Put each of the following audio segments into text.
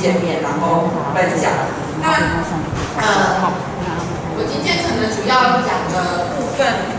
见面，然后分享。那我今天可能主要讲的部分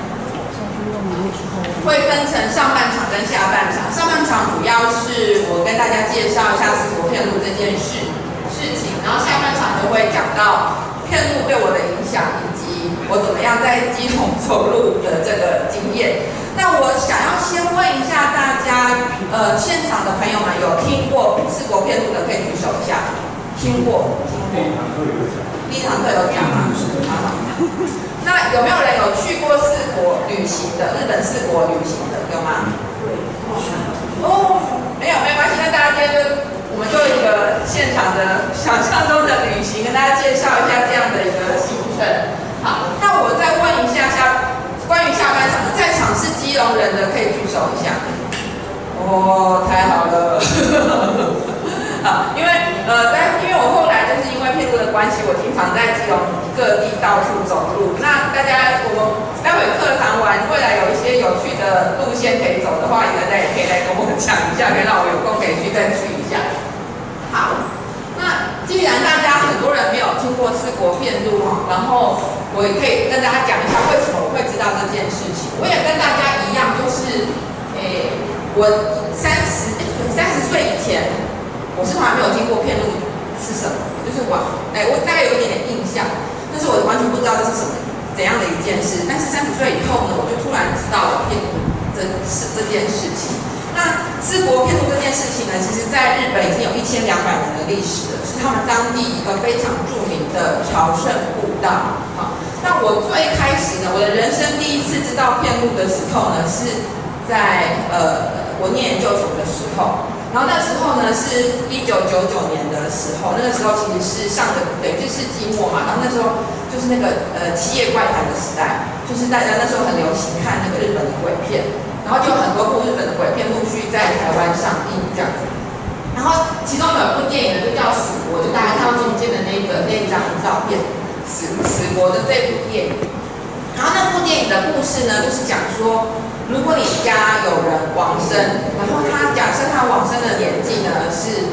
会分成上半场跟下半场。上半场主要是我跟大家介绍一下四国遍路这件事情，然后下半场就会讲到遍路对我的影响，以及我怎么样在基隆走路的这个经验。那我想要先问一下大家，现场的朋友们有听过四国遍路的可以举手一下。听过？第一堂课有讲吗？好。那有没有人有去过四国旅行的？日本四国旅行的有吗？哦，没有，没关系。那大家今天我们就一个现场的想象中的旅行，跟大家介绍一下这样的一个行程。好，那我再问一下关于下半场，在场是基隆人的可以举手一下。哦，太好了。好，因为我后来就是因为遍路的关系，我经常在基隆各地到处走路。那大家，我们待会课堂完，未来有一些有趣的路线可以走的话，大家也可以来跟我讲一下，可以让我有空可以再去一下。好，那既然大家很多人没有听过四国遍路哈，然后我也可以跟大家讲一下为什么我会知道这件事情。我也跟大家一样，就是我30岁以前。我是从来没有听过遍路是什么，就是我大概有一点点印象，但是我完全不知道这是什么怎样的一件事。但是30岁以后呢，我就突然知道了遍路这件事情。那四国遍路这件事情呢，其实在日本已经有1200年的历史了，是他们当地一个非常著名的朝圣步道。好，那我最开始呢，我的人生第一次知道遍路的时候呢，是在我念研究所的时候。然后那时候呢是1999年的时候，那个时候其实是上个等于是世纪末嘛，然后那时候就是那个七夜怪谈的时代，就是大家那时候很流行看那个日本的鬼片，然后就很多部日本的鬼片陆续在台湾上映这样子。然后其中有一部电影呢就叫《死国》，就大家看到中间的那一张照片，死国的这部电影。然后那部电影的故事呢，就是讲说，如果你家有人往生，然后假设他往生的年纪呢是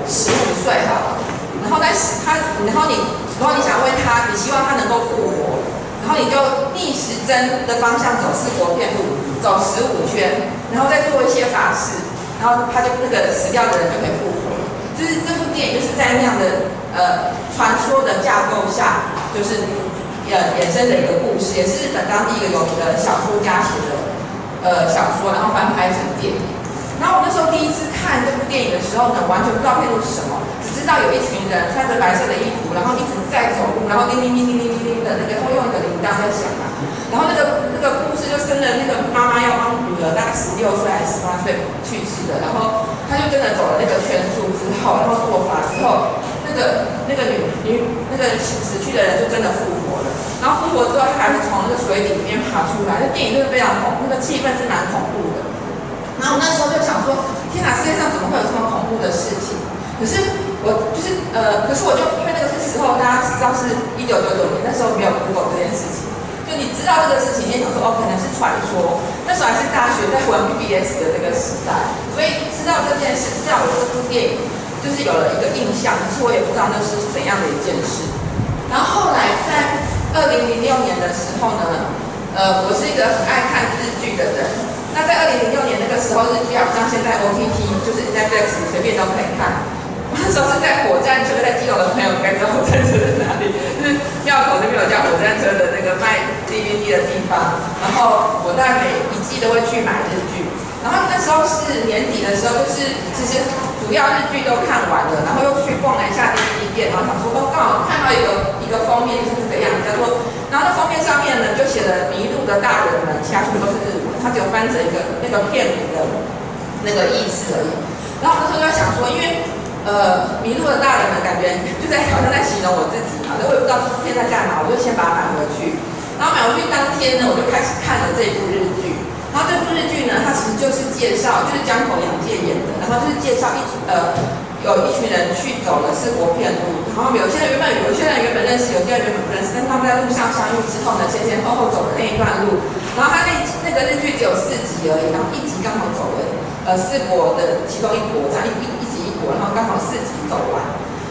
15岁好了，然后你想问他，你希望他能够复活，然后你就逆时针的方向走四国遍路，走15圈，然后再做一些法事，然后他就那个死掉的人就可以复活了。就是这部电影就是在那样的传说的架构下，就是衍生的一个故事，也是日本当地一个有名的小说家写的小说，然后翻拍成电影。然后我那时候第一次看这部电影的时候呢，完全不知道遍路是什么，只知道有一群人穿着白色的衣服，然后一直在走路，然后叮叮叮叮叮叮叮的那个，会用一个铃铛在响啊。然后那个故事就跟着那个妈妈要帮女儿大概16岁还是18岁去世的，然后他就真的走了那个圈数之后，然后做法之后，那个死去的人就真的复活了。然后复活之后，他还是从那个水底里面爬出来。那电影就是非常恐怖，那个气氛是蛮恐怖的。然后我那时候就想说，天哪，世界上怎么会有这么恐怖的事情？可是我就因为那个时候大家知道是1999年，那时候没有 Google 这件事情，就你知道这个事情，你也想说可能是传说。那时候还是大学在玩 BBS 的这个时代，所以知道这件事，知道我这部电影就是有了一个印象，可是我也不知道那是怎样的一件事。然后后来在2006年的时候呢，我是一个很爱看日剧的人。那在2006年那个时候，日剧好像现在 OTT 就是 Netflix 随便都可以看。我那时候是在火车站在基隆的朋友应该知道火车站在哪里，就是庙口那边有叫火车站的那个卖 DVD 的地方。然后我大概每一季都会去买日剧。然后那时候是年底的时候，就是其实主要日剧都看完了，然后又去逛了一下 DVD 店，然后想说刚好看到一个封面是这个样子，叫做，然后那封面上面呢就写了迷路的大人们，其他全部都是日文，它只有翻成一个那个片名的那个意思而已。然后我那时候就在想说，因为迷路的大人们感觉就好像在形容我自己嘛，所以我也不知道现在干嘛，我就先把它买回去。然后买回去当天呢，我就开始看了这部日剧。然后这部日剧呢，它其实就是介绍，就是江口洋介演的，然后就是介绍有一群人去走了四国遍路，然后有些人原本认识，有些人原本不认识，但是他们在路上相遇之后呢，前后走了那一段路，然后他那个日剧只有4集而已，然后1集刚好走了四国的其中一国，这样一集一国，然后刚好4集走完。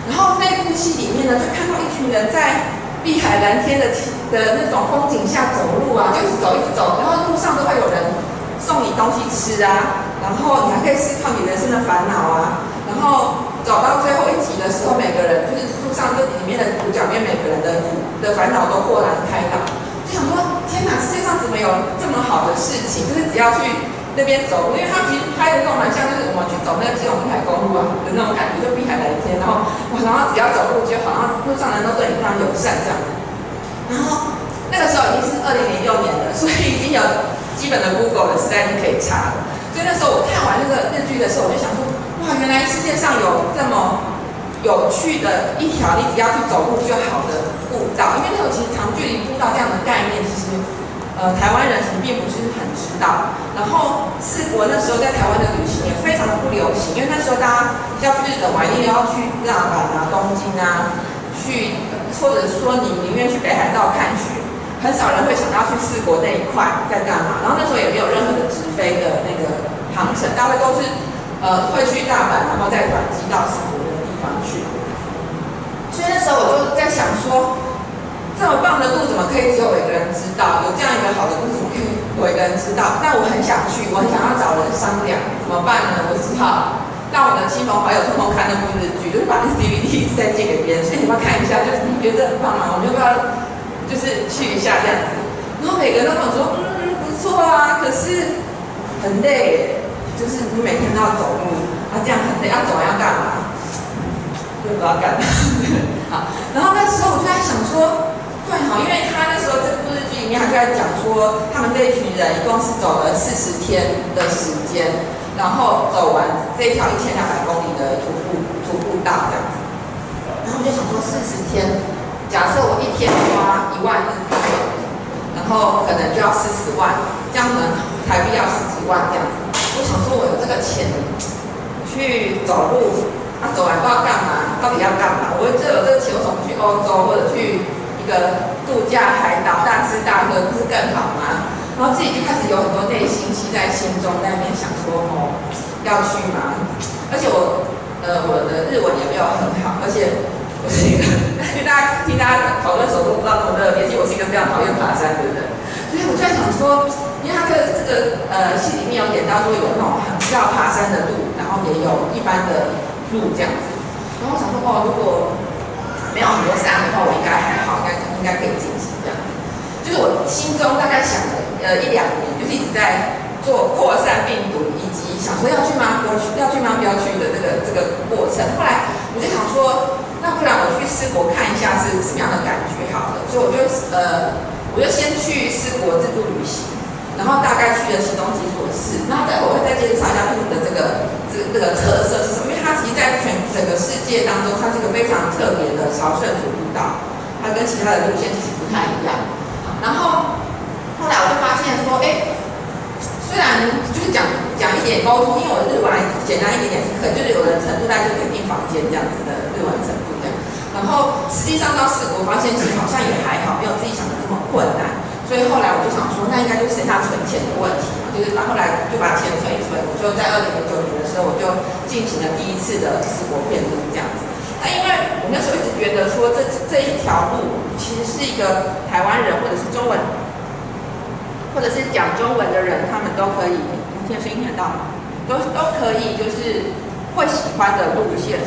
戏里面呢，就看到一群人在碧海蓝天的那种风景下走路啊，就一直走一直走，然后路上都会有人送你东西吃啊，然后你还可以思考你人生的烦恼啊，然后走到最后一集的时候，每个人就是路上这里面的主角里面每个人的烦恼都豁然开朗，就想说天哪，世界上怎么有这么好的事情？就是只要去那边走，因为他其实拍的那种蛮像，就是我们去走那个基隆滨海公路啊的那种感觉，就碧海蓝天，然后只要走路，就好像路上人都对你非常友善这样。然后那个时候已经是2006年了，所以已经有基本的 Google 的时代，你可以查了。所以那时候我看完那个日剧的时候，我就想说，哇，原来世界上有这么有趣的一条你只要去走路就好的步道。因为那种其实长距离步道这样的概念，其实台湾人其实并不是很知道。然后4国那时候在台湾的旅行也非常的不流行，因为那时候大家要去日本玩，一定要去大阪啊、东京啊，或者说你宁愿去北海道看雪，很少人会想到去4国那一块在干嘛。然后那时候也没有任何的直飞的那个航程，大概都是会去大阪，然后再转机到4国的地方去。所以那时候我就在想说，这么棒的路怎么可以只有我一个人知道？有这样一个好的路怎么可以我一个人知道？但我很想去，我很想要找人商量，怎么办呢？我只好让我的亲朋好友通通看那部日剧，就是把那 DVD 再借给别人，所以你们看一下，就是你觉得很棒吗？我们要不要就是去一下这样子？然后每个人都跟我说，不错啊，可是很累耶，就是你每天都要走路，这样很累，要走完要干嘛？就不知道干嘛。好，然后那时候我就在想说，对好，因为他那时候这部日剧里面他就在讲说，他们这一群人一共是走了40天的时间。然后走完这一条1200公里的徒步道这样子，然后我就想说40天，假设我一天花1万日币，然后可能就要40万，这样呢台币要10几万这样子。我想说我有这个钱去走路，走完不知道干嘛，到底要干嘛？我就有这个钱，我怎么去欧洲或者去一个度假海岛大吃大喝，不是更好吗？然后自己就开始有很多内心戏在心中，在那边想说要去吗？而且我的日文也没有很好，而且我是一个，因为大家讨论的时候都不知道那么热烈，其实我是一个非常讨厌爬山的人，所以我就在想说，因为他这个戏里面有点到说有那种很需要爬山的路，然后也有一般的路这样子，然后我想说如果没有很多山的话，我应该还好，应该可以进行这样子。就是我心中大概想了1-2年，就是一直在做扩散病毒，以及想说要去吗？不要去的这个过程。后来我就想说，那不然我去4国看一下是什么样的感觉好了。所以我就先去4国自助旅行，然后大概去了其中几所寺，然后我会再介绍一下印度的这个特色是什么？因为它其实在整个世界当中，它是一个非常特别的朝圣徒步道，它跟其他的路线其实不太一样。然后后来我就发现说，虽然就是讲一点沟通，因为我的日文简单一点点是可以，就是有的程度大概就可以订房间这样子的日文程度这样。然后实际上到4国发现其实好像也还好，没有自己想的这么困难。所以后来我就想说，那应该就剩下存钱的问题嘛，就是后来就把钱存一存，我就在2009年的时候，我就进行了第一次的4国遍路这样子。那因为我那时候一直觉得说这一条路其实是一个台湾人或者是中文或者是讲中文的人，他们都可以，你听声音听得到吗？都可以，就是会喜欢的路线。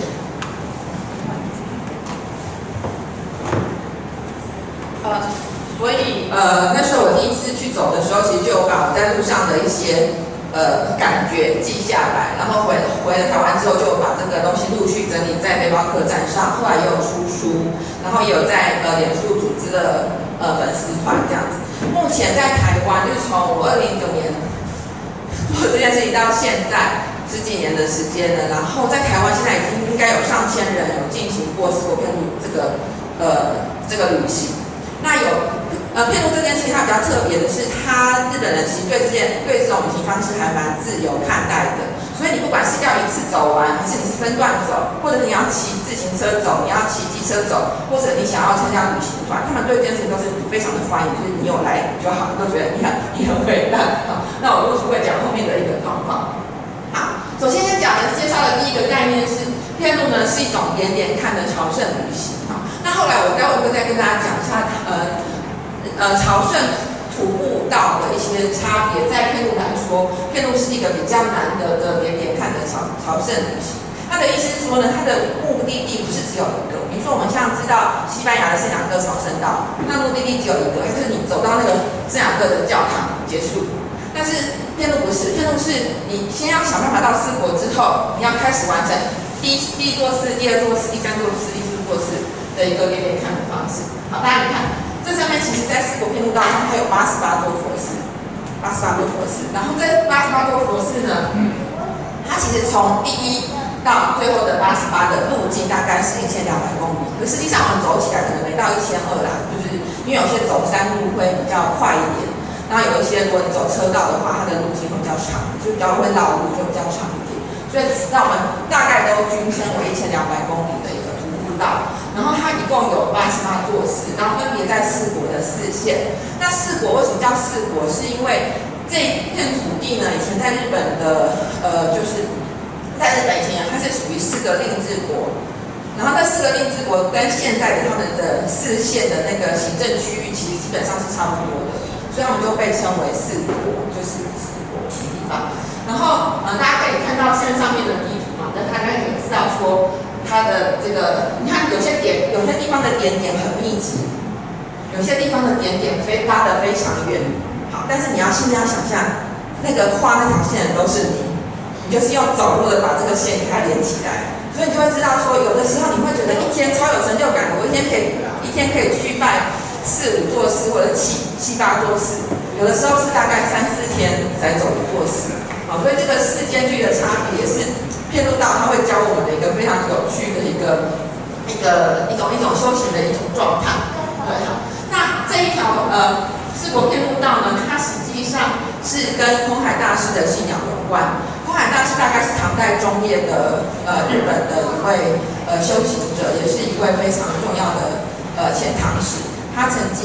所以那时候我第一次去走的时候，其实就有把我在路上的一些感觉记下来，然后回了台湾之后，就把这个东西陆续整理在背包客栈上，后来也有出书，然后也有在脸书组织了粉丝团这样子。目前在台湾，就是从我2009年做这件事情到现在10几年的时间了，然后在台湾现在已经应该有上千人有进行过4国遍路这个旅行。那遍路这件事情它比较特别的是，日本人其实对这种旅行方式还蛮自由看待的，所以你不管是要一次走完，还是你是分段走，或者你要骑自行车走，你要骑机车走，或者你想要参加旅行团，他们对这件事情都是非常的欢迎，就是你有来就好，都觉得你很伟大。好，那我陆续会讲后面的一个状况。好，首先介绍的第一个概念是，遍路呢是一种连连看的朝圣圣旅行哈。那后来我待会会再跟大家讲一下朝圣徒步道的一些差别。在遍路来说，遍路是一个比较难得的连连看的朝圣旅行。他的意思是说呢，他的目的地不是只有一个。比如说我们像知道西班牙的圣雅各朝圣道，那目的地只有一个，就是你走到那个圣雅各的教堂结束。但是遍路不是，遍路是你先要想办法到4国之后，你要开始完成第一座寺、第2座寺、第3座寺、第4座寺的一个连连看的方式。好，大家你看，这上面其实在4国遍路道上，它有88座佛寺，88座佛寺。然后这88座佛寺呢，它其实从第1到最后的88的路径大概是1200公里，可实际上我们走起来可能没到1200啦，就是因为有些走山路会比较快一点，然后有一些如果你走车道的话，它的路径会比较长，就比较会绕路，就比较长一点。所以那我们大概都均称为1200公里的一个徒步道。然后它一共有88座寺，然后分别在4国的4县。那4国为什么叫4国？是因为这片土地呢，以前在日本的就是在日本以前它是属于4个令制国，然后这4个令制国跟现在的他们的4县的那个行政区域其实基本上是差不多的，所以他们就被称为4国，就是4国的地方。然后大家可以看到线上面的地图嘛，那大家也知道说它的这个，你看有些地方的点点很密集，有些地方的点点拉得非常远。好，但是你现在要想象，那个画那条线的都是你。就是用走路的把这个线给它连起来，所以你就会知道说，有的时候你会觉得一天超有成就感，我一天可以去拜4、5座寺或者7、8座寺，有的时候是大概3、4天才走1座寺。好，所以这个4间距的差别也是遍路道它会教我们的一个非常有趣的一种修行的一种状态。对，好，那这一条4国遍路道呢，它实际上是跟空海大师的信仰有关。空海大师大概是唐代中叶的日本的一位修行者，也是一位非常重要的遣唐使。他就是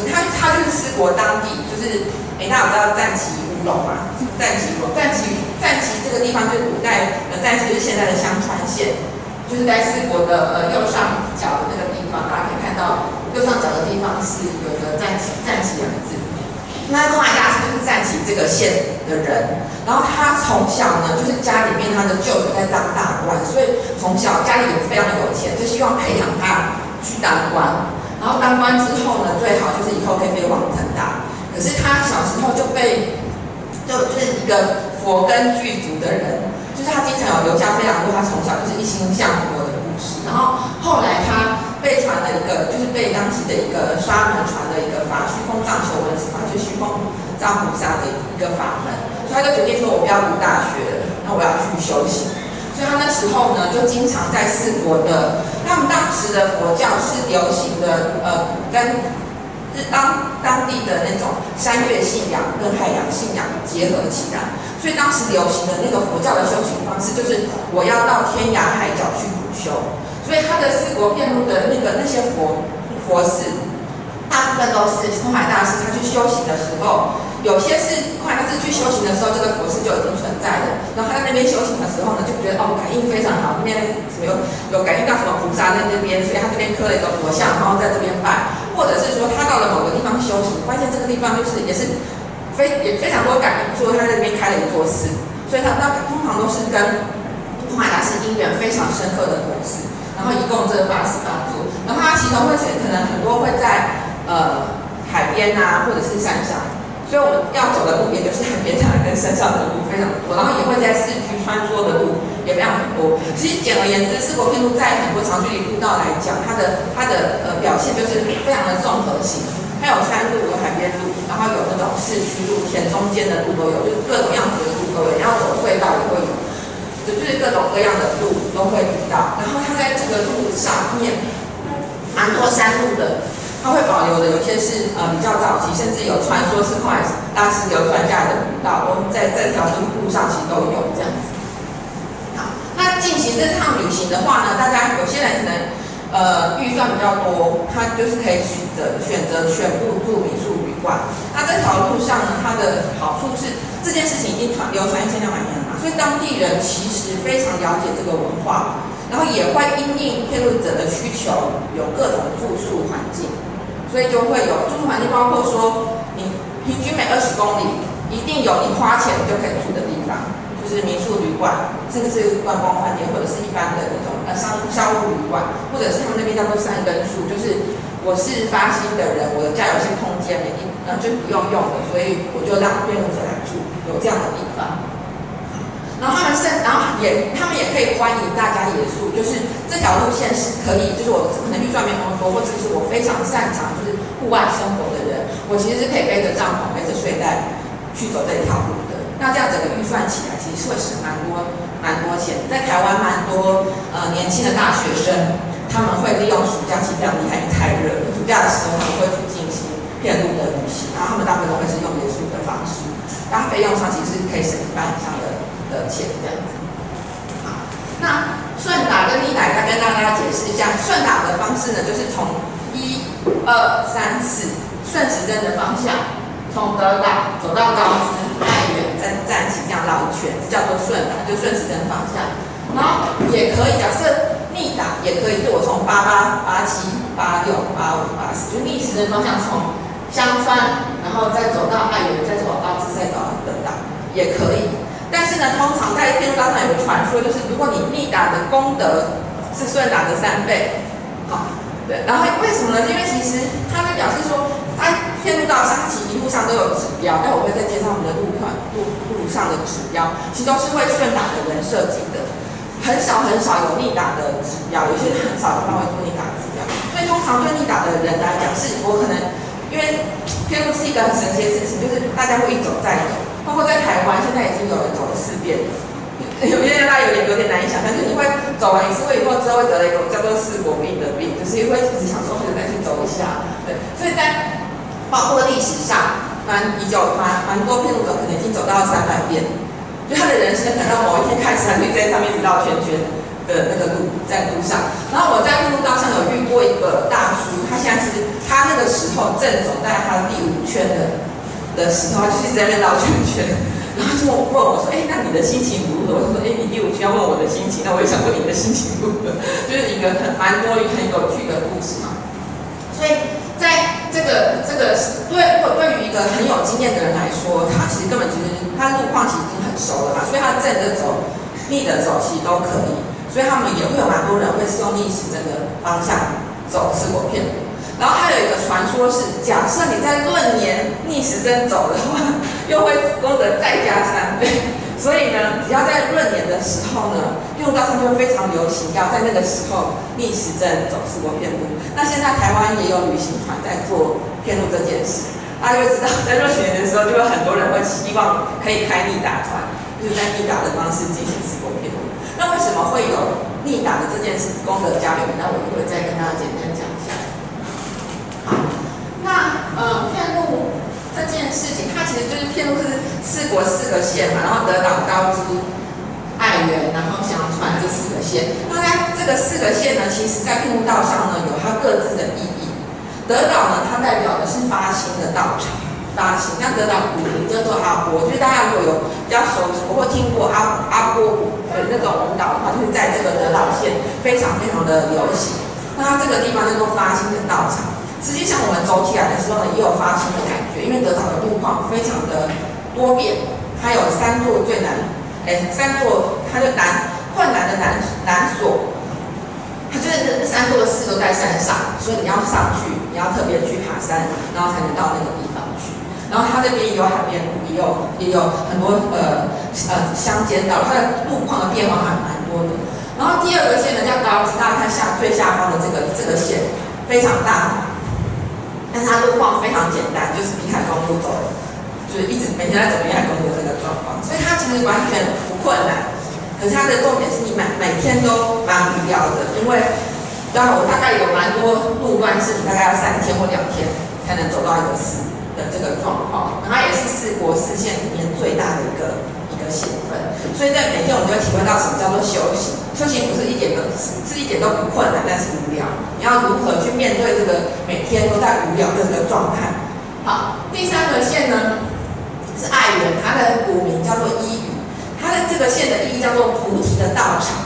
4国当地，就是大家有知道赞岐乌龙吗？赞岐这个地方就是古代赞岐就是现在的香川县，就是在4国的右上角的那个地方，大家可以看到右上角的地方是有个赞岐2个字。那空海大师就是赞岐这个县的人，然后他从小呢，就是家里面他的舅舅在当大官，所以从小家里也非常的有钱，就希望培养他去当官。然后当官之后呢，最好就是以后可以飞黄腾达。可是他小时候就是一个佛根具足的人，就是他经常有留下非常多他从小就是一心向佛的故事。然后后来他被传了一个，就是被当时的一个沙门传的一个法，虚空藏求文此法，就是虚空藏菩萨的一个法门，所以他就决定说，我不要读大学了，那我要去修行。所以他那时候呢，就经常在4国的，他们当时的佛教是流行的，跟当地的那种山岳信仰跟海洋信仰结合起来，所以当时流行的那个佛教的修行方式，就是我要到天涯海角去苦修。所以他的4国遍路的那些佛寺，大部分都是空海大师他去修行的时候，有些是空海大师去修行的时候，这个佛寺就已经存在了。然后他在那边修行的时候呢，就觉得感应非常好，那边什么有感应到什么菩萨在那边，所以他这边刻了一个佛像，然后在这边拜。或者是说他到了某个地方修行，发现这个地方也是非常多感应，所以他在那边开了1座寺。所以他通常都是跟空海大师因缘非常深刻的佛寺。然后一共这88座，然后它其中可能很多会在海边啊，或者是山上，所以我们要走的路也就是海边上跟山上的路非常多，然后也会在市区穿梭的路也非常很多。其实简而言之，4国遍路在很多长距离步道来讲，它的表现就是非常的综合性，它有山路，有海边路，然后有那种市区路、田中间的路都有，就是各种样子的路都有，然后走隧道也会有。就是各种各样的路都会遇到，然后它在这个路上面蛮多山路的，它会保留的有些是比较早期，甚至有传说是空海大师流传下来的古道，我们在这条路上其实都有这样子。好，那进行这趟旅行的话呢，大家有些人可能预算比较多，他就是可以选择全部住民宿旅馆。那这条路上呢，它的好处是这件事情已经流传1600年了嘛，所以当地人其实非常了解这个文化， 然后也会因应遍路者的需求，有各种住宿环境，所以就会有住宿环境，包括说你平均每20公里一定有你花钱就可以住的地方，就是民宿旅馆，甚至是观光饭店，或者是一般的那种商务旅馆，或者是他们那边叫做3根数，就是我是发薪的人，我的家有些空间，每天就是不用的，所以我就让遍路者来住，有这样的地方。然后他们也可以欢迎大家野宿，就是这条路线是可以，就是我可能预算没那么多，或者是我非常擅长就是户外生活的人，我其实是可以背着帐篷、背着睡袋去走这条路的。那这样整个预算起来，其实是会省蛮多钱。在台湾蛮多年轻的大学生，他们会利用暑假，其实非常厉害，太热了。暑假的时候，他们会去进行遍路的旅行，然后他们大部分都会是用野宿的方式，那费用上其实是可以省1半以上的钱这样子。好，那顺达跟逆达再跟大家解释一下，顺达的方式呢，就是从1、2、3、4顺时针的方向，从德岛走到高知、爱媛，再站起这样绕一圈，这叫做顺达，就顺时针方向。然后也可以，假设逆达也可以，就我从88、87、86、85、84，就逆时针方向从香川，然后再走到爱媛，再走到高知，再走到德岛，也可以。但是呢，通常在遍路道上有个传说，就是如果你逆达的功德是顺达的3倍，好，对。然后为什么呢？因为其实它是表示说，它遍路道上其实一路上都有指标，但我会再介绍我们的路上的指标，其实都是为顺达的人设计的，很少有逆达的指标，有些很少地方会做逆达的指标，所以通常对逆达的人来讲，是我可能因为遍路是一个很神奇的事情，就是大家会一走再走。包括在台湾，现在已经有人走了4遍了，有些大家有点难以想象，就是你会走完1次会以后之后会得了一种叫做4国病的病，就是会一直想说再去走一下，对，所以在包括历史上，蛮多遍路者可能已经走到300遍，就他的人生可能到某一天开始，他可以在上面绕圈圈的那个路在路上。然后我在遍路道上有遇过一个大叔，他现在是他那个时候正走在他第5圈的时候，他就是在那绕圈圈，然后就问我说：“那你的心情如何？”我就说：“你第5圈要问我的心情，那我也想问你的心情如何？”就是一个蛮多很有趣的故事嘛。所以在这个如果对于一个很有经验的人来说，他其实根本他路况其实已经很熟了嘛，所以他正的走、逆的走其实都可以。所以他们也会有蛮多人会是用逆时针的方向走4国遍路。然后还有一个传说是，假设你在闰年逆时针走的话，又会功德再加3倍。所以呢，只要在闰年的时候呢，遍路道上就会非常流行，要在那个时候逆时针走4国遍路。那现在台湾也有旅行团在做遍路这件事，大家就知道，在闰年的时候，就有很多人会希望可以开逆达团，就是在逆达的方式进行4国遍路。那为什么会有逆达的这件事功德加流？那我一会再跟大家简单讲一下。好，那遍路这件事情，它其实就是遍路是4国4个县嘛，然后德岛、高知、爱媛，然后香川这4个县。那在这个4个县呢，其实在遍路道上呢有它各自的意义。德岛呢，它代表的是发心的道场，发心。那德岛古名叫做阿波，就是大家如果有比较熟悉或听过阿波舞的那种舞蹈的话，就是在这个德岛县非常的流行。那它这个地方叫做发心的道场。实际上我们走起来的时候呢，也有发心的感觉，因为德岛的路况非常的多变，它有3座最难，3座它就困难的难所，它就是3座的4都在山上，所以你要上去，你要特别去爬山，然后才能到那个地方去。然后它这边也有海边路，也有很多乡间道，它的路况的变化还蛮多的。然后第2个县呢叫高知，大家看最下方的这个县非常大。但是它路况非常简单，就是滨海公路走，就是一直每天在走滨海公路的这个状况，所以它其实完全不困难。可是它的重点是你每天都蛮无聊的，因为我大概有蛮多路段是你大概要3天或2天才能走到一个4的这个状况。它也是4国4县里面最大的一个县份，所以在每天我们就会体会到什么叫做修行。修行不是一点都不困难，但是无聊。你要如何去面对这个每天都在无聊的这个状态？好，第3个县呢是爱媛，它的古名叫做伊予，它的这个县的意义叫做菩提的道场。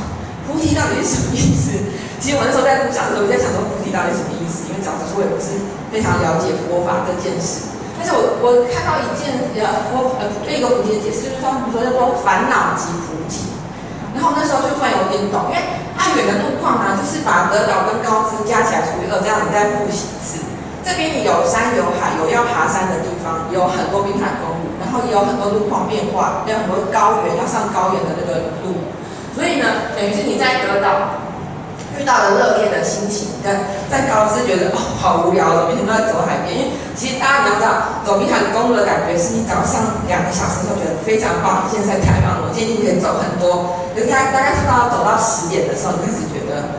菩提到底是什么意思？其实我那时候在讲的时候，我在想说菩提到底什么意思？因为早时候我也不是非常了解佛法这件事。但是我看到一件对一个菩提的解释，就是说，比如说叫做烦恼即菩提。然后那时候就突然有点懂，因为爱远的路况呢，就是把德岛跟高知加起来除以2，这样你再复习一次。这边有山有海，有要爬山的地方，有很多滨海公路，然后也有很多路况变化，也有很多高原要上高原的那个路。所以呢，等于是你在德岛遇到了热烈的心情，跟在高知觉得好无聊的，每天都在走海边。因为其实大家你要知道，走滨海公路的感觉是你早上2个小时的时候觉得非常棒，现在太棒了，我今天可以走很多。可是大概是走到10点的时候，你开始觉得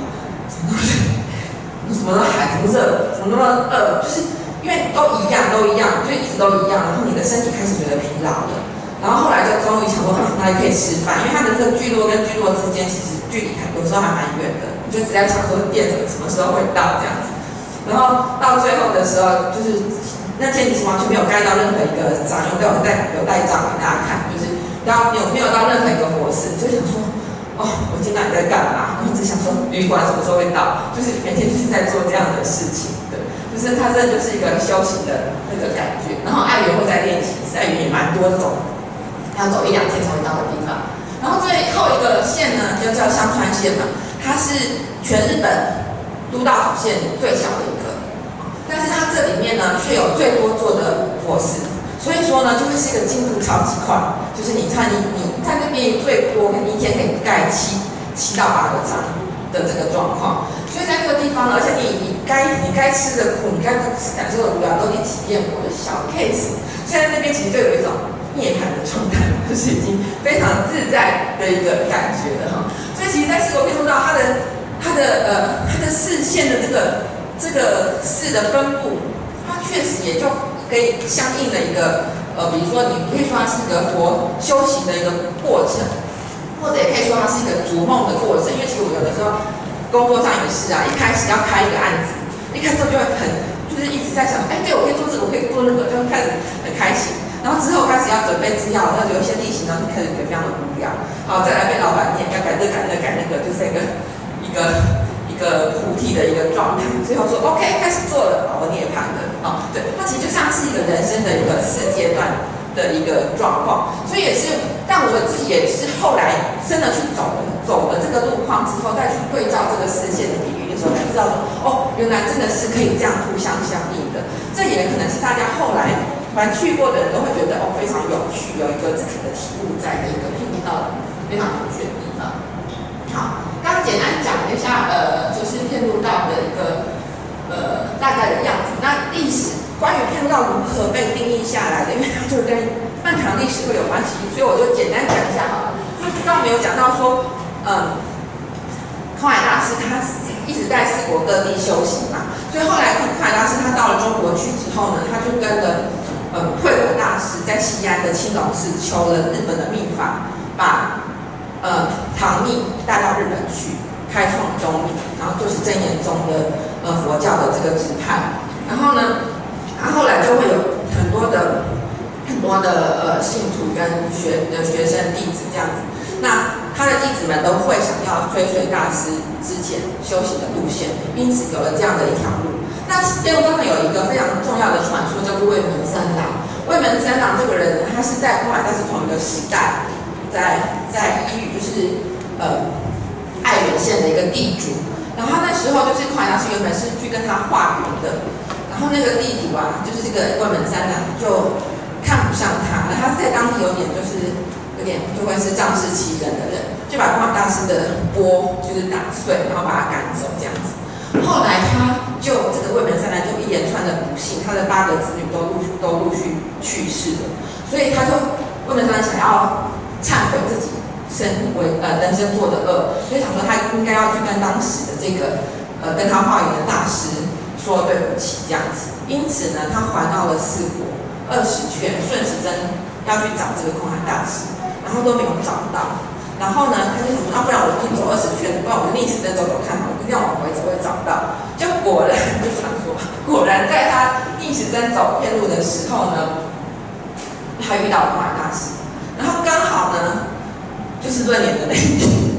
怎么那么海，怎么热，怎么那么饿，就是因为都一样，就一直都一样，然后你的身体开始觉得疲劳了。然后后来就终于想说，哪里可以吃饭？因为它的这个聚落跟聚落之间其实距离有时候还蛮远的，你就一直在想说店什么时候会到这样子。然后到最后的时候，就是那天你是完全没有盖到任何一个章，有带章给大家看，就是没有到任何一个佛寺，就想说，我今晚在干嘛？然后只想说旅馆什么时候会到？就是每天就是在做这样的事情的，就是它真的就是一个修行的那个感觉。然后爱媛会在练习，爱媛也蛮多这种。要走1-2天才会到的地方，然后最后一个县呢，就叫香川县嘛，它是全日本都道府县最小的一个，但是它这里面呢却有最多座的佛寺，所以说呢就会是一个进度超级快，就是你看你在那边最多你一天可以盖7到8个章的这个状况，所以在这个地方呢，而且你该吃的苦，你该感受的无聊都得体验过的小 case， 所以在那边其实就有一种涅槃的状态，就是已经非常自在的一个感觉了哈。所以其实，在四国可以做到它的视线的这个视的分布，它确实也就可以相应的一个比如说你可以说它是一个佛修行的一个过程，或者也可以说它是一个逐梦的过程。因为其实我有的时候工作上也是啊，一开始要开一个案子，一开始就会就是一直在想，对我可以做这个，我可以做那个，就开始很开心。然后之后开始要准备资料，要有一些例行，然后开始觉得非常的无聊。好，再来被老板念，要改这改那改那个，就是一个菩提的一个状态。最后说 OK， 开始做了，我涅槃了。对，它其实就像是一个人生的一个4阶段的一个状况。所以也是，但我自己也是后来真的去走了这个路况之后，再去对照这个视线的比喻的时候，才知道说，原来真的是可以这样互相相应的。这也可能是大家后来凡去过的人都会觉得非常有趣，有一个自己的体悟在的一个片路道非常有趣的地方。好，刚简单讲了一下就是片路道的一个大概的样子。那历史关于片路道如何被定义下来的，因为它就跟漫长历史会有关系，所以我就简单讲一下好了。刚刚没有讲到说，空海大师他一直在4国各地修行嘛，所以后来空海大师他到了中国去之后呢，他就跟着慧果大师在西安的青龙寺求了日本的密法，把唐密带到日本去，开创宗密，然后就是真言宗的佛教的这个支派。然后呢，他后来就会有很多的信徒跟学生弟子这样子。那他的弟子们都会想要追随大师之前修行的路线，因此有了这样的一条路。那片路道有一个非常重要的传说，叫做卫门三郎。卫门三郎这个人呢，他是在空海大师同一个时代，在伊予就是爱媛县的一个地主。然后他那时候就是空海大师原本是去跟他化缘的，然后那个地主啊，就是这个卫门三郎就看不上他，他在当地有点就会是仗势欺人的人，就把空海大师的钵就是打碎，然后把他赶走这样子。后来他就这个卫门三郎就一连串的不幸，他的8个子女都陆续去世了，所以他就卫门三郎想要忏悔自己人生做的恶，所以想说他应该要去跟当时的这个跟他化缘的大师说对不起这样子。因此呢，他环绕了4国20圈，顺时针要去找这个空海大师，然后都没有找到。然后呢，他就想说，不然我就走20圈，不然我就逆时针走走看好了，这样往回走会找到。就果然就想说，果然在他逆时针走片路的时候呢，他遇到空海大师，然后刚好呢就是闰年的那一天。好，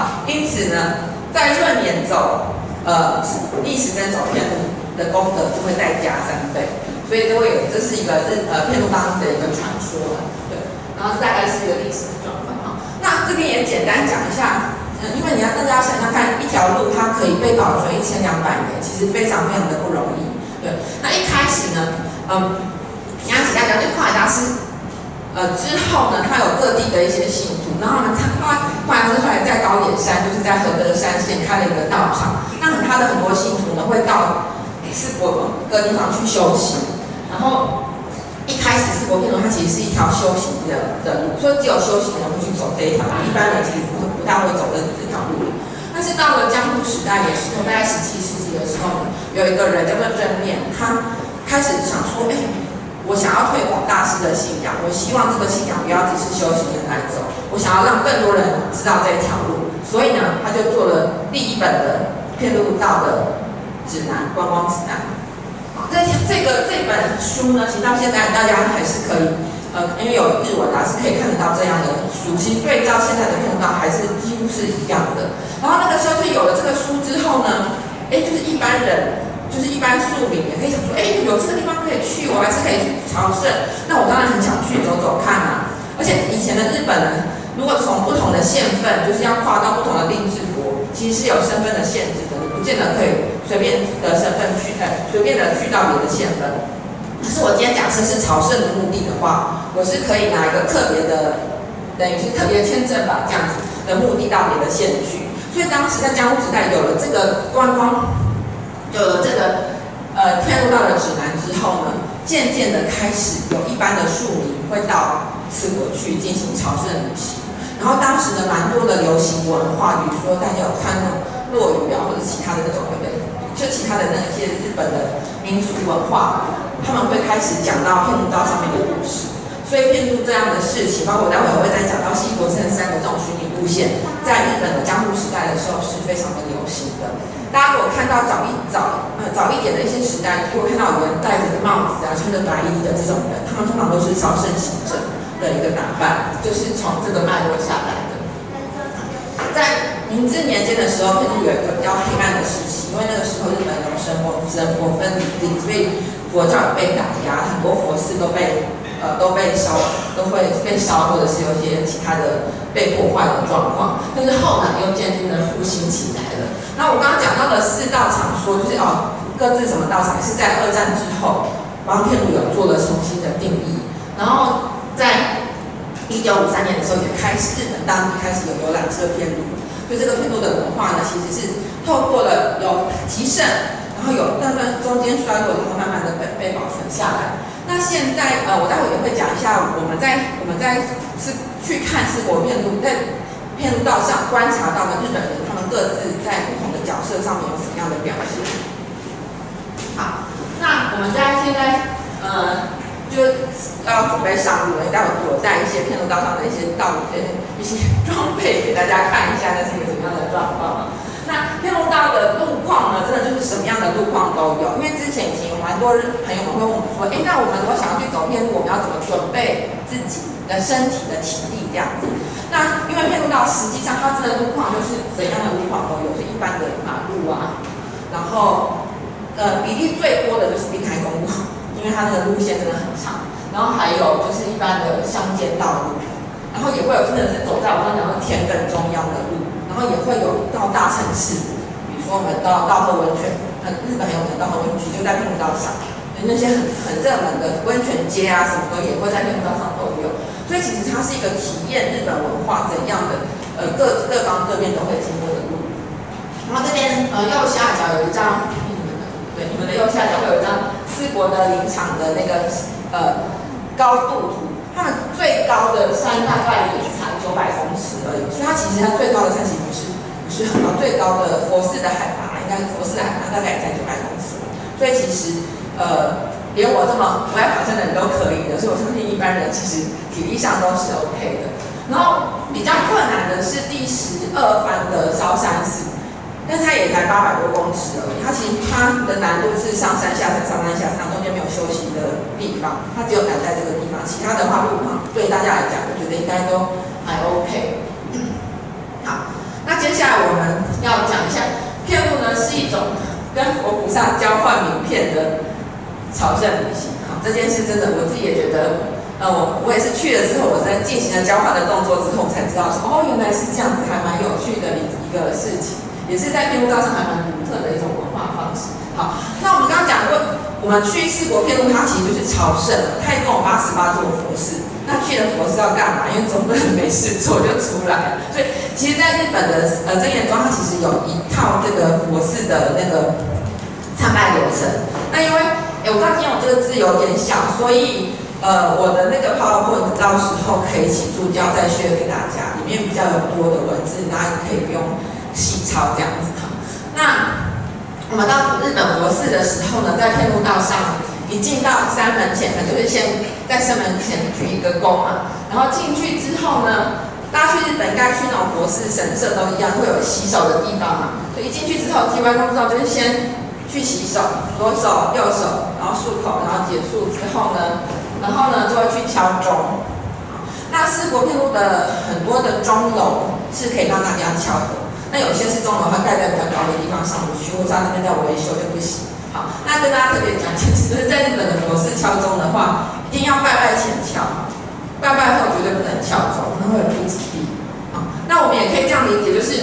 好，因此呢，在闰年走逆时针走偏路的功德就会再加3倍，所以这是一个偏路当中的一个传说，对，然后大概是一个历史的状况哈。那这边也简单讲一下，因为大家想想看，一条路它可以被保存1200年，其实非常非常的不容易，对。那一开始呢，你要请大家对夸大师。之后呢，他有各地的一些信徒，然后后来在高野山，就是在和歌山县开了一个道场，那他的很多信徒呢会到四国各地方去修行，然后一开始四国遍路它其实是一条修行的路，所以只有修行人会去走这一条路，一般人其实不大会走这条路。但是到了江户时代的时候，大概17世纪的时候，有一个人叫做真面，他开始想说，我想要推广大师的信仰，我希望这个信仰不要只是修行人来走，我想要让更多人知道这一条路，所以呢，他就做了第1本的遍路道的指南，观光指南。这本书呢，其实到现在大家还是可以，因为有日文是可以看得到这样的书，其实对照现在的遍路道还是几乎是一样的。然后那个时候就有了这个书之后呢，就是一般人。就是一般庶民也可以想说，有这个地方可以去，我还是可以去朝圣。那我当然很想去走走看啊。而且以前的日本人，如果从不同的县份，就是要跨到不同的令制国，其实是有身份的限制的，你不见得可以随便的身份去，随便的去到别的县份。可是我今天假设是朝圣的目的的话，我是可以拿一个特别的，等于是特别签证吧，这样子的目的到别的县去。所以当时在江户时代有了这个观光。有了这个遍路道的指南之后呢，渐渐的开始有一般的庶民会到四国去进行朝圣旅行。然后当时的蛮多的流行文化，比如说大家有看那种落语啊，或者其他的那种就其他的那些日本的民俗文化，他们会开始讲到遍路道上面的故事。所以遍路这样的事情，包括我待会我会再讲到西国圣山的这种巡礼路线，在日本的江户时代的时候是非常的流行的。大家如果看到早一点的一些时代，如果看到有人戴着帽子啊、穿着白衣的这种人，他们通常都是朝圣行者的一个打扮，就是从这个脉络下来的。在明治年间的时候，遍路有一个比较黑暗的时期，因为那个时候日本有神佛分离，所以佛教被打压，很多佛寺都被烧，都会被烧，或者是有些其他的被破坏的状况。但是后来又渐渐的复兴起来了。那我刚刚讲到的4道场说，就是各自什么道场，是在2战之后，帮遍路有做了重新的定义。然后在1953年的时候，也日本当地开始有游览车遍路。所以这个遍路的文化呢，其实是透过了有提升，然后有慢慢中间衰落，然后慢慢的被保存下来。那现在我待会也会讲一下，我们在去看四国遍路，在遍路道上观察到的日本人，他们各自在不同的角色上面有什么样的表现。好，那我们现在就要准备上路了，待会我带一些遍路道上的一些一些装备给大家看一下，那是一个什么样的状况。那遍路道的路况呢，真的就是什么样的路况都有。因为之前已经有蛮多朋友们会问我们说，那我们如果想要去走遍路，我们要怎么准备自己的身体的体力这样子？那因为遍路道实际上它真的路况就是怎样的路况都有，是一般的马路啊，然后比例最多的就是滨海公路，因为它那个路线真的很长，然后还有就是一般的乡间道路，然后也会有真的是走在我刚刚讲的田埂中央的路。然后也会有到大城市，比如说我们到稻荷温泉，日本很有名的稻荷温泉就在遍路道上，那些很热门的温泉街啊什么的也会在遍路道上都有，所以其实它是一个体验日本文化怎样的各方各面都会经过的路。然后这边右下角有一张，你们的右下角会有一张四国的林场的那个高度图。它们最高的山大概也才900公尺而已，所以它其实它最高的山其实不是很高，最高的佛寺的海拔大概也在900公尺，所以其实连我这么不爱爬山的人都可以的，所以我相信一般人其实体力上都是 OK 的。然后比较困难的是第12番的烧山寺，但是它也才800多公尺而已，它其实它的难度是上山下山，上山下山，中间没有休息的地方，它只有难在这个地方，其他的话路况对大家来讲，我觉得应该都还 OK。好，那接接下来我们要讲一下遍路呢是一种跟佛菩萨交换名片的朝圣旅行。好，这件事真的我自己也觉得，我也是去了之后，我在进行了交换的动作之后，才知道说，哦，原来是这样子，还蛮有趣的一个事情，也是在遍路道上还蛮独特的一种文化方式。好，那我们刚刚讲过，我们去四国遍路，它其实就是朝圣，它一共有88座佛寺。那去了佛寺要干嘛？因为总不能没事做就出来。所以，其实，在日本的真言宗，它其实有一套这个佛寺的那个参拜流程。那因为，我刚今天我这个字有点小，所以我的那个 PowerPoint 到时候可以请助教再 share 给大家，里面比较有多的文字，大家可以不用细抄这样子。那我们到日本佛寺的时候呢，在遍路道上，一进到山门前，就是先在山门前鞠一个躬嘛，然后进去之后呢，大家去日本应该去那种佛寺神社都一样，会有洗手的地方嘛。所以一进去之后，基本上之后就是先去洗手，左手、右手，然后漱口，然后结束之后呢，就会去敲钟。那四国遍路的很多的钟楼是可以让大家敲的。那有些是钟楼，它盖在比较高的地方上不去，或者它那边在维修就不行。好，那跟大家特别讲，就是在日本的佛寺敲钟的话，一定要拜拜前敲，拜拜后绝对不能敲钟，那会有不吉利。好，那我们也可以这样理解，就是，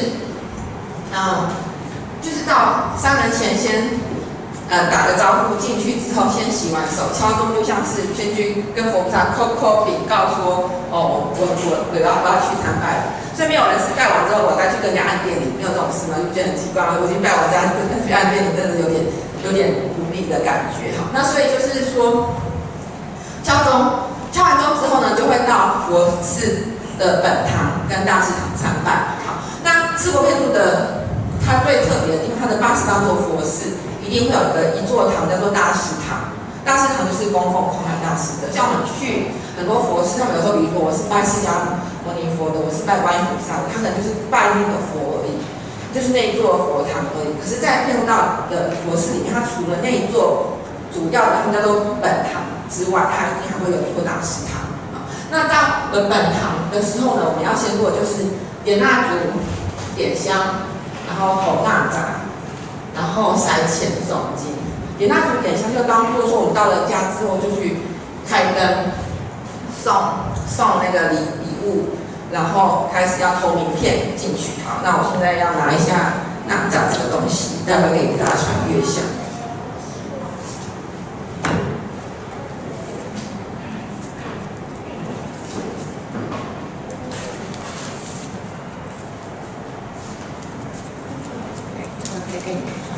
就是到山门前先，打个招呼，进去之后先洗完手，敲钟就像是先去跟佛菩萨叩禀告说，哦，我要去参拜了。所以没有人是拜完之后，我再去跟人家按电铃，没有这种事吗？就觉得很奇怪，我已经拜完再去按电铃，真的有点无力的感觉。好，那所以就是说，敲钟，敲完钟之后呢，就会到佛寺的本堂跟大士堂参拜。好，那四国遍路的它最特别的地方，它的88座佛寺一定会有一座堂叫做大士堂。大士堂就是供奉空安大师的，像我们去很多佛寺，他们有时候比如说我是拜释迦牟尼佛的，我是拜观音菩萨的，他可能就是拜那个佛而已，就是那一座佛堂而已。可是，在遍路道的佛寺里面，它除了那一座主要的，他们叫做本堂之外，它一定还会有一座大士堂。那到本堂的时候呢，我们要先做的就是点蜡烛、点香，然后投纳札，然后塞钱诵经。点蜡烛点香就当做说我们到了家之后就去开灯，送那个礼物，然后开始要投名片进去。好，那我现在要拿一下纳札这个东西，待会可以给大家传阅一下。我可以给你看。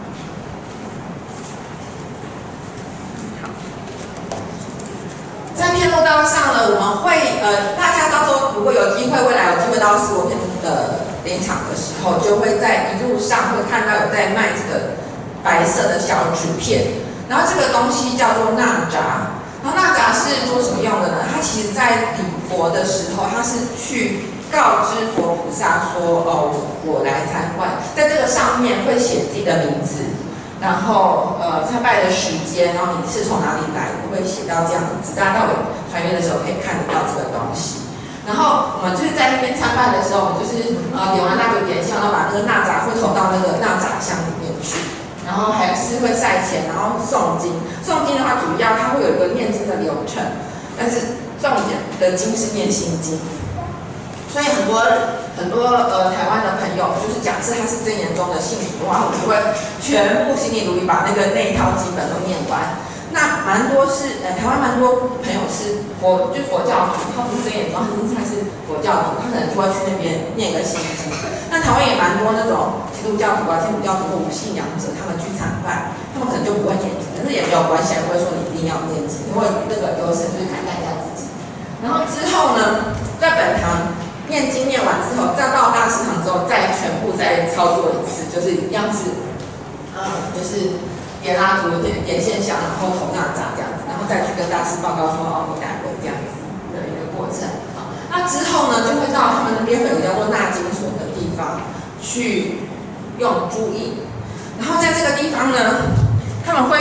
在遍路道上呢，我们会大家到时候如果有机会，未来有机会到四国遍路的林场的时候，就会在一路上会看到有在卖这个白色的小纸片，然后这个东西叫做纳札。然后纳札是做什么用的呢？它其实在礼佛的时候，它是去告知佛菩萨说，哦，我来参观，在这个上面会写自己的名字。然后参拜的时间，然后你是从哪里来，我会写到这样子，大家到尾传阅的时候可以看得到这个东西。然后我们就是在那边参拜的时候，我们就是点完蜡烛点香，然后把那个纳札会投到那个纳札箱里面去，然后还是会赛钱，然后诵经。诵经的话，主要它会有一个念经的流程，但是重点的经是念心经。所以很多台湾的朋友，就是假设他是真言宗的信徒的话，我们就会全部心里如一，把那一套基本都念完。那蛮多是台湾蛮多朋友是佛教徒，他不是真言宗，他是佛教徒，他可能就会去那边念个心经。那台湾也蛮多那种基督教徒啊、天主教徒或无信仰者，他们去参拜，他们可能就不会念经，但是也没有关系，不会说你一定要念经，因为那个流程就是看大家自己。然后之后呢，在本堂念经念完之后，再到大士堂之后，再全部再操作一次，就是一样是，就是点蜡烛、点线香，然后投纳札这样子，然后再去跟大师报告说，哦，你来了这样子的一个过程。好，那之后呢，就会到他们那边会有叫做纳经所的地方去用注意，然后在这个地方呢，他们会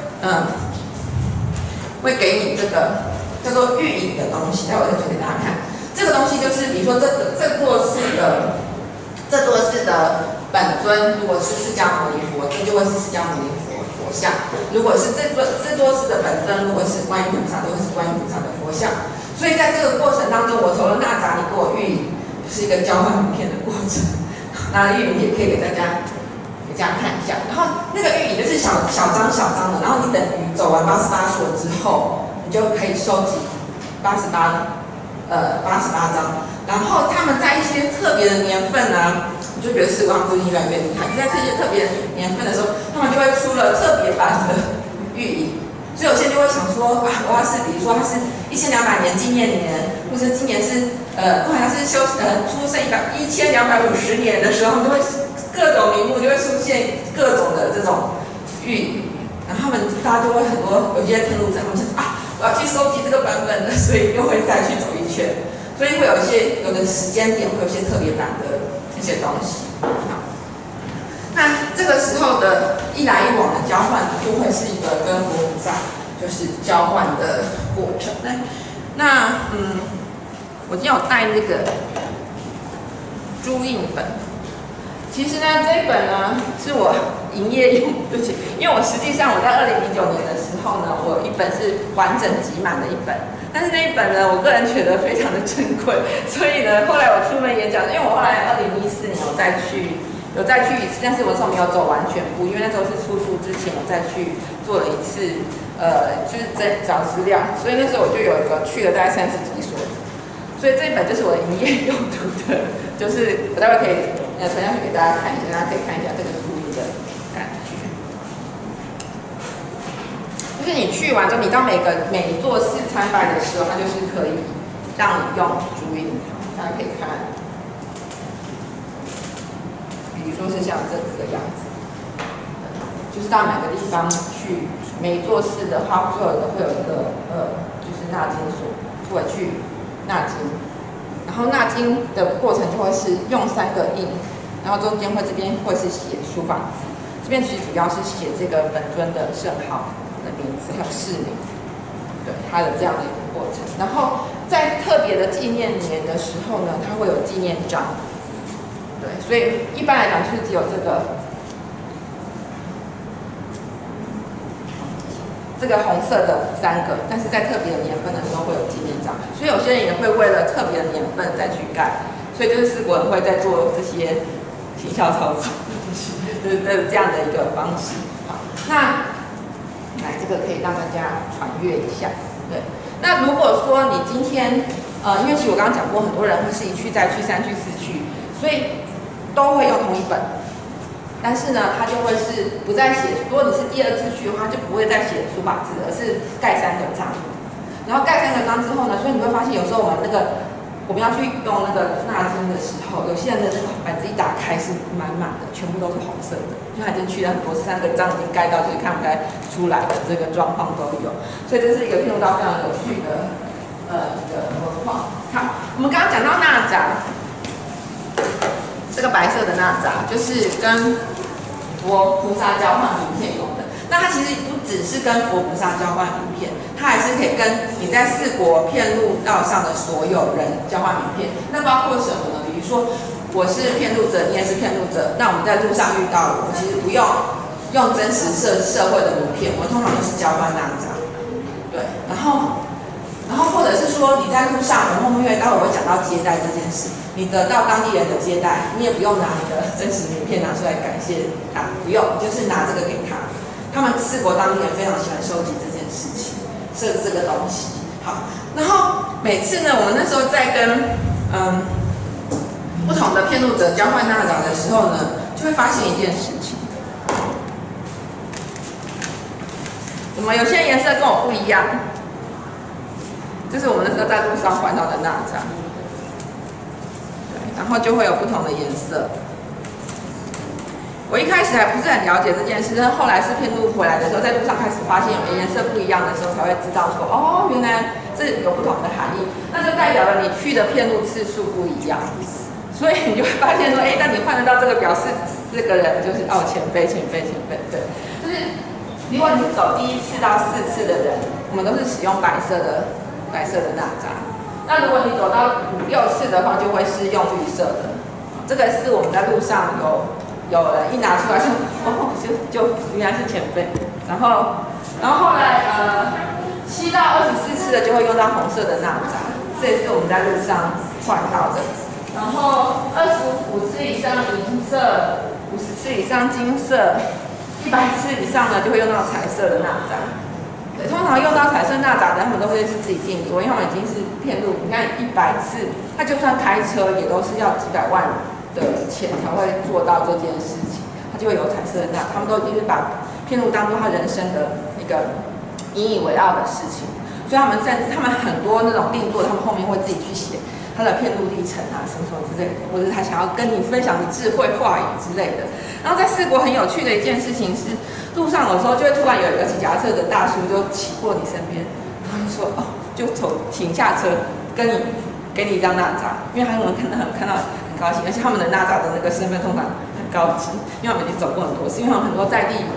给你这个叫做玉引的东西，待会再传给大家看。这个东西就是，比如说这座寺的这多士的本尊如果是释迦牟尼佛，这就会是释迦牟尼佛像；如果是这多士的本尊，如果是观音菩萨，就会是观音菩萨的佛像。所以在这个过程当中，我投了纳扎，你给我玉影，是一个交换名片的过程。那玉影也可以给大家看一下。然后那个玉影就是小张的，然后你等于走完88所之后，你就可以收集88张。然后他们在一些特别的年份呢，你就觉得时光最近越来越厉害。就在这些特别年份的时候，他们就会出了特别版的玉影。所以有些人就会想说，啊，我要是比如说它是1200年纪念年，或者今年是好像是出生1250年的时候，就会各种名目就会出现各种的这种玉影。然后大家就会很多有些天路者，他们想啊，我要去收集这个版本的，所以又会再去走一圈。所以会有的时间点会有一些特别版的一些东西。好，那这个时候的一来一往的交换，就会是一个跟佛菩萨就是交换的过程。我今天有带那个朱印本。其实呢，这一本呢是我营业用，对不起，因为我实际上我在2009年的时候呢，我有一本是完整集满的一本，但是那一本呢，我个人觉得非常的珍贵，所以呢，后来我出门演讲，因为我后来2014年有再去一次，但是我那时候没有走完全部，因为那时候是出书之前我再去做了一次，就是在找资料，所以那时候我就有一个去了大概30几所，所以这一本就是我的营业用途的，就是我待会可以传下去给大家看一下，大家可以看一下这个书的感觉。就是你去完之后，你到每一座寺参拜的时候，它就是可以让你用朱印，大家可以看。比如说是像这个样子，就是到哪个地方去，每一座寺的话会有一个就是纳经所，或者去纳经，然后纳经的过程就会是用3个印，然后中间这边会是写书法字，这边其实主要是写这个本尊的圣号的名字还有氏名，对它的这样的一个过程。然后在特别的纪念年的时候呢，它会有纪念章。对，所以一般来讲就是只有这个红色的3个，但是在特别的年份的时候会有纪念章，所以有些人也会为了特别的年份再去盖，所以就是4国人会在做这些行销操作，就是这样的一个方式。好，那来这个可以让大家传阅一下。对，那如果说你今天因为其实我刚刚讲过，很多人会是1去再去3去4去，所以都会用同一本，但是呢，它就会是不再写。如果你是第2次去的话，就不会再写书法字，而是盖3个章。然后盖3个章之后呢，所以你会发现有时候我们要去用那个纳经的时候，有些人的那个板子一打开是满满的，全部都是红色的，就他已经去了很多3个章已经盖到就是看不太出来的这个状况都有。所以这是一个听到非常有趣的一个文化。好，我们刚刚讲到纳扎。这个白色的纳扎就是跟佛菩萨交换名片用的。那它其实不只是跟佛菩萨交换名片，它还是可以跟你在4国遍路道上的所有人交换名片。那包括什么呢？比如说我是遍路者，你也是遍路者，那我们在路上遇到了，我其实不用真实社会的名片，我们通常都是交换纳扎。对，然后或者是说你在路上，我们后面待会会讲到接待这件事。你得到当地人的接待，你也不用拿你的真实名片拿出来感谢他，不用，你就是拿这个给他。他们4国当地人非常喜欢收集这件事情，这个东西。好，然后每次呢，我们那时候在跟不同的遍路者交换纳扎的时候呢，就会发现一件事情，怎么有些颜色跟我不一样？这是我们那时候在路上换到的纳扎。然后就会有不同的颜色。我一开始还不是很了解这件事，但后来是遍路回来的时候，在路上开始发现有颜色不一样的时候，才会知道说，哦，原来这有不同的含义。那就代表了你去的遍路次数不一样，所以你就会发现说，但你换得到这个表示这个人就是前辈，对，就是如果你是走第1次到4次的人，我们都是使用白色的纳扎。那如果你走到5、6次的话，就会是用绿色的。 这个是我们在路上有人一拿出来就原来是前辈，然后后来7到24次的就会用到红色的钠钾，这也是我们在路上换到的。然后25次以上银色，50次以上金色，100次以上呢就会用到彩色的钠钾。对，通常用到彩色钠钾的，他们都会是自己定做，因为他们已经是骗路。你看100次，他就算开车也都是要几百万的钱才会做到这件事情，他就会有彩色的钠，他们都已经是把骗路当做他人生的一个引以为傲的事情，所以他们很多那种定做，他们后面会自己去写他的骗路历程啊，什么什么之类的，或者是他想要跟你分享的智慧话语之类的。然后在4国很有趣的一件事情是，路上有时候就会突然有一个骑脚踏车的大叔就骑过你身边，然后就说就停下车给你一张钠钾，因为他们看到很高兴，而且他们的钠钾的那个身份通常很高级，因为他们已经走过很多次，因为他们很多在地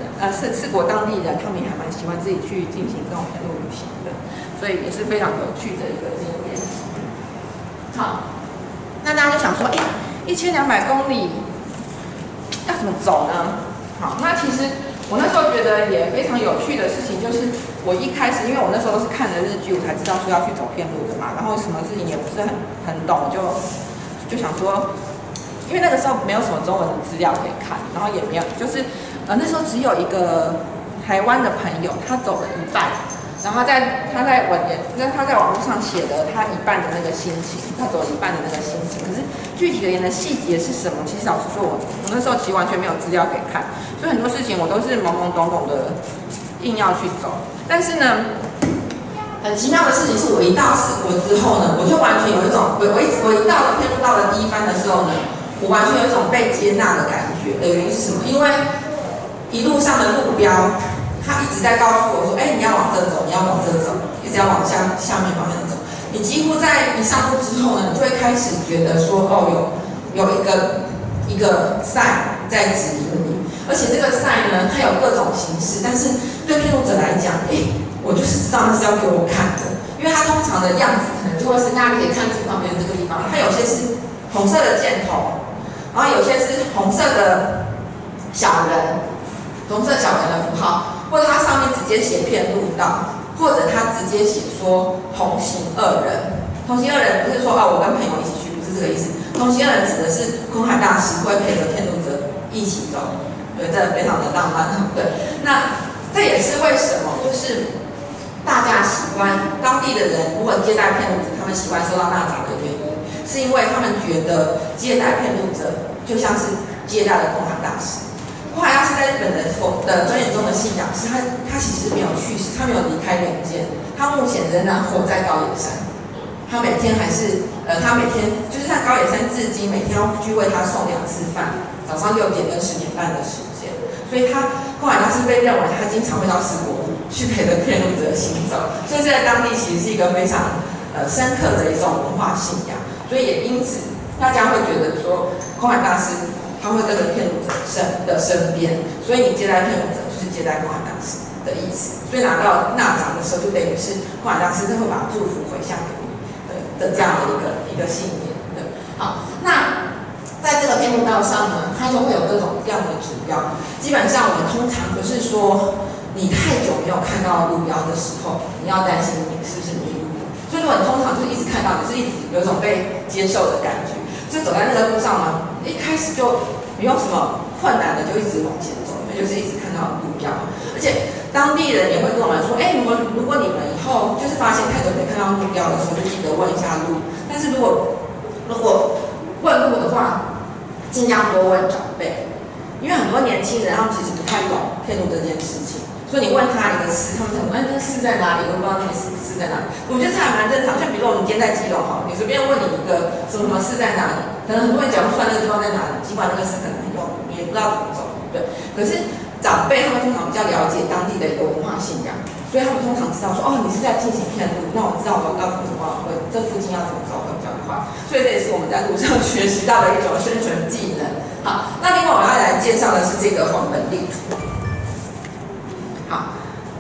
4国当地人，他们也还蛮喜欢自己去进行这种骗路旅行的，所以也是非常有趣的一个经验。好，那大家就想说，1200公里要怎么走呢？好，那其实我那时候觉得也非常有趣的事情，就是我一开始，因为我那时候都是看了日剧，我才知道说要去走骗路的嘛，然后什么事情也不是很懂，就想说，因为那个时候没有什么中文的资料可以看，然后也没有，就是那时候只有一个台湾的朋友，他走了一半。然后他在网络上写的他一半的那个心情，他走一半的那个心情。可是具体的细节是什么？其实老实说，我那时候其实完全没有资料可以看，所以很多事情我都是懵懵懂懂的硬要去走。但是呢，很奇妙的事情是我一到4国之后呢，我就完全有一种我一到了骗路到了第一番的时候呢，我完全有一种被接纳的感觉。的原因是什么？因为一路上的路标。他一直在告诉我说：“你要往这走，你要往这走，一直要往下面方向走。”你几乎在一上路之后呢，你就会开始觉得说：“有一个 sign 在指引你，而且这个 sign 呢，它有各种形式。但是对骗路者来讲，我就是知道那是要给我看的，因为它通常的样子可能就会是大家可以看出旁边这个地方，它有些是红色的箭头，然后有些是红色的小人，红色小人的符号。”或者它上面直接写骗路道，或者它直接写说同行2人。同行2人不是说我跟朋友一起去，不是这个意思。同行2人指的是空海大师会陪着骗路者一起走，对，这非常的浪漫。对，那这也是为什么就是大家喜欢当地的人，如果接待骗路者，他们喜欢收到钠钾的原因，是因为他们觉得接待骗路者就像是接待了空海大师。空海大师在日本的尊严中的信仰是他其实没有去世，他没有离开人间，他目前仍然活在高野山。他每天他每天就是在高野山至今每天要去为他送2次饭，早上6点跟10点半的时间。所以空海大师被认为他经常会到4国去陪着骗路者行走，所以这在当地其实是一个非常深刻的一种文化信仰。所以也因此大家会觉得说空海大师。他会跟着骗路者的身边，所以你接待骗路者就是接待空海大师的意思。所以拿到钠钾的时候，就等于是空海大师会把祝福回向给你的这样的一个信念。对，好，那在这个骗路道上呢，它就会有各种各样的指标。基本上我们通常不是说你太久没有看到路标的时候，你要担心你是不是迷路。所以如果你通常就是一直看到，你是一直有一种被接受的感觉。所以走在那个路上呢，一开始就没有什么困难的，就一直往前走，因为就是一直看到路标。而且当地人也会跟我们说，如果你们以后就是发现太久没看到路标的时候，就记得问一下路。但是如果问路的话，尽量多问长辈，因为很多年轻人他们其实不太懂骗路这件事情。所以你问他一个寺，他们可能那个寺在哪里？我不知道那个寺在哪里。我觉得这还蛮正常。像比如说我们今天在基隆好，你随便问你一个什么寺在哪里，可能很多人讲不出来那个地方在哪里，尽管那个寺可能很有名，你也不知道怎么走，对。可是长辈他们通常比较了解当地的一个文化信仰，所以他们通常知道说，你是在进行骗路，那我知道我要怎么走，这附近要怎么走会比较快。所以这也是我们在路上学习到的一种生存技能。好，那另外我要来介绍的是这个黄本地图。好，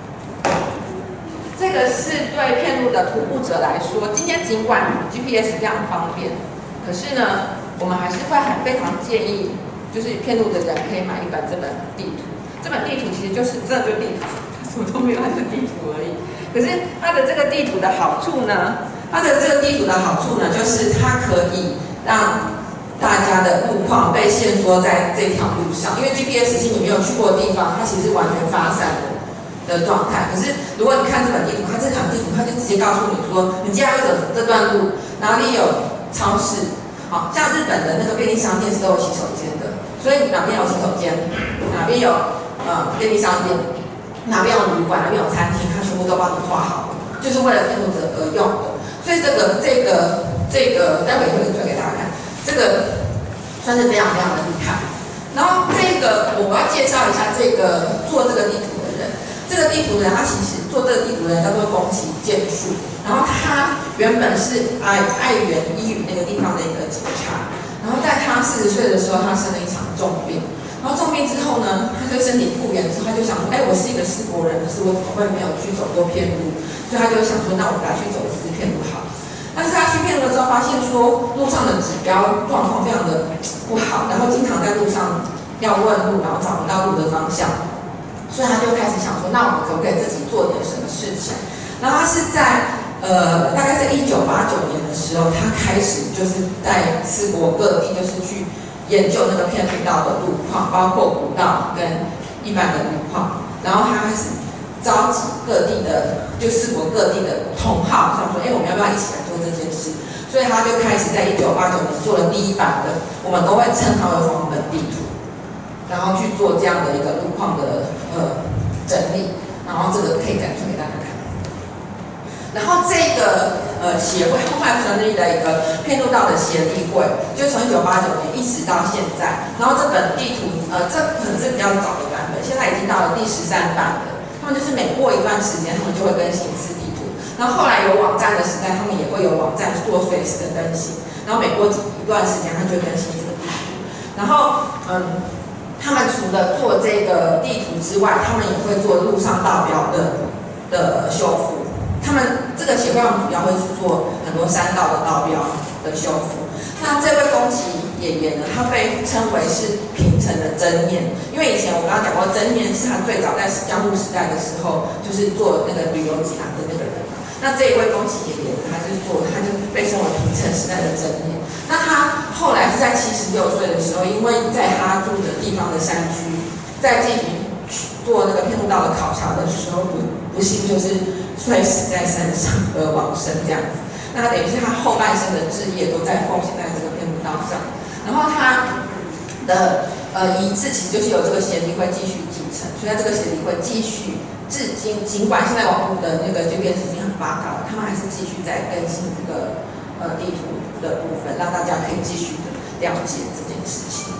这个是对骗路的徒步者来说，今天尽管 GPS 非常方便，可是呢， 我们还是会非常建议，就是骗路的人可以买一本这本地图。这本地图其实就是真的就是地图，它什么都没有，它就是地图而已。可是它的这个地图的好处呢，就是它可以让大家的路况被限缩在这条路上，因为 GPS 是你没有去过的地方，它其实是完全发散的状态。可是如果你看这本地图，它这场地图它就直接告诉你说，你接下来走这段路哪里有超市，好像日本的那个便利商店是都有洗手间的，所以哪边有洗手间，哪边有便利商店，哪边有旅馆，哪边有餐厅，它全部都帮你画好了，就是为了骗路者而用的。所以这个，待会会转给大家看，这个算是非常非常的厉害。然后我要介绍一下做这个地图的人。这个地图的人，他其实做这个地图的人叫做宫崎健树，然后他原本是爱媛伊予那个地方的一个警察，然后在他40岁的时候，他生了一场重病。然后重病之后呢，他就身体复原之后，他就想说，我是一个4国人，可是我怎么会没有去走过骗路？所以他就想说，那我来去走一次骗路好。但是他去骗路之后，发现说路上的指标状况非常的不好，然后经常在路上要问路，然后找不到路的方向，所以他就开始想说，那我们可不可以自己做点什么事情？然后他是在大概在1989年的时候，他开始就是在4国各地就是去研究那个骗路道的路况，包括古道跟一般的路况，然后他开始召集各地的，就4国各地的同好，想说，我们要不要一起来做这件事？所以他就开始在1989年做了第一版的，我们都会称它为黄本地图，然后去做这样的一个路况的整理，然后这个可以展出给大家看。然后这个协会后来成立了一个骗路道的协力会，就从1989年一直到现在。然后这本地图，这可能是比较早的版本，现在已经到了第13版了。他们就是每过一段时间，他们就会更新一次地图。然后后来有网站的时代，他们也会有网站做随时的更新。然后每过一段时间，他就会更新这个地图。然后他们除了做这个地图之外，他们也会做路上道标的修复。他们这个协会主要会去做很多山道的道标的修复。那这位宫崎爷爷呢，他被称为是平成的真念，因为以前我刚刚讲过，真念是他最早在江户时代的时候，就是做那个旅游集团的那个人。那这一位宫崎爷爷，他就被称为平成时代的真念。那他后来是在76岁的时候，因为在他住的地方的山区，在进行做那个骗路道的考察的时候，不幸就是摔死在山上而往生这样子。那等于是他后半生的志业都在奉献在这个骗路道上。然后他的遗志其实就是由这个协力会继续继承，所以这个协力会继续至今，尽管现在网络的那个 GPS 已经很发达了，他们还是继续在更新这个地图的部分，让大家可以继续的了解这件事情。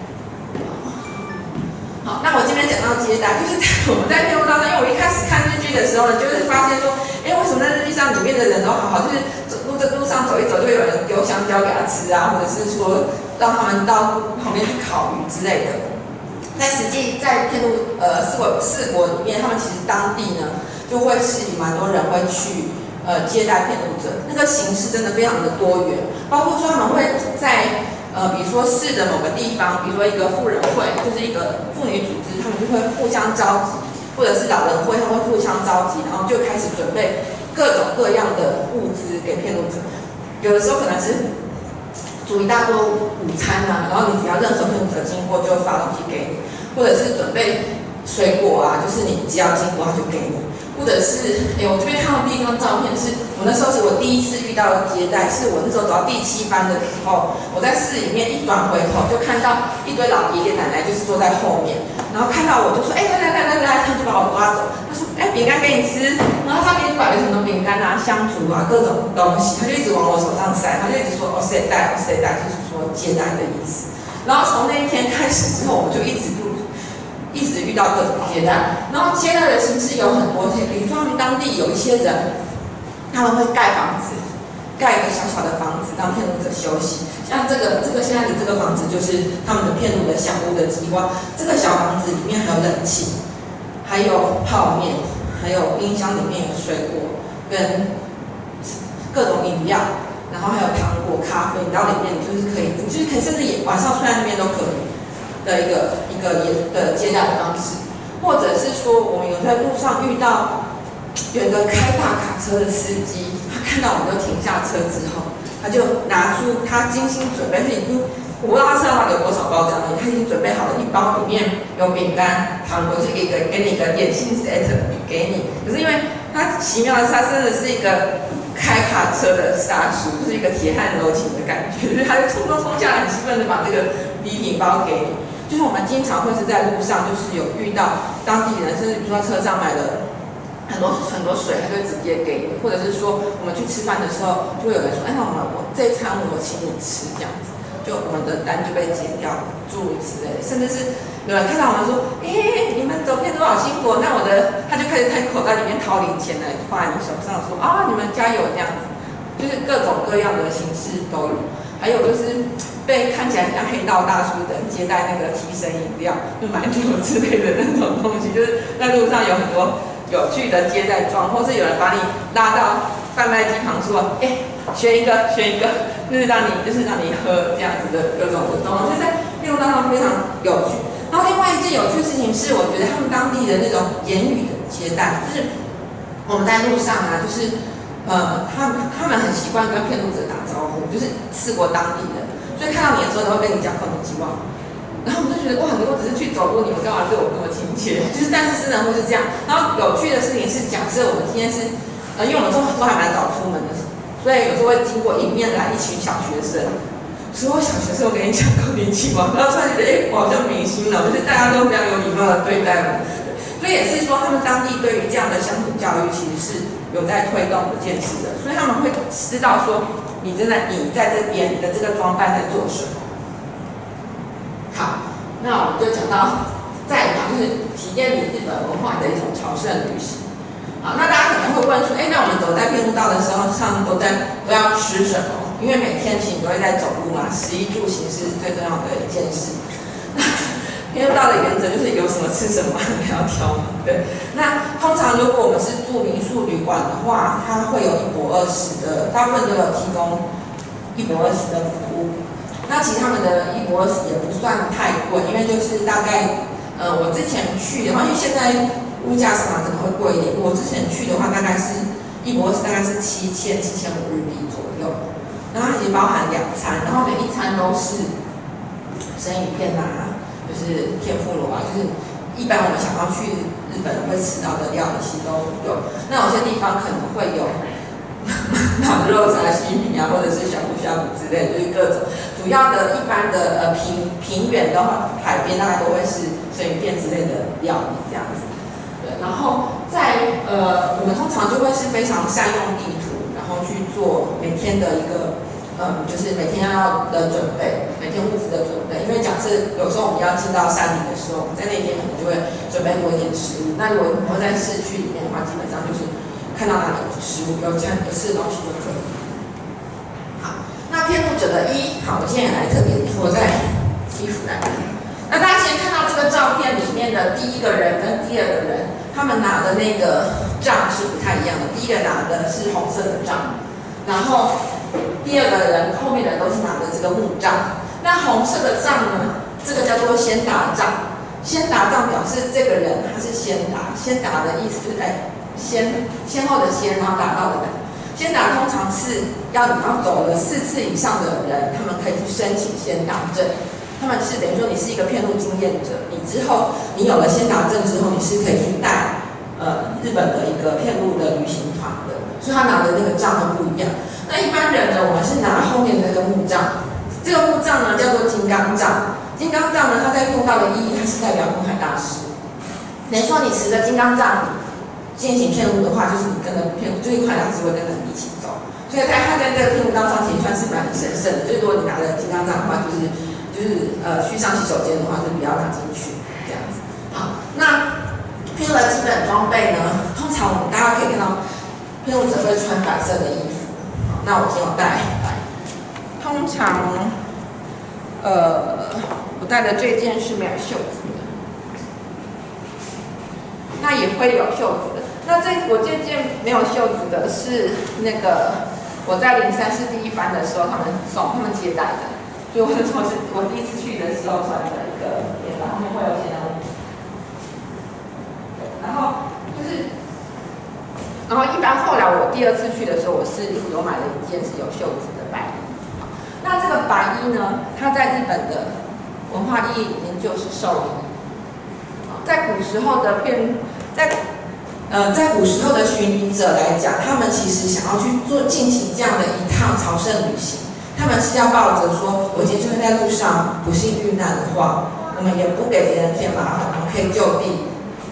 好，那我这边讲到接待，就是我们在骗路道上，因为我一开始看日剧的时候呢，就是发现说，为什么在日剧上里面的人都好好，就是路上走一走，就会有人丢香蕉给他吃啊，或者是说让他们到旁边去烤鱼之类的。但实际在骗路四国里面，他们其实当地呢就会是蛮多人会去接待骗路者，那个形式真的非常的多元，包括说他们会在比如说市的某个地方，比如说一个妇人会，就是一个妇女组织，他们就会互相召集，或者是老人会，他们会互相召集，然后就开始准备各种各样的物资给骗路者。有的时候可能是煮一大桌午餐啊，然后你只要任何骗路者经过就发东西给你，或者是准备水果啊，就是你只要经过他就给你。或者是，我这边看到第一张照片是，我那时候是我第一次遇到的接待，是我那时候走到第7班的时候，我在市里面一转回头就看到一堆老爷爷奶奶就是坐在后面，然后看到我就说，来，他就把我抓走，他说，饼干给你吃，然后他给你摆了什么饼干啊、香烛啊各种东西，他就一直往我手上塞，他就一直说谁带，就是说接待的意思。然后从那一天开始之后，我就一直遇到各种接待，然后接待的形式有很多，比如说他们当地有一些人，他们会盖房子，盖一个小小的房子让骗路者休息。像这个现在的这个房子就是他们的骗路的小屋的机关，这个小房子里面还有冷气，还有泡面，还有冰箱里面有水果跟各种饮料， 然后还有糖果、咖啡，你到里面你就是可以甚至也晚上睡在那边都可以的一个接待的方式，或者是说我们有在路上遇到有一个开大卡车的司机，他看到我们就停下车之后，他就拿出他精心准备，我不知道他车上有多少包这样的，他已经准备好了一包，里面有饼干、糖果，就是给你一个点心 set 给你。可是因为他奇妙的是，他真的是一个开卡车的大叔，就是一个铁汉柔情的感觉，就是他就冲下来，很兴奋的把这个礼品包给你。就是我们经常会是在路上，就是有遇到当地人，甚至比如说车上买了很多水，他就会直接给你，或者是说我们去吃饭的时候，就会有人说，哎，那我这一餐我请你吃这样子。就我们的单就被解掉了，诸如此类的，甚至是有人看到我们说，你们走遍路好辛苦，那他就开始在口袋里面掏零钱来放在你手上，说啊，你们加油这样子，就是各种各样的形式都有。还有就是被看起来像黑道大叔的人接待那个提神饮料，就买酒之类的那种东西，就是在路上有很多有趣的接待状，或是有人把你拉到贩卖机旁说，选一个，就是让你喝这样子的各种的东西，就在内容当中非常有趣。然后另外一件有趣的事情是，我觉得他们当地的那种言语的接待，就是我们在路上啊，就是他们很习惯跟骗路者打招呼，就是四国当地人，所以看到你的时候都会跟你讲口头期望。然后我们就觉得哇，如果只是去走路，你们干嘛对我这么亲切？就是但是真的会是这样。然后有趣的事情是，假设我们今天是因为我们都还蛮早出门的。所以有时候会经过迎面来一群小学生，所有小学生我跟你讲口头期望，然后突然觉得我好像明星了，就是大家都非常有礼貌的对待我。所以也是说，他们当地对于这样的乡土教育其实是有在推动这件事的，所以他们会知道说你在这边，你的这个装扮在做什么。好，那我们就讲到再讲就是体验你日本文化的一种朝圣旅行。好，那大家可能会问说，那我们走在遍路道的时候，上都要吃什么？因为每天其实都会在走路嘛，食衣住行是最重要的一件事。遍路道的原则就是有什么吃什么，不要挑嘛。对。那通常如果我们是住民宿旅馆的话，它会有1博20的，大部分都有提供1博20的服务。那其实他们的1博20也不算太贵，因为就是大概我之前去的话，因为现在物价上可能会贵一点。我之前去的话，大概是1博20，大概是7500日币左右。然后它已经包含2餐，然后每一餐都是生鱼片啊，就是天妇罗啊，就是一般我们想要去日本会吃到的料理其实都有。那有些地方可能会有马肉沙西米啊，或者是小骨之类的，就是各种主要的一般的平原的话，海边大概都会是生鱼片之类的料理这样子。对，然后在我们通常就会是非常善用地图，然后去做每天的一个就是每天要的准备，每天物资的准备。因为假设有时候我们要进到山里的时候，我们在那天可能就会准备多一点食物。那如果我在市区里面的话，基本上就是看到哪里有食物有吃的东西就可以。好，那骗路者的好，我现在也来特别拖在衣服来看。那大家先看到这个照片里面的第一个人跟第二个人，他们拿的那个杖是不太一样的。第一个拿的是红色的杖，然后第二个人后面的人都是拿的这个木杖。那红色的杖呢，这个叫做先达杖。先达杖表示这个人他是先达，先达的意思先后的先，然后达到的达。先达通常是你要走了4次以上的人，他们可以去申请先达证。他们是等于说你是一个骗路经验者，你之后你有了先达证之后，你是可以去带日本的一个骗路的旅行团的，所以他拿的那个杖都不一样。那一般人呢，我们是拿后面的那个木杖，这个木杖呢叫做金刚杖。金刚杖呢，它在骗路道的意义，它是代表空海大师。等于说你持着金刚杖进行骗路的话，就是你跟着骗路，就是空海大师会跟着你一起走。所以他在这个骗路道上其实算是蛮神圣的。就是如果你拿着金刚杖的话，就是去上洗手间的话，就不要拿进去这样子。好，那骗路的基本装备呢，通常我们大家可以看到，骗路者会穿白色的衣服。那我今天有带来，通常我带的这件是没有袖子的，那也会有袖子的。那我这件没有袖子的是那个我在03是第一班的时候，他们接待的，所以我是我第一次去的时候穿的一个便当，后面会有写到。然后一般后来我第二次去的时候，我是有买了一件是有袖子的白衣。那这个白衣呢，它在日本的文化意义里面就是寿衣。在古时候的古时候的寻隐者来讲，他们其实想要去进行这样的一趟朝圣旅行，他们是要抱着说，我今天就会在路上不幸遇难的话，我们也不给别人添麻烦，我们可以就地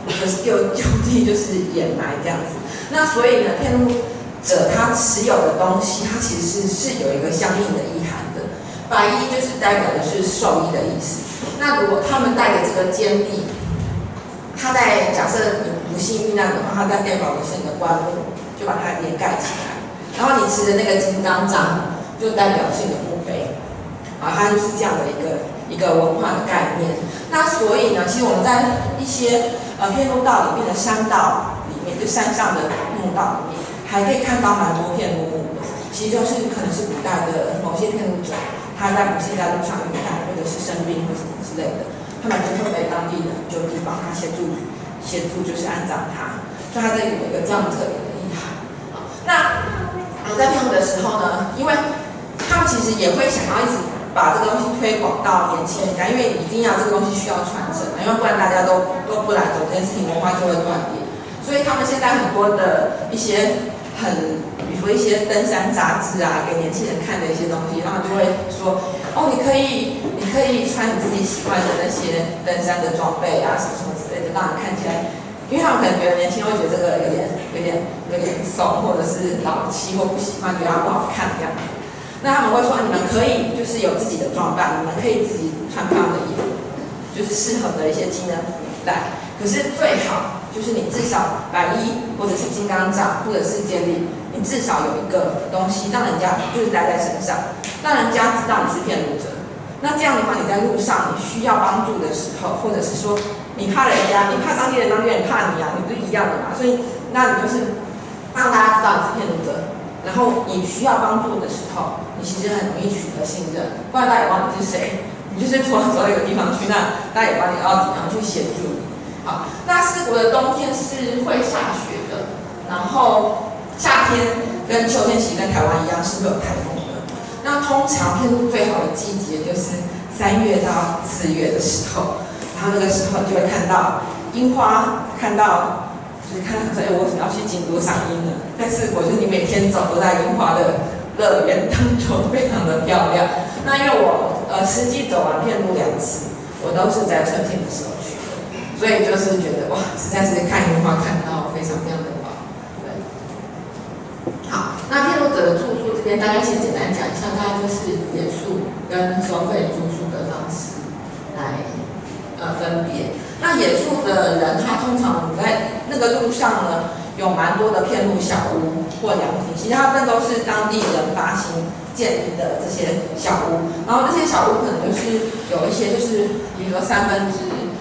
就是掩埋这样子。那所以呢，骗路者他持有的东西，它其实是有一个相应的意涵的。白衣就是代表的是寿衣的意思。那如果他们带的这个坚壁，他在假设你不幸遇难的话，他在代表的是你的棺木，就把它掩盖起来。然后你持的那个金刚杖，就代表是你的墓碑。它就是这样的一个文化的概念。那所以呢，其实我们在一些骗路道里面的山道里面，就山上的墓道里面，还可以看到蛮多骗路墓的。其实就是可能是古代的某些骗路者，他在不幸在路上遇难，或者是生病或什么之类的，他们就会被当地人就地帮他协助就是安葬他，所以他这里有一个这样特别的意涵。那我们在骗路的时候呢，因为他们其实也会想要一直把这个东西推广到年轻人家，因为一定要这个东西需要传承，因为不然大家都不来走这件事情，文化就会断裂。所以他们现在很多的一些比如说一些登山杂志啊，给年轻人看的一些东西，他们就会说，哦，你可以穿你自己喜欢的那些登山的装备啊，什么什么之类的，让人看起来，因为他们可能觉得年轻人会觉得这个有点怂，或者是老气或不喜欢，觉得它不好看这样子。那他们会说，你们可以就是有自己的装扮，你们可以自己穿漂亮的衣服，就是适合的一些机能服带。可是最好就是你至少白衣或者是金刚杖或者是坚立，你至少有一个东西让人家就是带在身上，让人家知道你是骗路者。那这样的话，你在路上你需要帮助的时候，或者是说你怕人家，你怕当地人怕你啊，你不是一样的嘛？所以那你就是让大家知道你是骗路者。然后你需要帮助的时候，你其实很容易取得信任，不然大家也忘你是谁，你就是突然走到一个地方去，那大家也帮你要怎么样去协助你。好，那四国的冬天是会下雪的，然后夏天跟秋天其实跟台湾一样是会有台风的。那通常骗路最好的季节就是3月到4月的时候，然后那个时候就会看到樱花，就是看到我要去京都赏樱了。在四国，就是你每天走都在樱花的乐园当中，非常的漂亮。那因为我实际走完骗路2次，我都是在春天的时候去的，所以就是觉得哇，实在是看樱花看到非常非常的棒。对，好，那骗路者的住宿这边大概先简单讲一下，大概就是野宿跟收费住宿的方式来分别。那野宿的人，他通常在那个路上呢，有蛮多的骗路小屋或凉亭，其实他们都是当地人发行建立的这些小屋。然后这些小屋可能就是有一些就是比如说4/3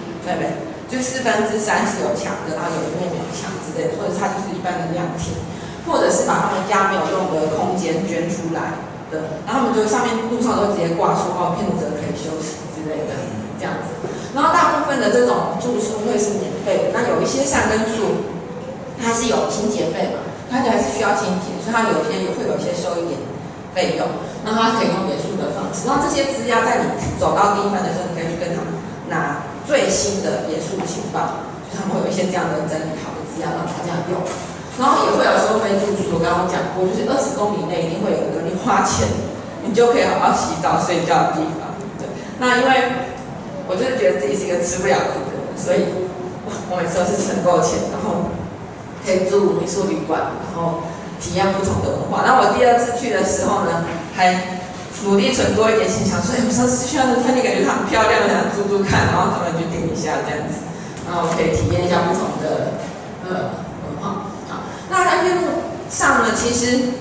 是有墙的，然后有一面没有墙之类的，或者它就是一般的凉亭，或者是把他们家没有用的空间捐出来的，然后他们就上面路上都直接挂说骗路者可以休息之类的这样子。然后大部分的这种住宿会是免费的，那有一些善根树，它是有清洁费嘛，它还是需要清洁，所以它有些也会有一些收一点费用，那它可以用野宿的方式。然后这些资料在你走到第一班的时候，你可以去跟他们拿最新的野宿情报，就是他们会有一些这样的整理好的资料让大家用。然后也会有收费住宿，我刚刚讲过，就是20公里内一定会有一个你花钱，你就可以好好洗澡睡觉的地方。对，那因为我就是觉得自己是一个吃不了苦的人，所以我每次都是存够钱，然后可以住民宿旅馆，然后体验不同的文化。那我第2次去的时候呢，还努力存多一点钱，想说，我上次去那个餐厅感觉它很漂亮，想住住看，然后他们去订一下这样子，然后可以体验一下不同的文化。好，那在骗路上呢，其实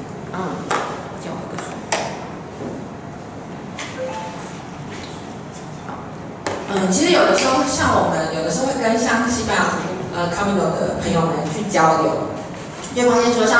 其实有的时候，像我们有的时候会跟像西班牙Camino 的朋友们去交流，就会发现说，像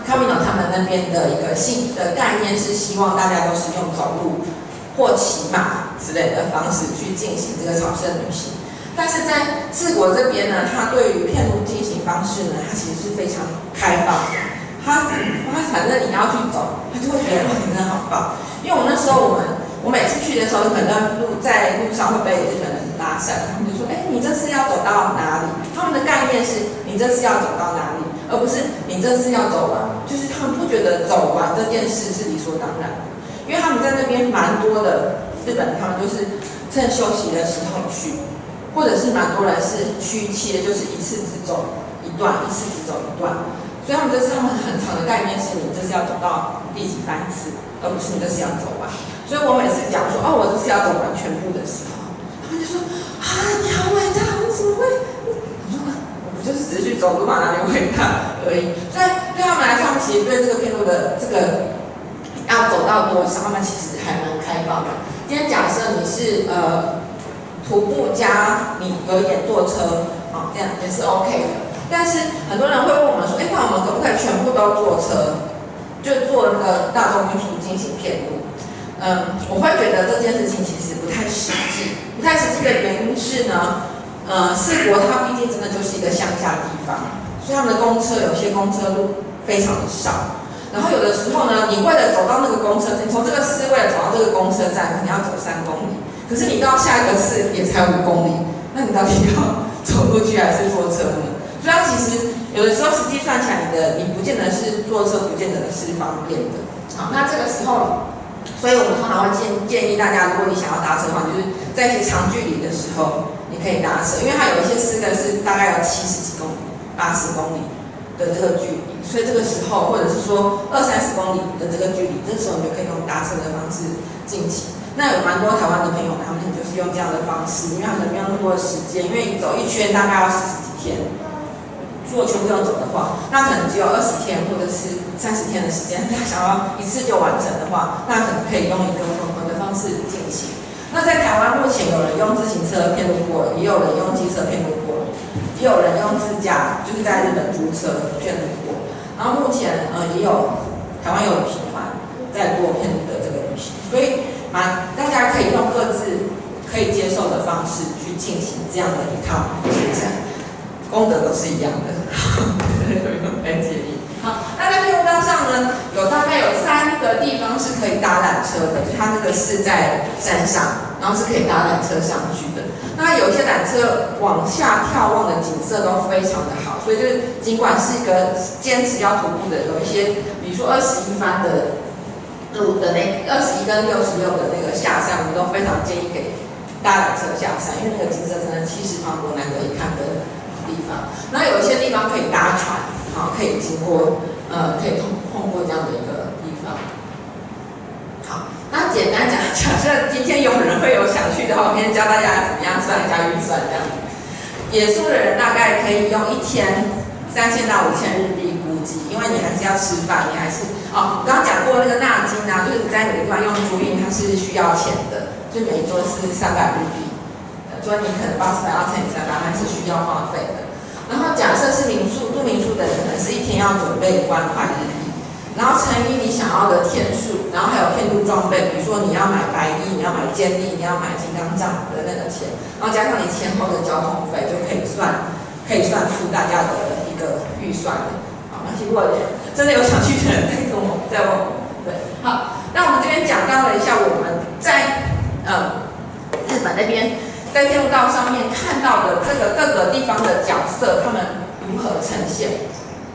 Camino 他们那边的一个概念是希望大家都是用走路或骑马之类的方式去进行这个朝圣旅行。但是在四国这边呢，它对于片路进行方式呢，它其实是非常开放的。它反正你要去走，他就会觉得哇，你真的好棒。因为我那时候我每次去的时候，可能在路上会被日本人搭讪，他们就说，你这次要走到哪里？他们的概念是你这次要走到哪里，而不是你这次要走完。就是他们不觉得走完这件事是理所当然的，因为他们在那边蛮多的日本人，他们就是趁休息的时候去。或者是蛮多人是区切，就是一次只走一段，一次只走一段，所以他们很长的概念是你这是要走到第几班次，而不是你这是要走完。所以我每次讲说我这是要走完全部的时候，他们就说你好伟大，你怎么会？我说我不就是只是去走路嘛，哪里伟大而已。所以对他们来说，他们其实对这个片路的这个要走到多少，他们其实还蛮开放的。今天假设你是徒步加你有一点坐车，这样也是 OK 的。但是很多人会问我们说，那我们可不可以全部都坐车，就坐那个大众运输进行片路？我会觉得这件事情其实不太实际。不太实际的原因是呢，四国它毕竟真的就是一个乡下地方，所以他们的公车有些公车路非常的少。然后有的时候呢，你为了走到那个公车站，你从这个市为了走到这个公车站，可能要走3公里。可是你到下一个市也才5公里，那你到底要走路去还是坐车呢？所以它其实有的时候实际算起来，你不见得是坐车，不见得是方便的。好，那这个时候，所以我们通常会建议大家，如果你想要搭车的话，就是在一些长距离的时候，你可以搭车，因为它有一些市的是大概有70几公里、80公里的这个距离，所以这个时候或者是说20-30公里的这个距离，这时候你就可以用搭车的方式进行。那有蛮多台湾的朋友，他们就是用这样的方式，因为他们没有那么多的时间，因为你走一圈大概要40几天，如果全部都走的话，那可能只有20天或者是30天的时间。他想要一次就完成的话，那可能可以用一个混合的方式进行。那在台湾目前有人用自行车片路过，也有人用机车片路过，也有人用自驾，就是在日本租车片路过。然后目前也有台湾有旅行团在做片路的这个旅行，所以大家可以用各自可以接受的方式去进行这样的一趟行程，功德都是一样的，没介意。好，那在片路道上呢，大概有3个地方是可以搭缆车的，就它那个是在山上，然后是可以搭缆车上去的。那有一些缆车往下眺望的景色都非常的好，所以就是尽管是一个坚持要徒步的，有一些比如说21番的路的那21跟66的那个下山，我们都非常建议给搭缆车下山，因为那个景色真的气势磅礴，难得一看的地方。那有一些地方可以搭船，可以经过可以通过这样的一个地方。好，那简单讲，假设今天有人会有想去的话，我今天教大家怎么样算一下预算这样子。野宿的人大概可以用1天3000到5000日币估计，因为你还是要吃饭，你还是我刚刚讲过那个纳金啊，就是你在每个地方用租印，它是需要钱的，就每一桌是300日币，所以你可能80%要乘以300，还是需要花费的。然后假设是民宿，住民宿的人可能是1天要准备5万块日币，然后乘以你想要的天数，然后还有片路装备，比如说你要买白衣，你要买坚力，你要买金刚杖的那个钱，然后加上你前后的交通费，就可以算出大家的一个预算了。好，那如果真的有想去的人再问我。对，好，那我们这边讲到了一下我们在日本那边在片路道上面看到的这个各个地方的角色，他们如何呈现。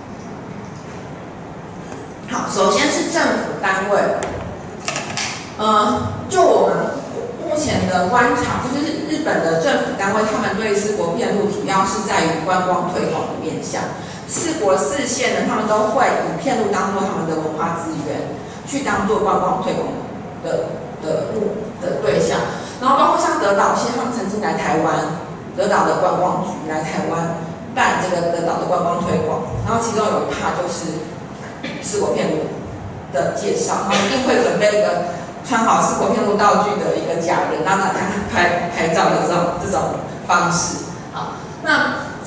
好，首先是政府单位，就我们目前的观察，就是日本的政府单位，他们对四国片路主要是在于观光推广的面向。四国4县呢，他们都会以片路当作他们的文化资源，去当作观光推广的对象。然后包括像德岛县，他们曾经来台湾，德岛的观光局来台湾办这个德岛的观光推广，然后其中有一趴就是四国片路的介绍，他们一定会准备一个穿好四国片路道具的一个假人，让大家拍照的这种方式。好，那他们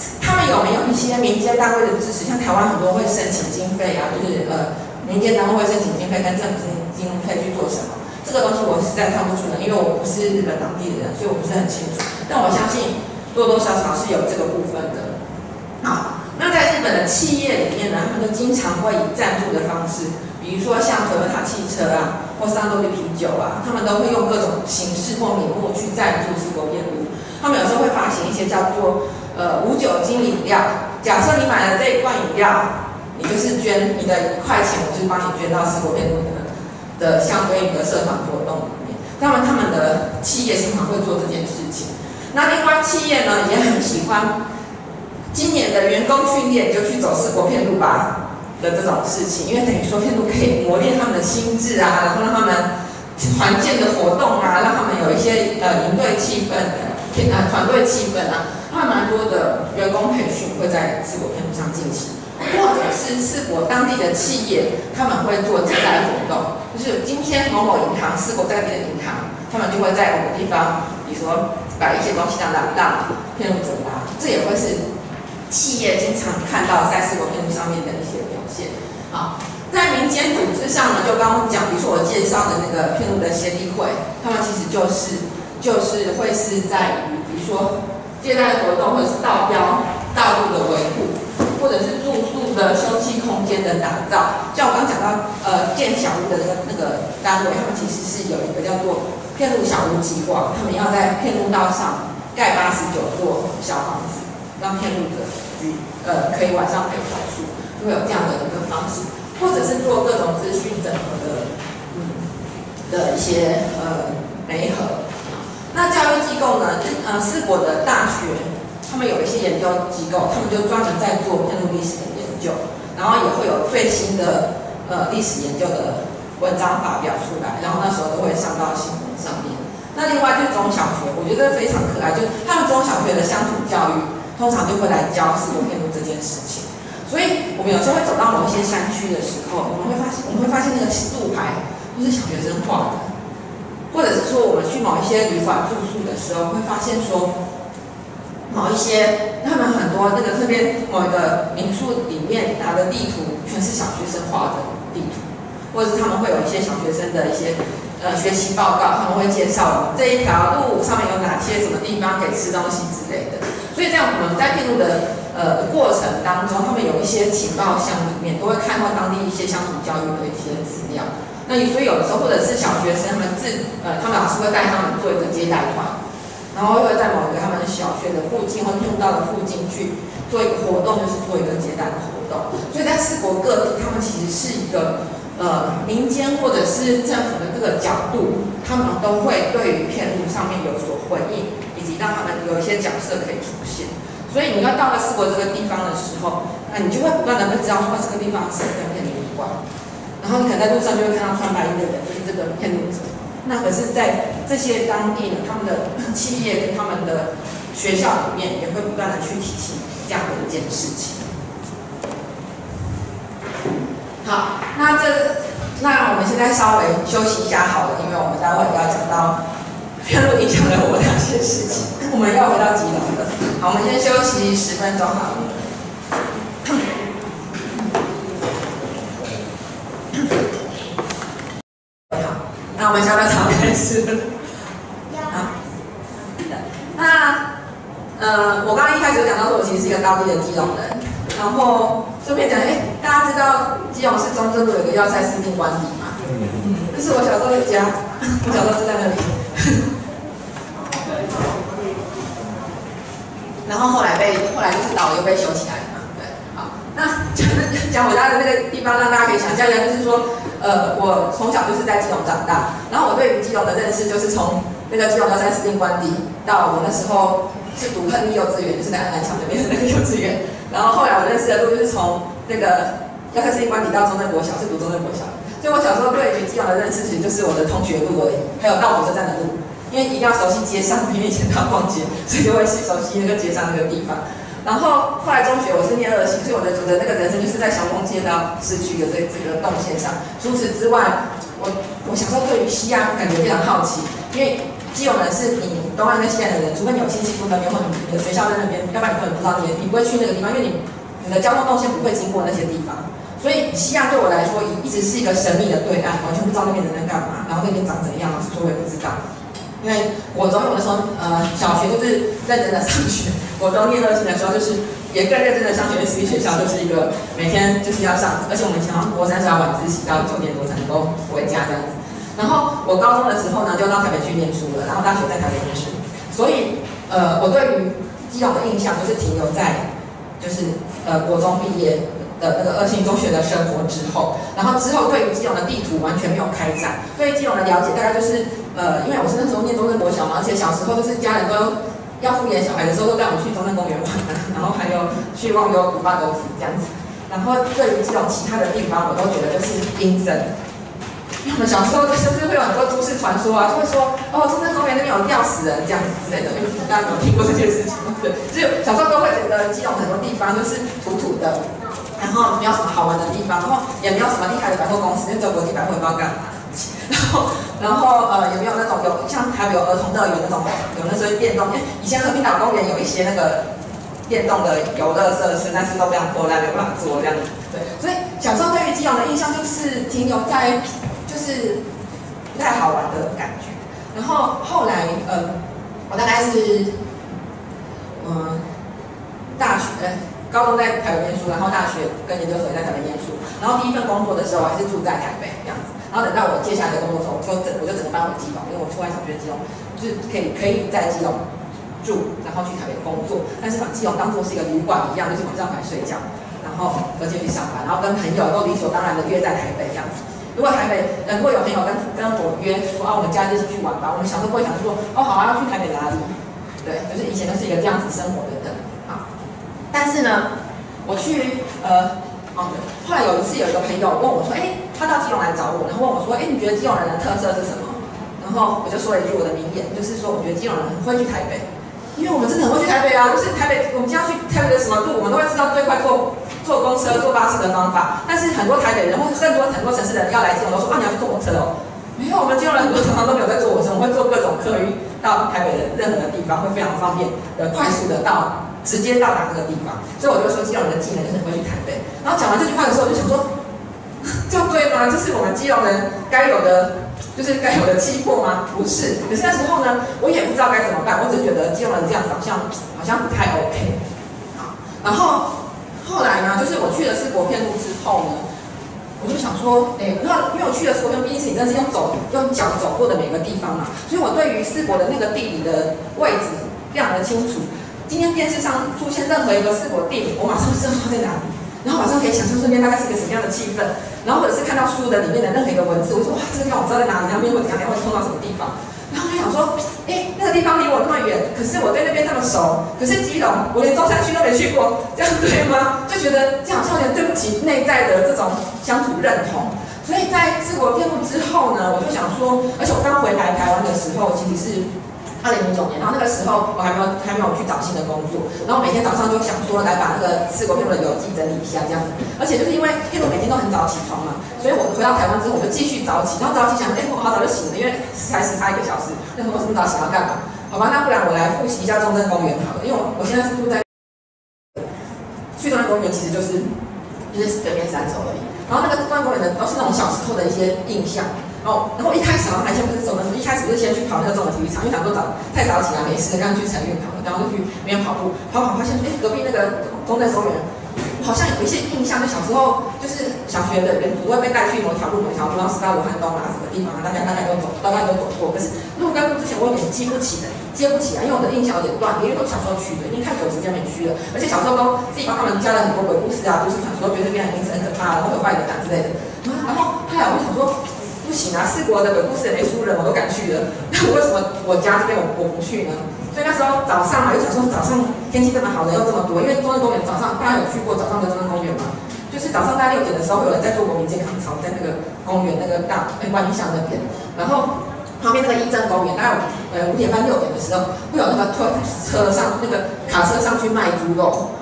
有没有一些民间单位的支持？像台湾很多会申请经费啊，就是民间单位会申请经费跟政府经费去做什么？这个东西我实在看不出来，因为我不是日本当地的人，所以我不是很清楚。但我相信多多少少是有这个部分的。好，那在日本的企业里面呢，他们都经常会以赞助的方式，比如说像Toyota汽车啊，或三多利啤酒啊，他们都会用各种形式或名目去赞助四国遍路。他们有时候会发行一些叫做无酒精饮料。假设你买了这一罐饮料，你就是捐你的1块钱，我就是帮你捐到四国遍路的相对应的社团活动里面。他们的企业经常会做这件事情。那另外企业呢也很喜欢今年的员工训练就去走四国遍路吧的这种事情，因为等于说遍路可以磨练他们的心智啊，然后让他们团建的活动啊，让他们有一些营队气氛团队气氛啊，他们蛮多的员工培训会在四国遍路上进行，或者是四国当地的企业，他们会做接待活动，就是今天某某银行四国在地的银行，他们就会在某个地方，比如说摆一些东西让遍路者拿，这也会是企业经常看到在四国遍路上面的一些表现。好，在民间组织上呢，就刚刚讲，比如说我介绍的那个遍路的协力会，他们其实就是会是在于，比如说接待活动，或者是道路的维护，或者是住宿的休憩空间的打造。像我刚刚讲到，建小屋的那个单位，他们其实是有一个叫做遍路小屋计划，他们要在遍路道上盖89座小房子，让遍路者可以晚上陪跑宿，就会有这样的一个方式，或者是做各种资讯整合的一些媒合。那教育机构呢？四国的大学，他们有一些研究机构，他们就专门在做遍路历史的研究，然后也会有最新的历史研究的文章发表出来，然后那时候都会上到新闻上面。那另外就是中小学，我觉得非常可爱，就是他们中小学的乡土教育，通常就会来教四国遍路这件事情。所以我们有时候会走到某一些山区的时候，我们会发现那个路牌都是小学生画的。或者是说，我们去某一些旅馆住宿的时候，会发现说，某一些他们很多那边某一个民宿里面拿的地图，全是小学生画的地图，或者是他们会有一些小学生的一些学习报告，他们会介绍这一条路上面有哪些什么地方可以吃东西之类的。所以这样我们在遍路的过程当中，他们有一些情报箱里面都会看到当地一些乡土教育的一些资料。那所以有的时候，或者是小学生他们老师会带他们做一个接待团，然后会在某一个他们小学的附近或遍路道的附近去做一个活动，就是做一个接待的活动。所以在四国各地，他们其实是一个民间或者是政府的这个角度，他们都会对于遍路上面有所回应，以及让他们有一些角色可以出现。所以你要到了四国这个地方的时候，你就会不断的会知道说这个地方是跟遍路有关。然后你可能在路上就会看到穿白衣的人，就是这个遍路者。那可是，在这些当地呢，他们的企业跟他们的学校里面，也会不断的去提醒这样的一件事情。好，那我们现在稍微休息一下好了，因为我们待会要讲到遍路影响了我哪些事情。我们要回到基隆了。好，我们先休息10分钟好了。那我们下半场开始。好，那我刚刚一开始讲到说，我其实是一个当地的基隆人，然后顺便讲，大家知道基隆市中正路有个要塞司令官邸吗？这是我小时候的家，我小时候就在那里。然后后来就是倒了又被修起来了嘛，对，好，那讲我家的那个地方，让大家可以想象一下，就是说，我从小就是在基隆长大，然后我对于基隆的认识就是从那个基隆要塞司令官邸到我那时候是读亨利幼稚园，就是在安南桥那边的那个幼稚园，然后后来我认识的路就是从那个要塞司令官邸到中正国小，是读中正国小，所以我小时候对于基隆的认识其实就是我的同学路而已，还有到火车站的路。因为一定要熟悉街上，因为以前都要逛街，所以就会熟悉那个街上那个地方。然后后来中学我是念2系，所以我的那个人生就是在小东街到市区的这个动线上。除此之外，我小时候对于西亚感觉非常好奇，因为基隆人是你东岸跟西岸的人，除非你有亲戚住那边，或者你的学校在那边，要不然你根本不知道你不会去那个地方，因为你的交通动线不会经过那些地方。所以西岸对我来说一直是一个神秘的对岸，完全不知道那边人在干嘛，然后那边长怎样，老实说我也不知道。因为国中有的时候，小学就是认真的上学，国中念2级的时候就是也更认真的上学，私立学校就是一个每天就是要上，而且我们以前好像国3是要晚自习到9点多才能够回家这样子。然后我高中的时候呢，就到台北去念书了，然后大学在台北念书，所以我对于基隆的印象就是停留在就是国中毕业的那个2性中学的生活之后，然后之后对于基隆的地图完全没有开展，对于基隆的了解大概就是因为我是那时候念中正国小嘛，而且小时候就是家人都要敷衍小孩的时候，都带我们去中正公园玩，然后还有去忘忧谷、八斗子这样子。然后对于基隆其他的地方，我都觉得就是阴森。因为我们小时候就是会有很多都市传说啊，就会说哦，中正公园那边有吊死人这样子之类的，因为大家有听过这件事情吗？对，就是小时候都会觉得基隆很多地方就是土土的，然后没有什么好玩的地方，然后也没有什么厉害的百货公司，因为只有国际百货，不知道干嘛。然后也没有那种像台北有儿童乐园那种，有那些电动，因为以前和平岛公园有一些那个电动的游乐设施，但是都非常破烂，没有办法做这样子。对，所以小时候对于基隆的印象就是停留在就是不太好玩的感觉。然后后来我大概是大学高中在台北念书，然后大学跟研究所也在台北念书，然后第一份工作的时候我还是住在台北这样子。然后等到我接下来的工作的时候，我就整个搬回基隆，因为我出来小学基隆，就是可以在基隆住，然后去台北工作，但是把基隆当作是一个旅馆一样，就是晚上回来睡觉，然后隔天去上班，然后跟朋友都理所当然的约在台北这样子。如果有朋友跟我约说我们假日一起去玩吧，我们小时候不会想说好啊，要去台北哪里？对，就是以前都是一个这样子生活的人啊。但是呢，我去后来有一次有一个朋友问我说，他到基隆来找我，然后问我说，你觉得基隆人的特色是什么？然后我就说了一句我的名言，就是说我觉得基隆人很会去台北，因为我们真的很会去台北啊，就是台北我们今天要去台北的什么路，我们都会知道最快坐公车、坐巴士的方法。但是很多台北人或者很多城市的人要来基隆都说你要去坐火车哦，没有，我们基隆人很多常常都没有在坐火车，我们会坐各种客运到台北的任何的地方，会非常方便的、快速的直接到达这个地方。所以我就说基隆人的技能就是很会去台北。然后讲完这句话的时候，我就想说，这样对吗？这是我们基隆人该有的，就是该有的气魄吗？不是。可是那时候呢，我也不知道该怎么办，我只是觉得基隆人这样子好像不太 OK。好，然后后来呢，就是我去了四国片路之后呢，我就想说，因为我去了四国片，毕竟是你真的是用脚走过的每个地方嘛，所以我对于四国的那个地理的位置非常的清楚。今天电视上出现任何一个四国地名，我马上知道它在哪里。然后马上可以想象这边大概是一个什么样的气氛，然后或者是看到书的里面的任何一个文字，我说哇，这个地方我知道在哪里，那边会怎样，会冲到什么地方。然后我就想说，那个地方离我那么远，可是我对那边那么熟，可是基隆我连中山区都没去过，这样对吗？就觉得这样好像有点对不起内在的这种乡土认同。所以在四国片路之后呢，我就想说，而且我刚回来台湾的时候，其实是2009年，然后那个时候我还没有去找新的工作，然后每天早上就想说来把那个四国片路的游记整理一下这样子，而且就是因为片路每天都很早起床嘛，所以我回到台湾之后我就继续早起，然后早起想，我好早就醒了，因为才时差1个小时，那我这么早起要干嘛？好吧，那不然我来复习一下中正公园好了，因为我现在是住在去中正公园，其实就是对面3走而已，然后那个中正公园的都是那种小时候的一些印象。然后一开始好像还先不是走的，一开始就先去跑那个中文体育场，因为想说太早起来没事，刚去晨运跑了，然后就去没有跑步，跑发现隔壁那个中正公园，好像有一些印象，就小时候就是小学的人都会被带去某条路，然后18罗汉东啊什么地方，大概都走过，可是路跟路之前我有点接不起来，因为我的印象有点乱，因为都小时候去的，因为太久时间没去了，而且小时候都自己帮他们加了很多鬼故事啊，都市传说，觉得那边很可怕，然后有坏人啊之类的，然后后来我就想说。不行啊，四国的鬼故事也没输人，我都敢去了。那为什么我家这边我不去呢？所以那时候早上嘛，又想说早上天气这么好，人又这么多，因为中正公园早上大家有去过早上的中正公园吗？就是早上大概6点的时候，有人在做国民健康操，在那个公园那个观音巷那边，然后旁边那个义正公园，大概5点半6点的时候，会有那个车上那个卡车上去卖猪肉。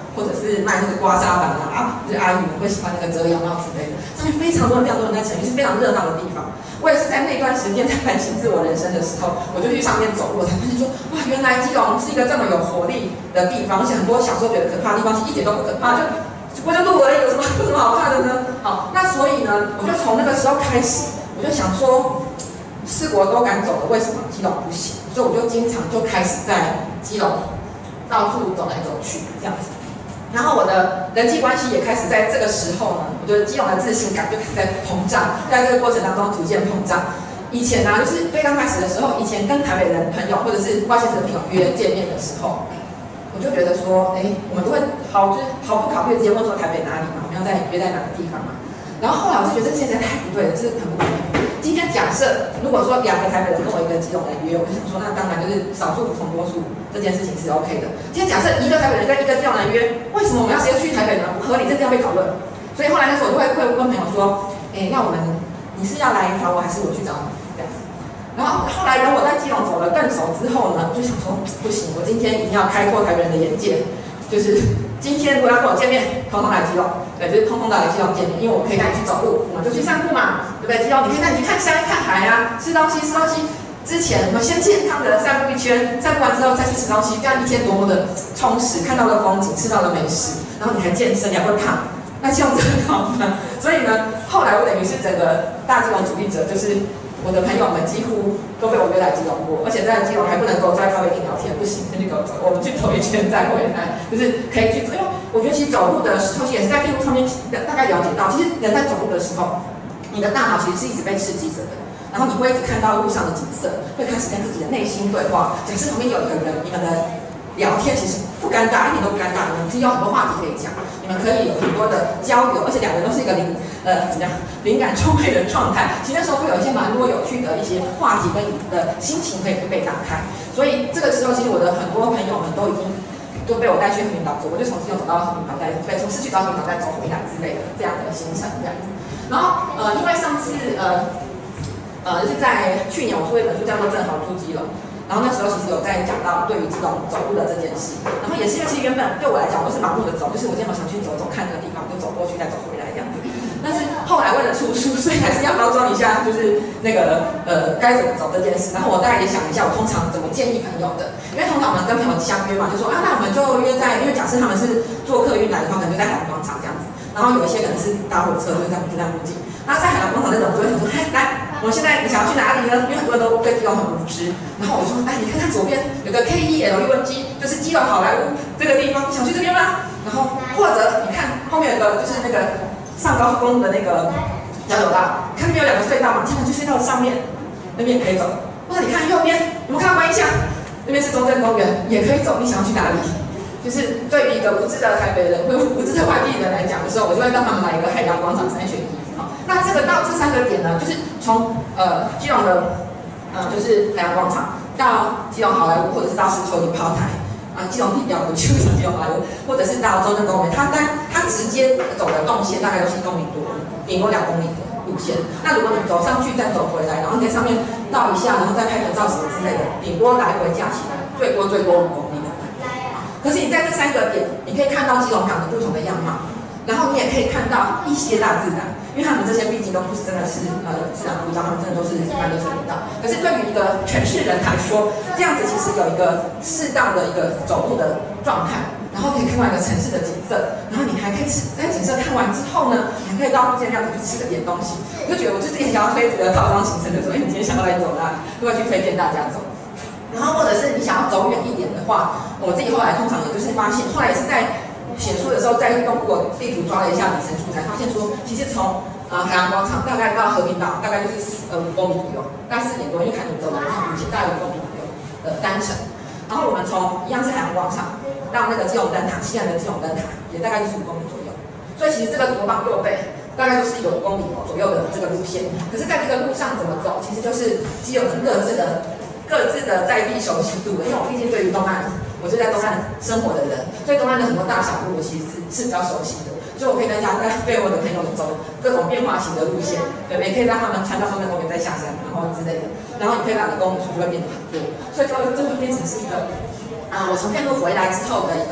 或者是卖那个刮痧板就是阿姨们会喜欢那个遮阳帽之类的，上面非常多人在成立，是非常热闹的地方。我也是在那段时间在反省自我人生的时候，我就去上面走路，我才发现说，哇，原来基隆是一个这么有活力的地方，而且很多小时候觉得可怕的地方，其实一点都不可怕，不就路而已，有什么好怕的呢？好，那所以呢，我就从那个时候开始，我就想说，4国都敢走了，为什么基隆不行？所以我就经常就开始在基隆到处走来走去这样子。然后我的人际关系也开始在这个时候呢，我觉得基隆的自信感就开始在膨胀，在这个过程当中逐渐膨胀。以前呢，就是最刚开始的时候，以前跟台北人朋友或者是外县市的朋友约见面的时候，我就觉得说，我们都会就是毫不考虑直接问说台北哪里嘛，我们要约在哪个地方嘛。然后后来我就觉得这现在太不对了，这很不对。今天假设如果说2个台北人跟我1个基隆人约，我就想说，那当然就是少数服从多数这件事情是 OK 的。今天假设1个台北人跟1个基隆人约，为什么我们要直接去台北呢？不合理，这要被讨论。所以后来那时候我就会问朋友说，那你是要来找我，还是我去找你这样子？然后后来等我在基隆走了更熟之后呢，我就想说不行，我今天一定要开拓台北人的眼界，就是今天如果要跟我见面，通通来基隆，对，就是通通的来基隆见面，因为我可以带你去走路，我们就去散步嘛，对不对？基隆你可以带你去看山、看海啊，吃东西。之前我们先健康的散步一圈，散步完之后再去吃东西，这样一天多么的充实，看到了风景，吃到了美食，然后你还健身，你还会胖，那这样子很好吗？所以呢，后来我等于是整个大基隆主义者，就是我的朋友们几乎都被我约来基隆过，而且在基隆还不能够在咖啡厅聊天，不行，先去给我走，我们去走一圈再回来，就是可以去走。因为我觉得其实走路的时候，其实也是在电路上面大概了解到，其实人在走路的时候，你的大脑其实是一直被刺激着的，然后你会一直看到路上的景色，会开始跟自己的内心对话。假设旁边有一个人，你们的聊天其实不尴尬，一点都不尴尬，你们其实有很多话题可以讲，你们可以有很多的交流，而且2个人都是一个灵感充沛的状态。其实那时候会有一些蛮多有趣的一些话题跟你的心情可以被打开。所以这个时候，其实我的很多朋友们都已经被我带去和平岛走，我就从基隆走到和平岛，从市区到和平岛再走回来之类的这样的行程这样子。然后因为上次就是在去年我出了一本书叫做《正好出基隆》。然后那时候其实有在讲到对于基隆走路的这件事，然后也是因为其实原本对我来讲我是盲目的走，就是我今天我想去走走看那个地方，就走过去再走回来这样子。但是后来为了出书，所以还是要包装一下，就是那个该怎么走这件事。然后我大概也想一下，我通常怎么建议朋友的，因为通常我们跟朋友相约嘛，就说那我们就约在，因为假设他们是坐客运来的话，可能就在海洋广场这样子。然后有一些可能是搭火车，就在我们这附近。那在海洋广场那种，我就会想说，来。我现在你想要去哪里呢？因为很多人都对基隆很无知，然后我就说，你看看左边有个 KELUNG，就是基隆好莱坞这个地方，你想去这边吗？然后或者你看后面有个就是那个上高速公路的那个交流道，看那边有2个隧道嘛，他们去隧道上面那边也可以走。或者你看右边，有没有看到观音巷？那边是中正公园，也可以走。你想要去哪里？就是对于一个无知的台北人或无知的外地人来讲的时候，我就会让他们来一个海洋广场3选1。那这3个点呢，就是从基隆的就是海洋广场到基隆好莱坞，或者是到石球里炮台基隆地标不去基隆好莱坞，或者是到中正公园，它直接走的动线大概都是1公里多，顶多2公里的路线。那如果你走上去再走回来，然后你在上面绕一下，然后再拍个照什么之类的，顶多来回加起来最多5公里的。可是你在这3个点，你可以看到基隆港的不同的样貌。然后你也可以看到一些大自然，因为他们这些毕竟都不是真的是自然步道，他们真的都是一般的水步道。可是对于一个城市人来说，这样子其实有一个适当的一个走路的状态，然后可以看到一个城市的景色，然后你还可以在景色看完之后呢，你还可以到附近让你去吃个点东西。我就觉得我自己很想要推这个套装行程，就说你今天想要来走哪里，会去推荐大家走。然后或者是你想要走远一点的话，我自己后来通常也就是发现，后来也是在写书的时候，在用Google地图抓了一下里程数，才发现说，其实从海洋广场大概到和平岛，大概就是5公里左右，大概4点多，因为看你走的路线，大概5公里左右的单程。然后我们从一样是海洋广场到那个基隆灯塔，西岸的基隆灯塔，也大概就是5公里左右。所以其实这个左膀右背大概就是有5公里左右的这个路线。可是在这个路上怎么走，其实就是基隆人各自的在地熟悉度的，因为我毕竟对于东岸。我是在东岸生活的人，所以东岸的很多大小路我其实是比较熟悉的，所以我可以跟我的朋友们走各种变化型的路线，对，也可以让他们穿到中正公园再下山，然后之类的，然后你可以把你的公里数就会变得很多，所以就会变成是一个我从片路回来之后的一个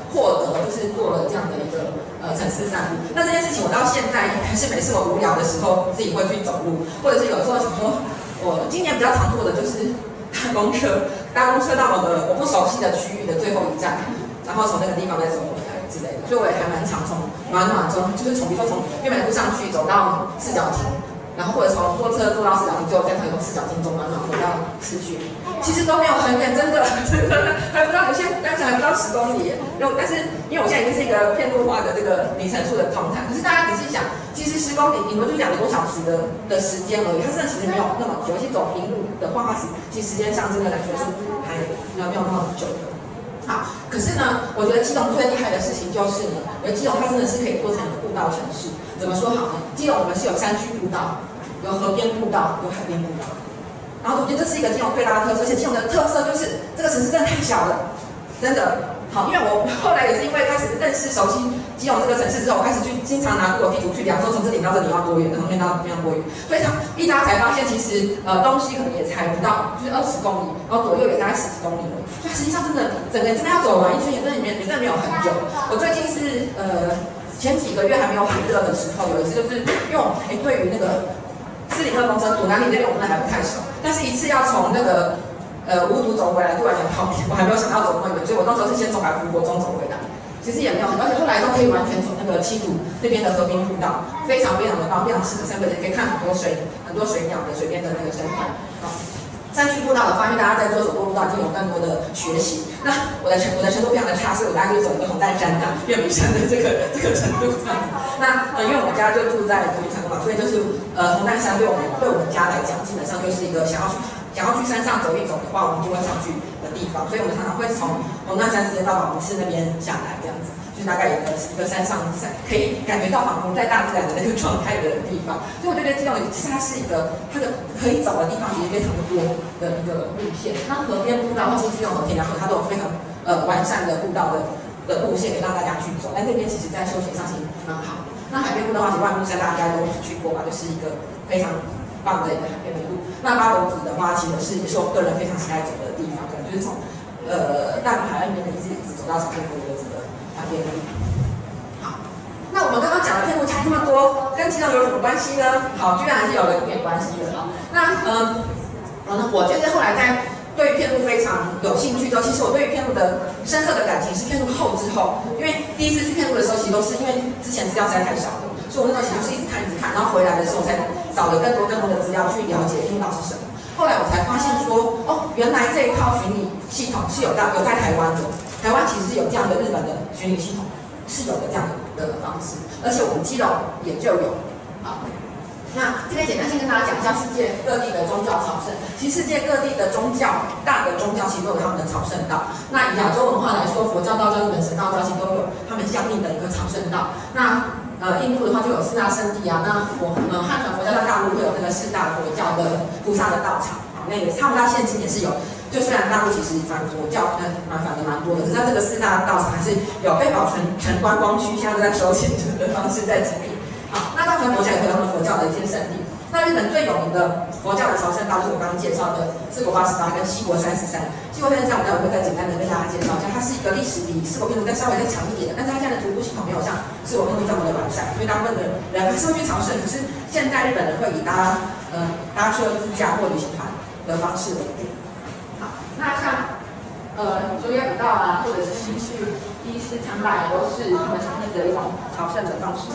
获得就是做了这样的一个城市散步。那这件事情我到现在还是每次我无聊的时候自己会去走路，或者是有时候想说，我今年比较常做的就是搭公车到某个我不熟悉的区域的最后一站，然后从那个地方再走回来之类的。所以我也还蛮常从暖中，就是比如说从原本的路上去走到四角亭。然后或者从坐车坐到四角亭，最后再从四角亭走暖回到市区，其实都没有很远，真的还不到，有些单程还不到10公里。但是因为我现在已经是一个片路化的这个里程数的状态，可是大家仔细想，其实10公里顶多就2个多小时的时间而已，它真的其实没有那么久，而且走平路的话，其实时间上真的来说是还没有那么久的。好，可是呢，我觉得基隆最厉害的事情就是呢，基隆它真的是可以做成一个步道城市。怎么说好呢？基隆我们是有山区步道，有河边步道，有海边步道。然后我觉得这是一个基隆最大的特色，而且基隆的特色就是这个城市真的太小了，真的。好，因为我后来也是因为开始认识熟悉基隆这个城市之后，我开始去经常拿 Google 地图去量说从这里到这里要多远，从那边到那边要多远。所以大家才发现，其实东西可能也才不到就是20公里，然后左右也大概10几公里了。所以实际上真的整个真的要走完一圈，也真的没有很久。我最近是前几个月还没有很热的时候，有一次就是因为我对于那个402公车堵哪里这边我真的还不太熟，但是一次要从那个无毒走回来，对我来讲好，我还没有想到走那么远，所以我那时候是先从海福国中走回来，其实也没有很，而且后来都可以完全从那个七堵那边的河滨步道，非常的棒，非常适合山北，可以看很多水鸟的水边的那个生态。山区步道的话，因为大家在做走路步道，一定有更多的学习。那我的程度非常的差，所以我大概就走一个红带山的越美山的这个程度这样子。那因为我们家就住在土城嘛，所以就是红带山对我们家来讲，基本上就是一个想要去山上走一走的话，我们就会上去的地方。所以我们常常会从红带山直接到宝明寺那边下来这样子。就是大概有一个山上可以感觉到仿佛在大自然的那个状态的地方，所以我觉得基隆它是一个它的可以走的地方其实非常的多的一个路线。那河边步道或是基隆和田寮河，它都有非常完善的步道的路线给让大家去走。但这边其实在休闲上其实蛮好。那海边步道的话，其实万木山大家都去过吧，就是一个非常棒的一个海边的路。那八斗子的话，其实也是我个人非常喜爱走的地方，可能就是从大港海岸边的一直走到长滨国的这个海边的路。好，那我们刚刚讲的片路讲这么多，跟基隆有什么关系呢？好，居然还是有一点关系的。那我就是后来在对于片路非常有兴趣之后，其实我对于片路的深刻的感情是片路后之后，因为第一次去片路的时候，其实都是因为之前资料实在太少了，所以我那时候其实是一直看，然后回来的时候才找了更多的资料去了解片路到底是什么。后来我才发现说，原来这一套巡礼系统是有在台湾的，台湾其实是有这样的日本的巡礼系统，是有的这样的方式，而且我们基隆也就有。好，那这边简单先跟大家讲一下世界各地的宗教朝圣。其实世界各地的大的宗教其实都有他们的朝圣道。那以亚洲文化来说，佛教、道教、日本神道教其实都有他们相应的一个朝圣道。那印度的话就有4大圣地啊，那汉传佛教在大陆会有那个4大佛教的菩萨的道场，那也他们到现今也是有。就虽然大陆其实反佛教反的蛮多的，可是它这个4大道场还是有被保存成观光区，现在都在收钱的方式在经营。好，那藏传佛教也有他们佛教的一些圣地。那日本最有名的佛教的朝圣道就是我刚刚介绍的四国88跟西国33。西国33我待会会再简单的跟大家介绍一下，它是一个历史比四国遍路再稍微再长一点的，但是它现在的徒步系统没有像四国遍路这么的完善，所以大部分的人还是会去朝圣。可是现在日本人会以搭车自驾或旅行团的方式为主。好，那像中野古道啊，或者是西式参拜，都是他们常见的一种朝圣的方式。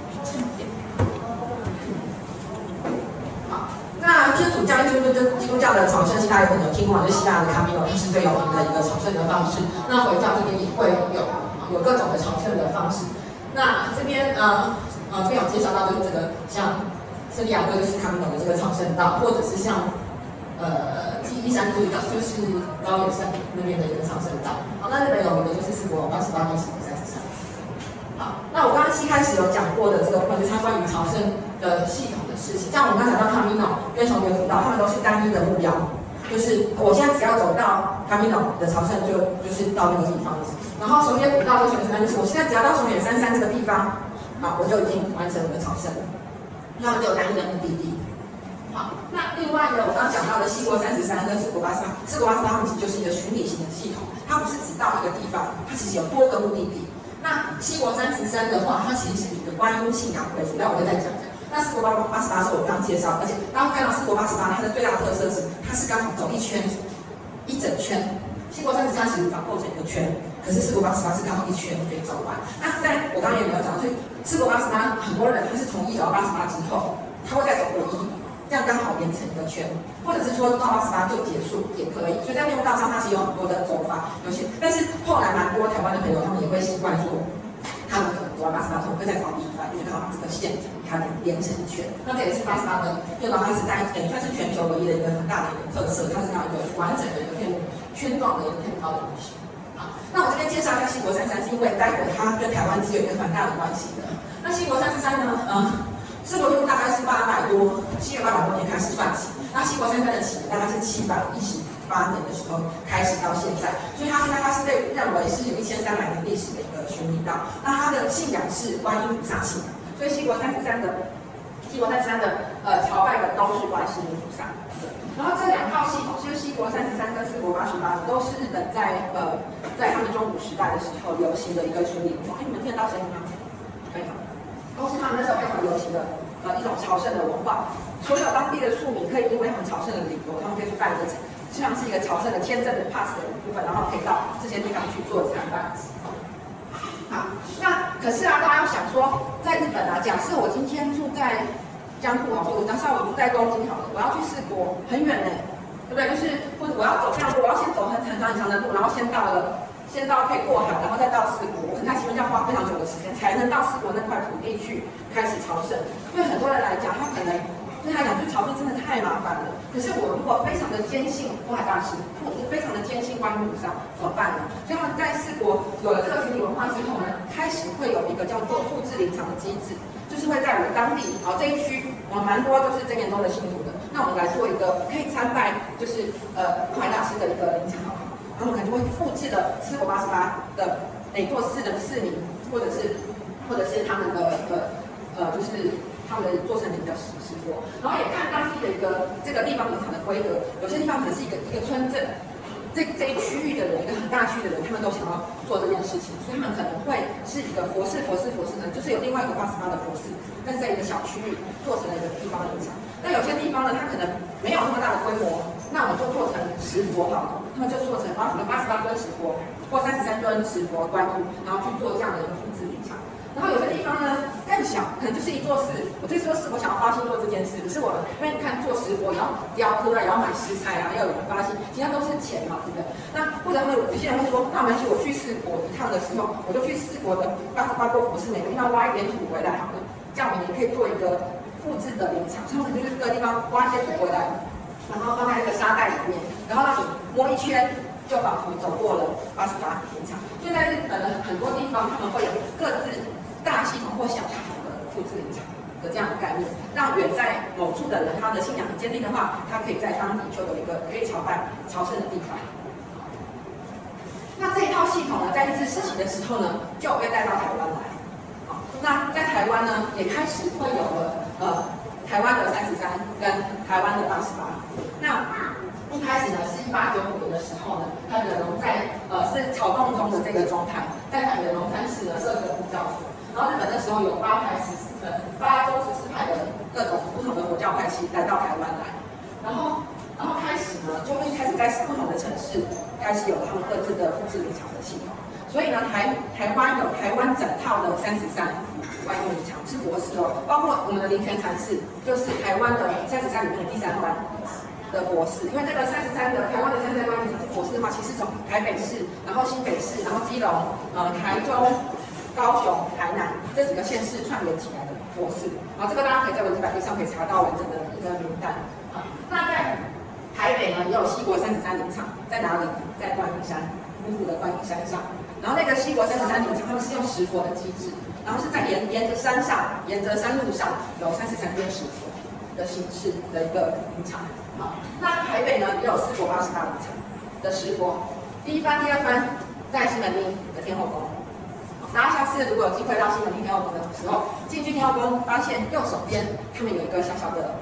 好，那天主教跟基督教的朝圣，大家可能有听过，就是希腊的卡米诺，是最有名的一个朝圣的方式。那回教这边也会有各种的朝圣的方式。那这边这边有介绍到就是这个像圣地亚哥就是卡米诺的这个朝圣道，或者是像依山主义道，就是高野山那边的一个朝圣道。好，那日本有名的就是四国88跟西国33。好，那我刚刚一开始有讲过的这个部分，就是它关于朝圣的系统的事情。像我们刚才讲到 Camino 跟松原古道，他们都是单一的目标，就是我现在只要走到 Camino 的朝圣就是到那个地方。然后松原古道跟松原33就是我现在只要到松原33这个地方，好，我就已经完成我的朝圣了。他们就有单一的目的地。 好，那另外呢，我刚刚讲到的西国33跟四国88，四国88它们其实就是一个巡礼型的系统，它不是只到一个地方，它其实有多个目的地。那西国33的话，它其实是以一个观音信仰为主，那我会再讲讲。那四国88是我刚介绍，而且大家看到四国88，它的最大特色是它是刚好走一圈，一整圈。西国33其实反构成一个圈，可是四国88是刚好一圈可以走完。那在我刚刚也没有讲，所以四国88很多人他是从1走到88之后，他会再走回1。这样刚好连成一个圈，或者是说到88就结束也可以。所以在内务道上，它其实有很多的走法，有些，但是后来蛮多台湾的朋友，他们也会习惯说，他们可能走完88之后会再找地方，因为刚好这个线它连成一圈。那这也是88的电脑，它是在算是全球唯一的一个很大的一个特色，它是它一个完整的一个片圈状的一个片套的东西。好，那我这边介绍一下西国33，是因为待会它跟台湾是有一个很大的关系的。那西国33呢，四国路大概是800多，7月800多年开始算起。那西国33的起源大概是718年的时候开始到现在，所以它是被认为是有1300年历史的一个巡礼道。那它的信仰是观音菩萨信仰，所以西国33的朝拜的都是观世音菩萨。然后这两套系统，就是西国33跟四国88，都是日本在他们中古时代的时候流行的一个巡礼文化。你们听得到声音吗？可以吗？都是他们那时候非常流行的一种朝圣的文化，所有当地的庶民可以因为他们朝圣的理由，他们可以去办这像是一个朝圣的签证的 pass 的一部分，然后可以到这些地方去做参拜。好，那可是啊，大家要想说，在日本啊，假设我今天住在江户好了，假设我住在东京好了，我要去四国，很远呢，对不对？就是或者我要走这样路，我要先走很长的路，然后先到可以过海，然后再到四国，我可能在前面要花非常久的时间，才能到四国那块土地去开始朝圣。对很多人来讲，他可能对他讲去朝圣真的太麻烦了。可是我如果非常的坚信东海大师，或者是非常的坚信观音菩萨，怎么办呢？所以他们在四国有了这个巡礼文化之后呢，开始会有一个叫做复制灵场的机制，就是会在我们当地这一区，我们蛮多都是真言宗的信徒的。那我们来做一个可以参拜，就是东海大师的一个灵场。他们可能就会复制了四国88的每座寺的寺名，或者是他们的就是他们的做成的一个石佛，然后也看当地的一个这个地方灵场的规格，有些地方可能是一个村镇，这一区域的人，一个很大区域的人，他们都想要做这件事情，所以他们可能会是一个佛寺，呢，就是有另外一个88的佛寺，但是在一个小区域做成了一个地方的灵场。那有些地方呢，它可能没有那么大的规模，那我们就做成石佛好了，他们就做成什么88尊石佛或33尊石佛观音，然后去做这样的一个复制灵场。然后有些地方呢更小，可能就是一座寺。我这座寺我想要发心做这件事，可是我因为你看做石佛也要雕刻啊，也要买食材啊，要有人发心，其他都是钱嘛，对不对？那或者有些人会说，那没关系，我去四国一趟的时候，我就去四国的88座佛寺每个地方挖一点土回来好了，这样我们也可以做一个复制的灵场，所以我们就是各个地方挖一些土回来，然后放在那个沙袋里面，然后让你摸一圈，就仿佛走过了88灵场。所以在日本的很多地方，他们会有各自大系统或小系统的复制灵场的这样的概念，让远在某处的人，他的信仰很坚定的话，他可以在当地就有一个可以朝圣的地方。那这一套系统呢，在日治时期的时候呢，就被带到台湾来。那在台湾呢，也开始会有了台湾的33跟台湾的88。那一开始呢是1895年的时候呢，它的龙在是草洞宗的这个宗派，在台北的龙山寺呢设个布教所。然后日本那时候有8宗14派的各种不同的佛教派系来到台湾来，然后开始呢就会开始在不同的城市开始有他们各自的复制灵场的系统。所以呢，台湾有台湾整套的33观音灵场是佛寺哦，包括我们的灵泉禅寺就是台湾的33里面的第3关的佛寺。因为这个台湾的33观音灵场是佛寺的话，其实从台北市，然后新北市，然后基隆、台中、高雄、台南这几个县市串联起来的佛寺。这个大家可以在维基百科上可以查到完整的一个名单。那在台北呢，也有西国33灵场，在哪里？在观音山，五股的观音山上。然后那个西国33灵场，他们是用石佛的机制，然后是在沿着山上，沿着山路上有33尊石佛的形式的一个灵场。那台北呢，也有四国88灵场的石佛，第一番、第二番在西门町的天后宫。 然后下次如果有机会到西门町天后宫的时候，进去天后宫发现右手边他们有一个小小的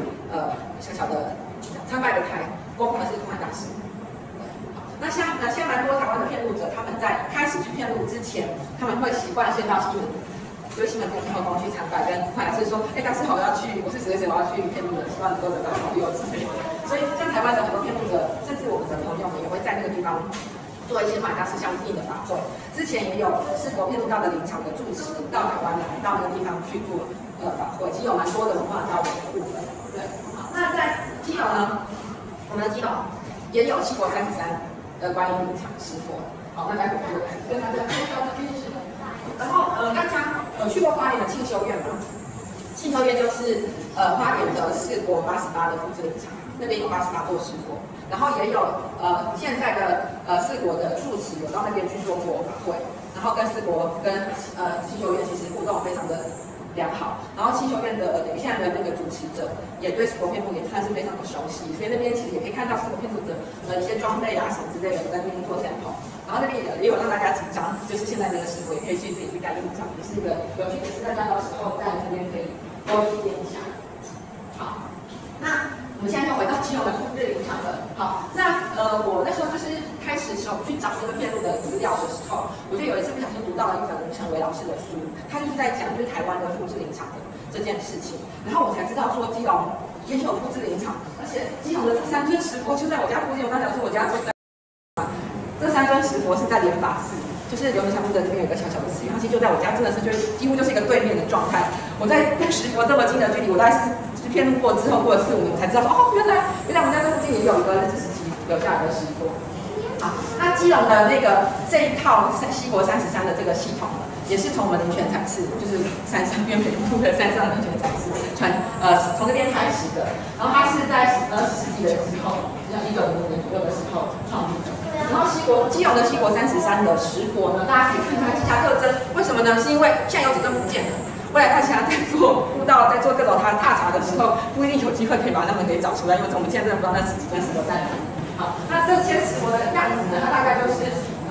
参拜的台，供奉的是空海大师。那现在蛮多台湾的骗路者，他们在开始去骗路之前，他们会习惯先到西门，就是西门町天后宫去参拜，跟空海大师说，大师好，我要去，我是谁谁谁，我要去骗路的，希望能够得到保佑之类的。所以像台湾的很多骗路者，甚至我们的朋友们也会在那个地方做一些买大师相应的法会。之前也有是佛骗路道的林场的住持到台湾来，到那个地方去做法会，其实有蛮多的文化交流的部分。对，好，那在基隆呢，我们的基隆也有七国33的观音林场石佛。好，那待会就跟大家介绍这件事。然后大家有去过花莲的庆修院吗？庆修院就是花莲的4国88的复制林场，那边有88座石佛。然后也有现在的4国的住持有到那边去做过法会，然后跟4国跟庆修院其实互动非常的良好。然后庆修院的现在的那个主持者也对4国骗路也算是非常的熟悉，所以那边其实也可以看到4国骗路者一些装备啊什么之类的在那边做 sample。然后那边也有让大家紧张，就是现在那个师傅也可以去自己去带印章，也是一个有趣的事，大家到时候在那边可以多体验一下。好，那我们现在就回到基隆的复制林场了。好，那我那时候就是开始去找这个骗路的资料的时候，我就有一次不小心读到了一本吴成伟老师的书，他就是在讲就是台湾的复制林场的这件事情，然后我才知道说基隆也有复制林场，而且基隆的这3尊石佛就在我家附近，我刚讲说我家住在。这3尊石佛是在莲法寺，就是流明祥路的这边有一个小小的寺院，它其实就在我家，真的是几乎就是一个对面的状态。我在跟石佛这么近的距离，我大概是骗路过之后过了4、5年才知道说，原来我们家这附近也有一个日治时期留下来的石佛。好，那基隆的这一套西国33的这个系统呢，也是从我们林泉禅寺，就是山上边北部的山上林泉禅寺从这边开始的。然后它是在20世纪的时候，像1900年左右的时候创立的。然后基隆的西国33的石佛呢，大家可以看它其他特征，为什么呢？是因为现在有几根不见了。未来大家在做步道、在做各种踏查的时候，不一定有机会可以把它们给找出来，因为我们现在真的不知道那10几根石头在哪里。好，那这些石佛的样子呢，它大概就是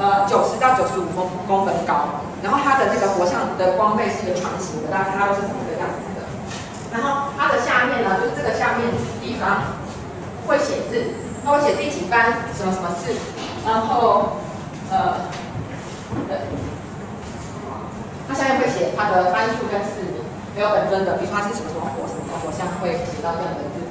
90到95公分高，然后它的这个佛像的光背是一个船形的，大家看它是怎么个样子的。然后它的下面呢，就是这个下面地方会写字，它会写第几班什么什么寺，然后对。它下面会写它的番数跟寺名，还有本尊的，比如说它是什么什么佛什么佛像，会写到这样的字。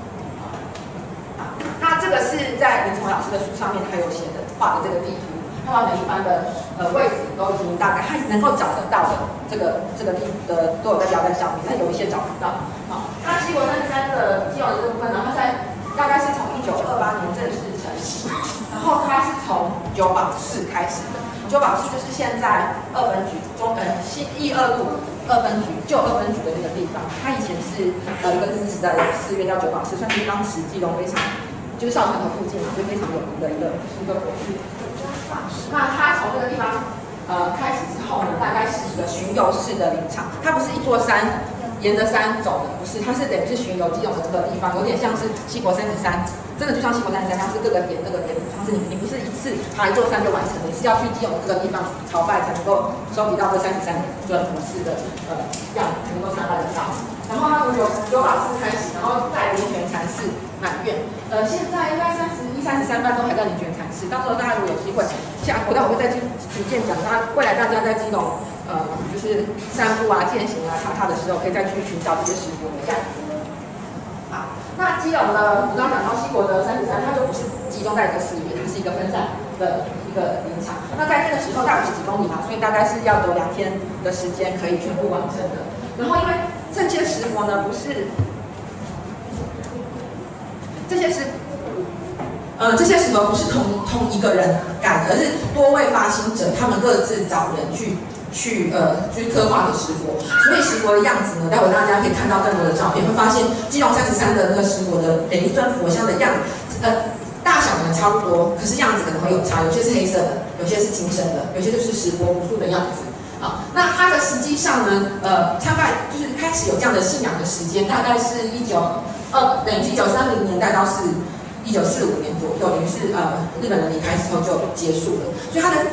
那这个是在林成伟老师的书上面，他有写的画的这个地图，他把每一班的位置都已经大概他能够找得到的这个地的都有在标在上面，但有一些找不到。好，那西国33的基隆的这部分呢，它在大概是从1928年正式成立，然后它是从九保寺开始的。九保寺就是现在2分局义二路2分局旧2分局的那个地方，它以前是一个日治时代的寺院叫九保寺，算是当时基隆非常就是少船头附近嘛，就非常有名的一个佛寺。那它从这个地方开始之后呢，大概是一个巡游式的林场，它不是一座山沿着山走的，不是，它是等于是巡游基隆的这个地方，有点像是西国33，真的就像西国33，它是各个点，像是你不是一次爬一座山就完成，你是要去基隆这个地方朝拜才能够收集到这33尊佛寺的样子，才能够参拜得到。然后它从九保寺开始，然后在林泉禅寺满院，现在应该31、33班都还在林泉禅寺，到时候大家如果有机会，我会再去逐渐讲，未来大家在基隆就是散步啊、健行啊、踏踏的时候，可以再去寻找这些石佛的样子。好，那基隆的我刚刚讲到西国的33，它就不是集中在一个寺院，它是一个分散的一个林场。那在这个时候大概50几公里嘛，所以大概是要有2天的时间可以全部完成的。然后因为这些石佛呢，不是这些石佛不是同一个人盖的，而是多位发心者，他们各自找人去刻画的石佛。所以石佛的样子呢，待会大家可以看到更多的照片，会发现基隆33的那个石佛的每一尊佛像的样子，大小呢差不多，可是样子可能会有差，有些是黑色的，有些是金身的，有些就是石佛无数的样子。好，那它的实际上呢，参拜就是开始有这样的信仰的时间，大概是等于是1930年代到1945年左右，等于是日本人离开之后就结束了。所以它的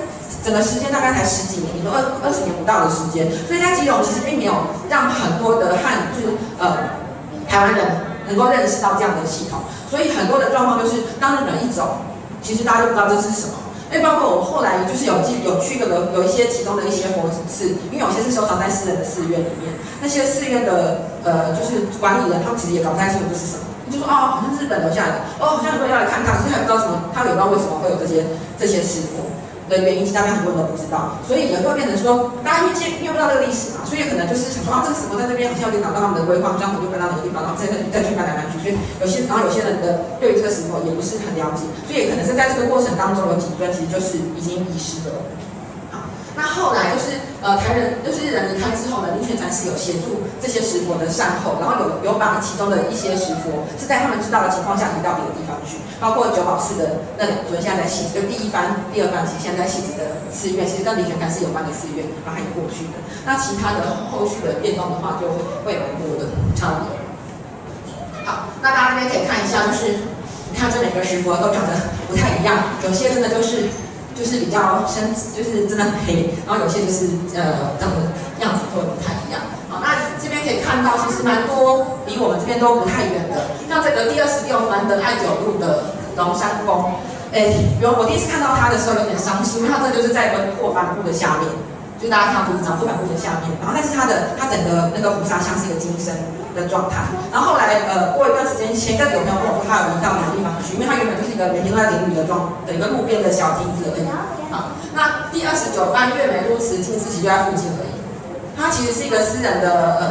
整个时间大概才10几年，也就20年不到的时间，所以在基隆其实并没有让很多的就是台湾人能够认识到这样的系统，所以很多的状况就是当日本一走，其实大家就不知道这是什么。因为包括我后来就是有去有一些其中的一些佛寺，因为有些是收藏在私人的寺院里面，那些寺院的就是管理人，他们其实也搞不太清楚这是什么，就说哦好像是日本留下来的，哦好像很多人要来看它，可是还不知道什么，他也不知道为什么会有这些师傅。的原因，大概很多人都不知道，所以也会变成说，大家因为不知道这个历史嘛，所以可能就是想说啊，这个什么在这边好像有点打到他们的规划，这样我就搬到哪个地方，然后再去搬来搬去，所以有些人的对于这个石头也不是很了解，所以可能是在这个过程当中有几尊其实就是已经遗失了。好，那后来就是日人离开之后呢，灵泉禅师有协助这些石佛的善后，然后有把其中的一些石佛是在他们知道的情况下移到别的地方去，包括九宝寺的那2尊现在在戏子，就第一番、第二番，其实现在在戏子的寺院，其实跟灵泉禅师有关的寺院，把它移过去的。那其他的后续的变动的话，就会蛮多的差别。好，那大家这边可以看一下，就是你看这每个石佛都长得不太一样，有些真的就是比较深，就是真的很黑，然后有些就是长得样子会不太一样。好，那这边可以看到，其实蛮多离我们这边都不太远的，像这个第26番的爱久路的龙山宫，比如我第一次看到它的时候有点伤心，因为它这就是在一个破帆布的下面，就大家看到图纸上破帆布的下面，然后但是它整个那个菩萨像是一个金身的状态，然后后来过一段时间，前一阵子有朋友跟我说他有移到哪个地方去，因为它原本就是一个每天都在淋雨的一个路边的小亭子而已。好，那第29番月美路慈净寺其实就在附近而已，它其实是一个私人的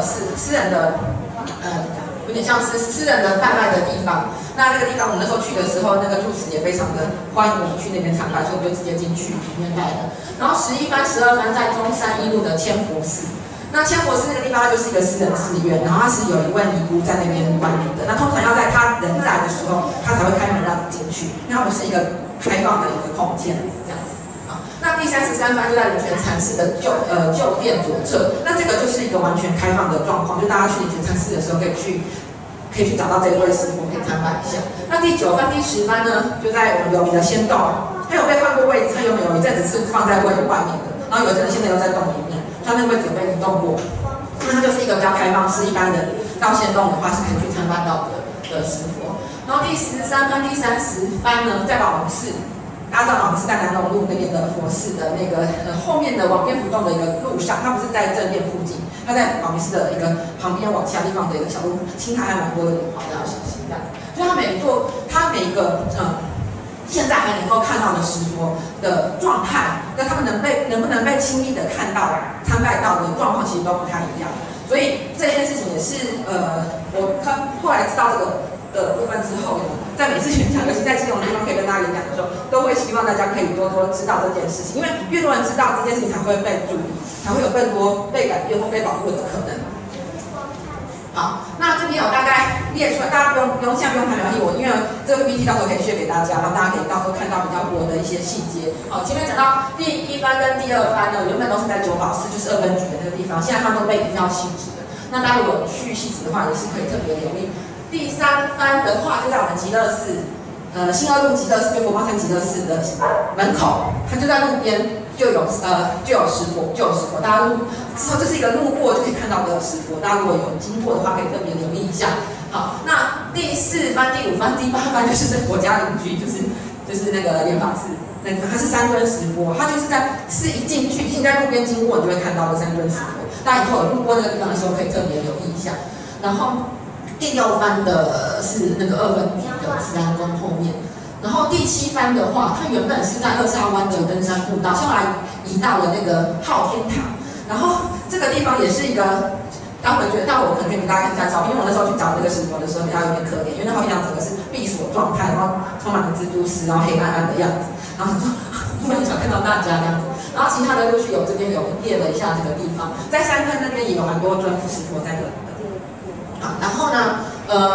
有点像是私人的拜拜的地方。那个地方我们那时候去的时候，那个住持也非常的欢迎我们去那边参拜，所以我们就直接进去里面拜了。然后11番、12番在中山一路的千佛寺。那千佛寺那个地方，它就是一个私人寺院，然后它是有一位尼姑在那边管理的。那通常要在他人在的时候，他才会开门让你进去，因为他们是一个开放的一个空间这样子。好，那第33番就在灵泉禅寺的旧殿左侧，那这个就是一个完全开放的状况，就大家去灵泉禅寺的时候可以去找到这一位师傅，可以参拜一下。那第9番、第10番呢，就在我们有名的仙洞，它有被换过位置，它有一阵子是放在外面的，然后有一阵子现在又在洞里面。它那个位置有被移动过，那它就是一个比较开放式，一般人到仙洞的话是可以去参拜到的石佛。然后第13番、第30番呢，在宝龙寺，大家知道宝龙寺在南龙路那边的佛寺的那个后面的往边福洞的一个路上，它不是在正殿附近，它在宝龙寺的一个旁边往下地方的一个小路，青苔还蛮多的莲花，大家要小心这样。所以它每一个现在还能够看到的石佛的状态，跟他们能不能被轻易的看到、参拜到的状况，其实都不太一样。所以这件事情也是我后来知道这个的部分之后呢，在每次演讲，尤其在这种地方可以跟大家演讲的时候，都会希望大家可以多知道这件事情，因为越多人知道这件事情，才会被注意，才会有更多被改变或被保护的可能。好，那这边有大概列出来，大家不用现在不用太留意我，因为这个 PPT 到时候可以share给大家，然后大家可以到时候看到比较多的一些细节。好，前面讲到第1番跟第2番呢，原本都是在九宝寺，就是2分局的那个地方，现在他们都被移到戏子了。那大家如果去戏子的话，也是可以特别留意。第3番的话，就在我们极乐寺，新二路极乐寺，就佛光山极乐寺的门口，它就在路边。就有石佛，大家之后这是一个路过就可以看到的石佛，大家如果有经过的话，可以特别留意一下。好，那第4番、第5番、第8番就是这国家邻居，就是那个莲法寺，那个它是3尊石佛，它就是在寺一进去，你在路边经过，你就会看到这3尊石佛。大家以后有路过那个地方的时候，可以特别留意一下。然后第6番的是那个2分局的慈安宫后面。然后第7番的话，它原本是在2沙湾的登山步道，后来移到了那个昊天堂。然后这个地方也是一个，当我可能可以给大家看一下照片，因为我那时候去找这个石佛的时候，比较有点可怜，因为那昊天堂整个是闭锁状态，然后充满了蜘蛛丝，然后黑暗暗的样子。然后想说，我很想看到大家这样子。然后其他的陆续有这边有列了一下这个地方，在3坑那边也有蛮多尊石佛在这里的。好，然后呢，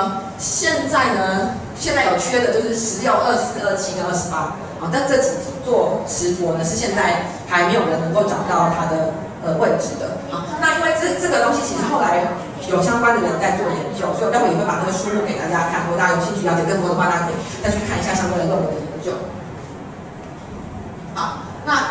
现在有缺的就是16、24、27跟28，但这几座石佛呢是现在还没有人能够找到它的位置的。好，那因为这个东西其实后来有相关的人在做研究，所以我待会也会把那个书目给大家看，如果大家有兴趣了解更多的话，大家可以再去看一下相关的论文的研究。好，那这个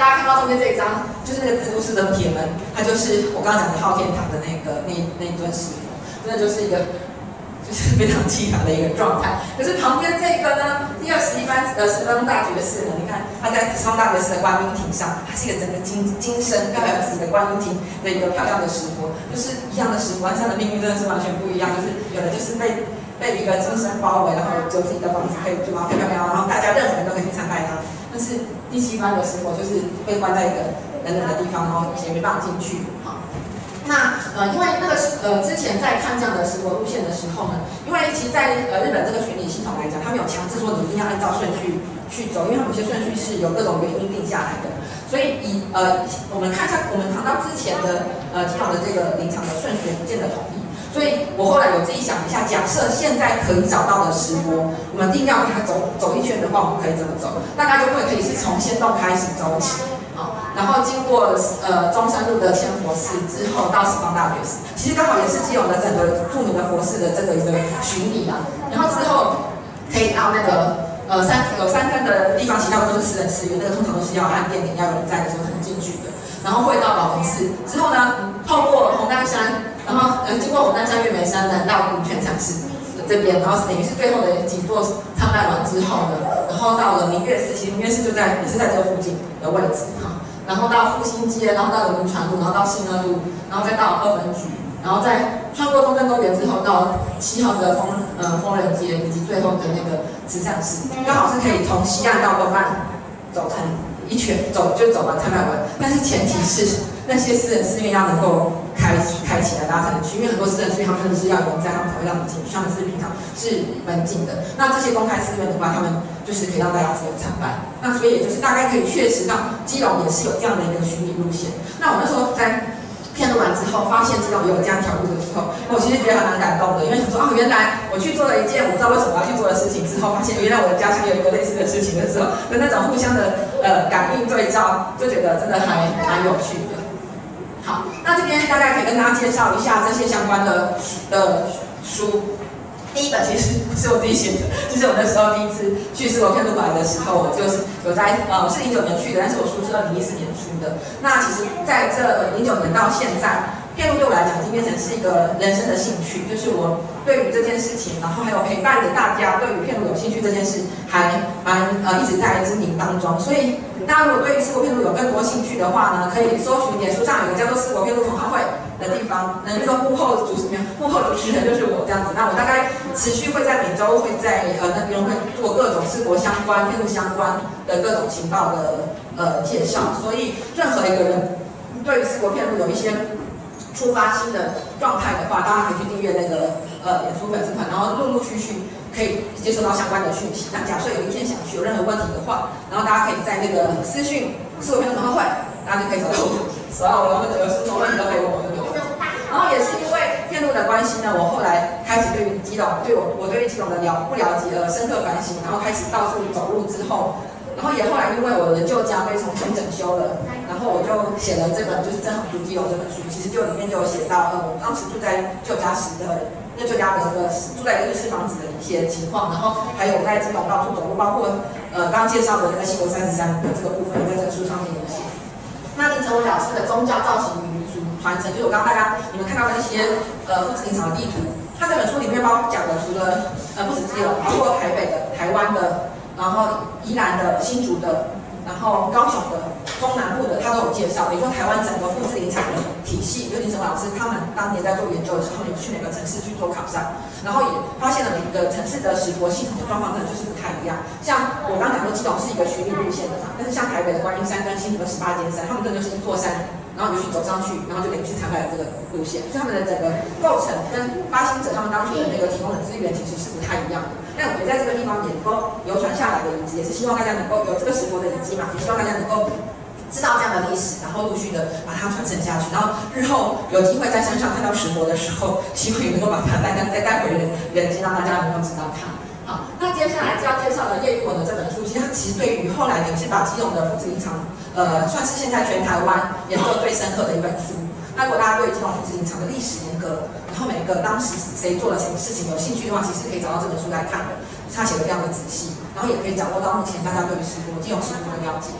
大家看到中间这一张，就是那个蜘蛛丝的铁门，它就是我刚刚讲的昊天堂的那一尊石佛，真的就是一个就是非常凄凉的一个状态。可是旁边这个呢，第21班十方大觉寺呢，你看它在十方大觉寺的观音亭上，它是一个整个金身代表自己的观音亭的一个漂亮的石佛，就是一样的石佛，它的命运真的是完全不一样，就是有的就是被一个金身包围，然后有自己的房子可以住啊，漂亮，然后大家任何人都可以去参拜它。但是第7班的石佛就是被关在一个冷冷的地方，然后也没办法进去。好，那因为那个之前在看这样的石佛路线的时候呢，因为其实在日本这个巡礼系统来讲，他们有强制说你一定要按照顺序去走，因为他们有些顺序是有各种原因定下来的。所以我们看一下我们谈到之前的基隆的这个林场的顺序也不见得统一。所以我后来有自己想一下，假设现在可以找到的石佛，我们定要给它走一圈的话，我们可以怎么走？大概就可以是从仙洞开始走起，然后经过中山路的千佛寺之后到十方大觉寺，其实刚好也是基隆的整个著名的佛寺的这个一个巡礼啊。然后之后可以到那个有3分的地方，其他都是私人寺院，那个通常都是要按电铃，要有人在的时候才能进去的。然后会到宝林寺之后呢，透过红丹山。然后经过红丹山、月眉山呢，到五泉禅寺这边，然后等于是最后的几座参拜完之后呢，然后到了明月寺，其实明月寺也是在这个附近的位置哈。然后到复兴街，然后到人民船路，然后到信乐路，然后再到2分局，然后再穿过中正公园之后到7号的丰仁街，以及最后的那个慈善寺，刚好是可以从西岸到东岸走成一圈，走完参拜完。但是前提是那些私人寺院要能够开起来，大家才能去，因为很多私人寺院他们真的是要有人在，他们才会让你进去，他们是平常是门禁的。那这些公开寺院的话，他们就是可以让大家自由参拜。那所以也就是大概可以确实让基隆也是有这样的一个巡礼路线。那我那时候在骗路完之后，发现基隆也有这样一条路的时候，我其实觉得还蛮感动的，因为想说原来我去做了一件我不知道为什么要去做的事情之后，发现原来我的家乡有一个类似的事情的时候，跟那种互相的感应对照，就觉得真的还蛮有趣的。好，那这边大概可以跟大家介绍一下这些相关的书。第一本其实不是我自己写的，就是我那时候第一次去世国骗路来的时候，我就是有在我是09年去的，但是我书是2014年出的。那其实在这09年到现在，骗路对我来讲已经变成是一个人生的兴趣，就是我对于这件事情，然后还有陪伴着大家对于骗路有兴趣这件事，还蛮一直在经营当中。所以大家如果对于四国骗路有更多兴趣的话呢，可以搜寻脸书上有个叫做四国骗路同好会的地方，那个幕后主持人就是我这样子。那我大概持续会在每周会在那边会做各种四国相关、骗路相关的各种情报的介绍。所以任何一个人对于四国骗路有一些出发新的状态的话，大家可以去订阅那个脸书粉丝团，然后陆续可以接收到相关的讯息。那假设有一天想去有任何问题的话，然后大家可以在那个私讯四国骗路同好会，大家就可以找到我，所有的有什么问题都可以问我就有。然后也是因为骗路的关系呢，我后来开始对于基隆，我对于基隆的不了解而深刻反省，然后开始到处走路之后。然后也后来因为我的旧家被重新整修了，然后我就写了这本就是《正好读基隆》这本书，其实就里面就有写到我当时住在旧家时的旧家的住在日式房子的一些情况，然后还有在基隆到处走路，包括刚刚介绍的那个西国33的这个部分，在这个书上面有写。那林成文老师的宗教造型与民俗传承，就是我刚刚你们看到的一些复制林场的地图，他这本书里面包括讲的除了不止基隆，包括台北的、台湾的。然后宜兰的、新竹的，然后高雄的、中南部的，他都有介绍。比如说台湾整个复制林场的体系，就林成文老师他们当年在做研究的时候，也去每个城市去做考察，然后也发现了每个城市的石佛系统的状况真的就是不太一样。像我刚讲说基隆是一个巡礼路线的嘛，但是像台北的观音山跟新竹的18间山，他们真的就是一座山。然后你就去走上去，然后就等于去参拜这个路线，所以他们的整个构成跟发心者他们当初的那个提供的资源其实是不太一样的。但我觉得在这个地方也能够流传下来的遗迹，也是希望大家能够有这个石佛的遗迹嘛，也希望大家能够知道这样的历史，然后陆续的把它传承下去，然后日后有机会在山上看到石佛的时候，希望也能够把它再带回人间，让大家能够知道它。好，那接下来就要介绍的叶玉文的这本书，其实它其实对于后来也是把基隆的复制林场，算是现在全台湾研究最深刻的一本书。那如果大家对基隆复制林场的历史沿革，然后每个当时谁做了什么事情有兴趣的话，其实可以找到这本书来看的。他写的非常的仔细，然后也可以掌握到目前大家对于基隆石佛的了解。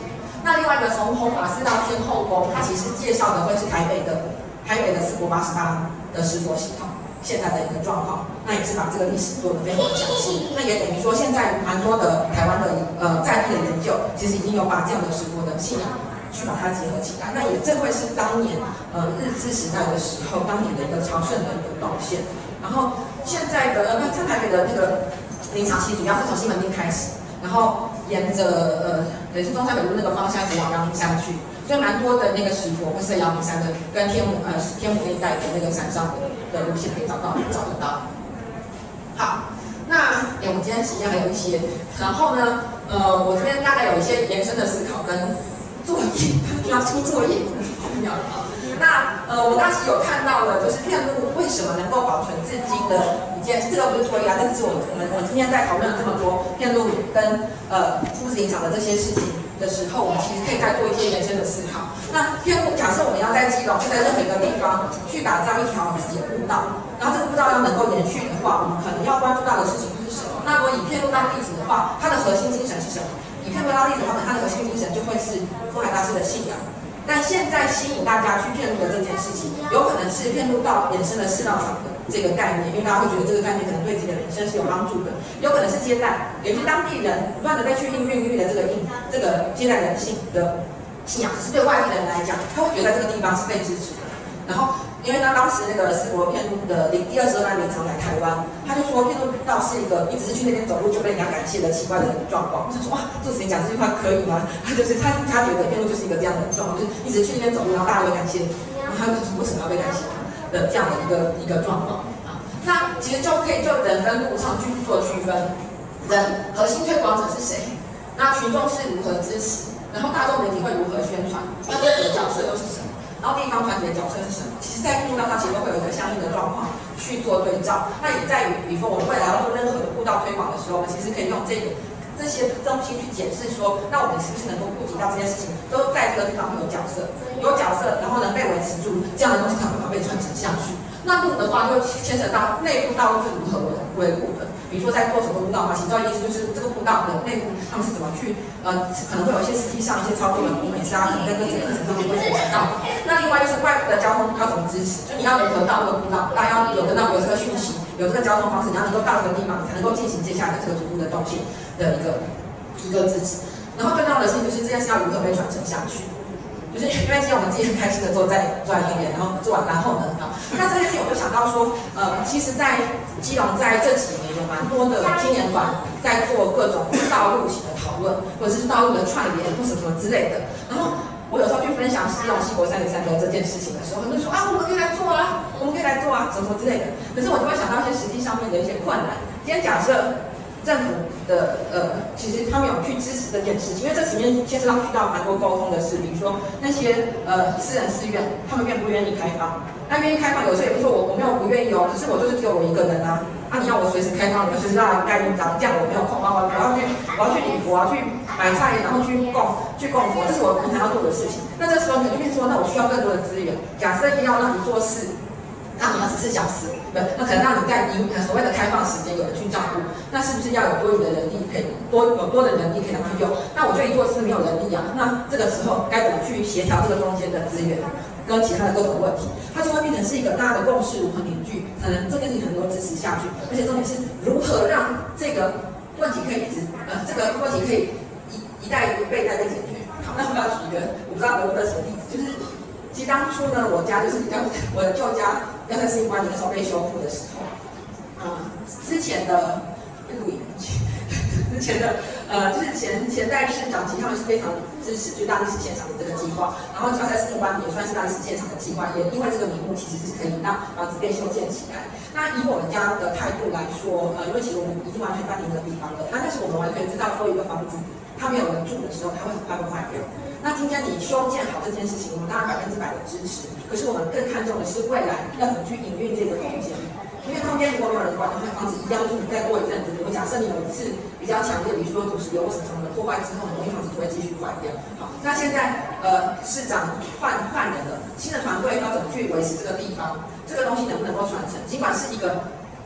那另外一个从弘法寺到天后宫，它其实介绍的会是台北的四国88的石佛系统现在的一个状况，那也是把这个历史做得非常的详细。那也等于说，现在蛮多的台湾的在地的研究，其实已经有把这样的石佛的信仰去把它结合起来。那也这会是当年日治时代的时候，当年的一个朝圣的一个动线。然后现在的在台北的那个林场，其实主要是从西门町开始，然后沿着也是中山北路那个方向一直往阳明山去，所以蛮多的那个石佛会是在阳明山的跟天母那一带的那个山上的路线可以找得到。好，那我们今天时间还有一些，然后呢，我这边大概有一些延伸的思考跟作业，要出作业，好妙啊。那我当时有看到的，就是片路为什么能够保存至今的一件，这个不是作业啊，但是我今天在讨论了这么多片路跟夫子林场的这些事情的时候，我们其实可以再做一些延伸的思考。那片路，假设我们要在基隆，在任何一个地方去打造一条自己的步道，然后这个步道要能够延续的话，我们可能要关注到的事情会是什么？那如果以片路当例子的话，它的核心精神是什么？以片路当例子的话，它的核心精神就会是东海大师的信仰。但现在吸引大家去片路的这件事情，有可能是片路道衍生了寺道场的这个概念，因为大家会觉得这个概念可能对自己的人生是有帮助的。有可能是接待，也是当地人不断的在去孕育的这个接待人性的信仰。可是对外地人来讲，他会觉得在这个地方是被支持的。然后，因为当时那个四国片路的第22代连长来台湾，他就说片路道是一个你只是去那边走路就被人家感谢的奇怪的状况。我想说哇，作者讲这句话可以吗？他觉得片路就是一个这样的状况，就是一直去那边走路，然后大家会感谢你，然后他就说为什么要被感谢的这样的一个状况啊？那其实就可以就人跟路上去做区分，人核心推广者是谁？那群众是如何支持？然后大众媒体会如何宣传？那这个角色又是什么？然后地方团体的角色是什么？其实，在步道上其实都会有一个相应的状况去做对照。那也在于，比如说我们未来要做任何的步道推广的时候，我们其实可以用这些东西去检视说，那我们是不是能够顾及到这件事情都在这个地方会有角色，然后呢被维持住，这样的东西才会被传承下去。那路的话，就牵扯到内部道路是如何维护的。比如说在做什么步道嘛，行照意思就是这个步道的内部他们是怎么去可能会有一些实际上一些操作的部分，也是大家可能在各自课程上面会学习到。那另外就是外部的交通要怎么支持，就你要如何到这个步道，大家要有这个讯息，有这个交通方式，你要能够到这个地方，你才能够进行接下来的这个逐步的动线的一个支持。然后最重要的事情就是这件事要如何被传承下去。就是因为今天我们自己很开心的坐在那边，然后做完，然后呢，那这件事情我就想到说，其实，在基隆在这几年有蛮多的青年团在做各种道路型的讨论，或者是道路的串联或什么之类的。然后我有时候去分享基隆西国3.3的这件事情的时候，他们就说啊，我们可以来做啊，什么之类的。可是我就会想到一些实际上面的一些困难。今天假设政府的其实他们有去支持这件事情，因为这里面牵涉到需要蛮多沟通的事，比如说那些私人寺院，他们愿不愿意开放？那愿意开放，有时候也不是说我没有不愿意哦，可是我就是只有我一个人啊，你要我随时开放，你随时让盖印章，这样我没有空啊，我要去礼佛，我要去买菜，然后去供佛，这是我平常要做的事情。那这时候你就变成说，那我需要更多的资源。假设要让你做事，让你24小时，对，那可能让你在所谓的开放时间有人去照顾，那是不是要有多余的人力可以多的人力可以拿去用？那我这一做事没有人力啊，那这个时候该怎么去协调这个中间的资源跟其他的各种问题？它就会变成是一个大家的共识如何凝聚，可能这件事情很多支持下去，而且重点是如何让这个问题可以这个问题可以一代一辈被解决。好，那我要举一个我不知道得不得什么例子，就是其实当初呢，我的旧家要在40年的时候被修复的时候，之前的录影，之前的就是前代市长其实他们是非常支持就大历史现场的这个计划，然后交在4年班也算是大历史现场的计划，也因为这个名目其实是可以让房子被修建起来。那以我们家的态度来说，因为其实我们已经完全搬离这个地方了，但是我们完全知道说一个房子它没有人住的时候，它会很快会坏掉。那今天你修建好这件事情，我们当然100%的支持。可是我们更看重的是未来要怎么去营运这个空间。因为空间如果没有人管的话，房子一样就是你再过一阵子，如果假设你有一次比较强烈，比如说土石流或什么的破坏之后，很容易房子就会继续坏掉。好，那现在市长换人了，新的团队要怎么去维持这个地方？这个东西能不能够传承？尽管是一个就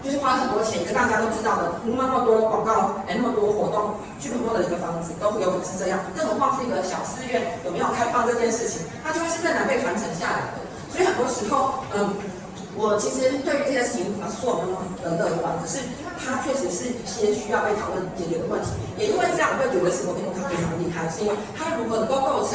就是花很多钱，一个大家都知道的，那么多广告，那么多活动去很多的一个房子，都有可能是这样。更何况是一个小寺院有没有开放这件事情，它就会是更难被传承下来的。所以很多时候，我其实对于这件事情，老实说我们很乐观，可是它确实是一些需要被讨论解决的问题。也因为这样，我会觉得是我跟它非常厉害，是因为它如何能够构成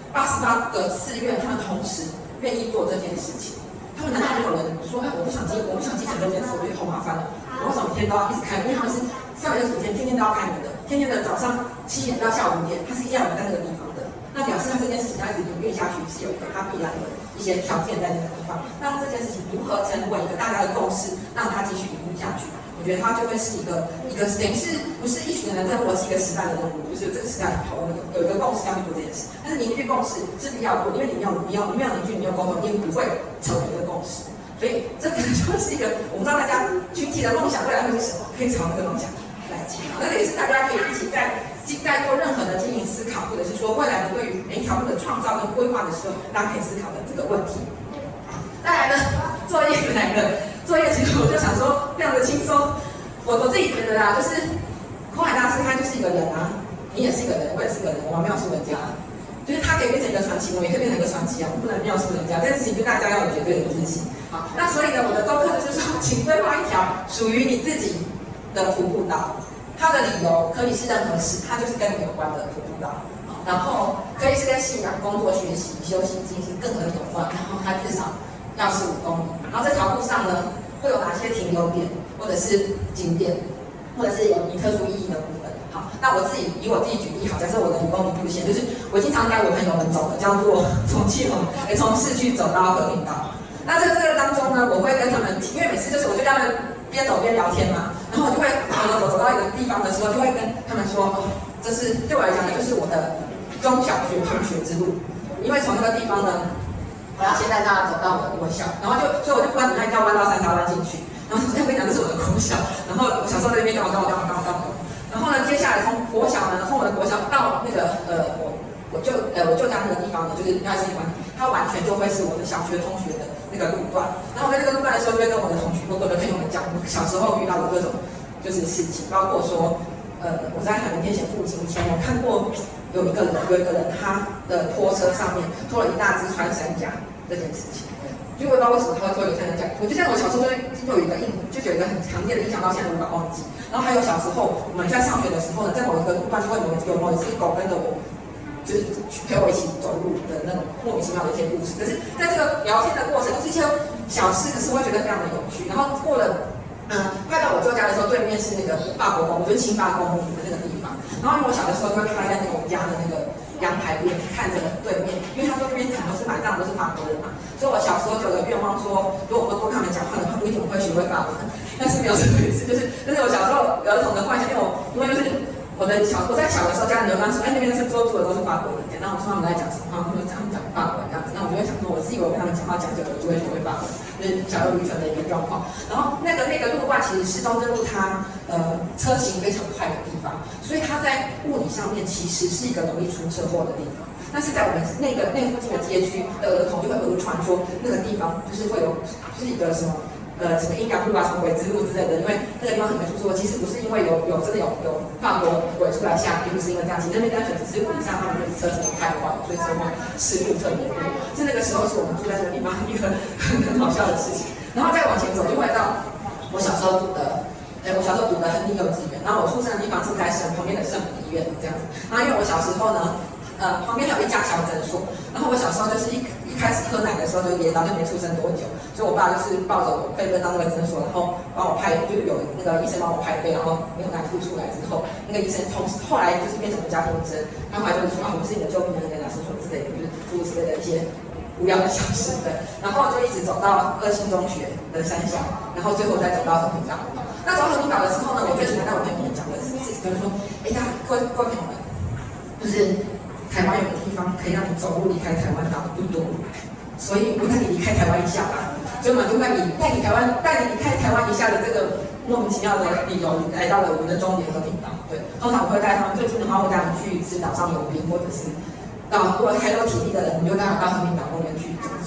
88个寺院，他们同时愿意做这件事情。他们难道没有人说，我不想继承这件事，我觉得好麻烦了。我为什么每天都要一直开门？因为他们是365天，天天都要开门的，天天的早上7点到下午5点，它是一样的在那个地方的。那表示它这件事情它一直营运下去是有它必然的一些条件在那个地方。那这件事情如何成为一个大家的共识，让它继续营运下去？我觉得它就会是一个等于是不是一群人在做，是一个时代的任务，就是这个时代里头有一个共识要去做这件事。但是凝聚共识是必要做，因为你没有凝聚，你没有沟通，你也不会成为一个共识。所以这可能就是一个我不知道大家群体的梦想未来会是什么，可以朝那个梦想来进。那也是大家可以一起在做任何的经营思考，或者是说未来对于每一条路的创造跟规划的时候，大家可以思考的这个问题。再来呢，作业来了。作业其实我就想说，非常的轻松。我自己觉得啦，就是空海大师他就是一个人啊，你也是一个人，我也是个人，我们描述人家，就是他可以变成一个传奇，我也可以变成一个传奇啊，我不能描述人家，这件事情就大家要有绝对的自信。好，那所以呢，我的功课就是说，请规划一条属于你自己的徒步道，它的理由可以是任何事，它就是跟你有关的徒步道。然后可以是跟信仰、工作、学习、修行、进行更合有关，然后它至少要是5公里。然后这条路上呢，会有哪些停留点，或者是景点，或者是有特殊意义的部分。好，那以我自己举例，好，假设我的5公里路线，就是我经常带我朋友们走的，叫做从市区走到和平岛。那在这个当中呢，我会跟他们，因为每次就是我就跟他们边走边聊天嘛，然后我就会走到一个地方的时候，就会跟他们说，这是对我来讲呢，就是我的中小学同学之路，因为从那个地方呢。我要先带大家走到我的国小，然后所以我就不管怎么样一定要弯到3岔弯进去。然后我跟你讲，这是我的国小，然后我小时候在那边干嘛。然后呢，接下来从国小呢，从我的国小到那个我舅家那个地方呢，就是要是它完全就会是我的小学同学的那个路段。然后我在这个路段的时候，就会跟我的同学、我的朋友们讲，我小时候遇到的各种就是事情，包括说我在海明天显父亲前，我看过有一个人他的拖车上面拖了一大只穿山甲。这件事情，就我不知道为什么他会拖有穿山甲。我就像我小时候就有一个很强烈的印象，到现在无法忘记。然后还有小时候我们在上学的时候呢，在某一个路段就会有某一只狗跟着我，就是陪我一起走路的那种莫名其妙的一些故事。可是在这个聊天的过程，都是一些小事，可是我会觉得非常的有趣。然后过了快到我舅家的时候，对面是那个法国公墓，就是清法公墓的那个地方。然后因为我小的时候就会趴在那个我们家的那个阳台边看着对面，因为他说那边很多是买账都是法国人嘛，所以我小时候就有个愿望说，如果我多跟他们讲话的话，我一定会学会法文。但是没有这回事，就是我小时候儿童的幻想，因为就是我在小的时候，家人就跟他说，那边住的都是法国人，然后我说他们在讲什么话，他们讲法文这样子，那我就会想说，我自以为我跟他们讲话讲久了，就会学会法文，就是小幼愚蠢的一个状况。然后那个路段其实是中正路，它车行非常快的地方，所以它在物理上面其实是一个容易出车祸的地方。但是在我们那附近的街区的儿童就会讹传说，那个地方就是会有就是一个什么阴阳路啊，什么鬼之路之类的，因为那个地方很容易出车祸。其实不是因为真的有法国鬼出来下，并不是因为这样，其实那边单纯只是物理上他们的车子太快，所以车祸事故特别多。是那个时候是我们住在这个地方一个很好笑的事情。然后再往前走，就会到我小时候读的亨利幼稚园，然后我出生的地方是在旁边的圣母医院这样子。然后因为我小时候呢，旁边还有一家小诊所，然后我小时候就是一开始喝奶的时候就跌倒，就没出生多久，所以我爸就是抱着我飞奔到那个诊所，然后帮我拍，就有那个医生帮我拍背，然后没有奶吐出来之后，那个医生后来就是变成我们家庭医生，他后来就是说我是你的救命恩人啊，什么之类的，就是诸如此类的一些无聊的小事，对，然后就一直走到2星中学的山下，然后最后再走到和平岛。那走和平岛的时候呢，我最喜欢跟我朋友们讲的是，就是说，各位朋友们，就是台湾有个地方可以让你走路离开台湾岛不多，所以我带你离开台湾一下吧。所以我们就带你离开台湾一下的这个莫名其妙的理由，来到了我们的终点和平岛。对，通常我会带他们最近的话，会带他们去吃岛上游兵，或者是如果还有体力的人，我们就带他到和平岛公园去走走。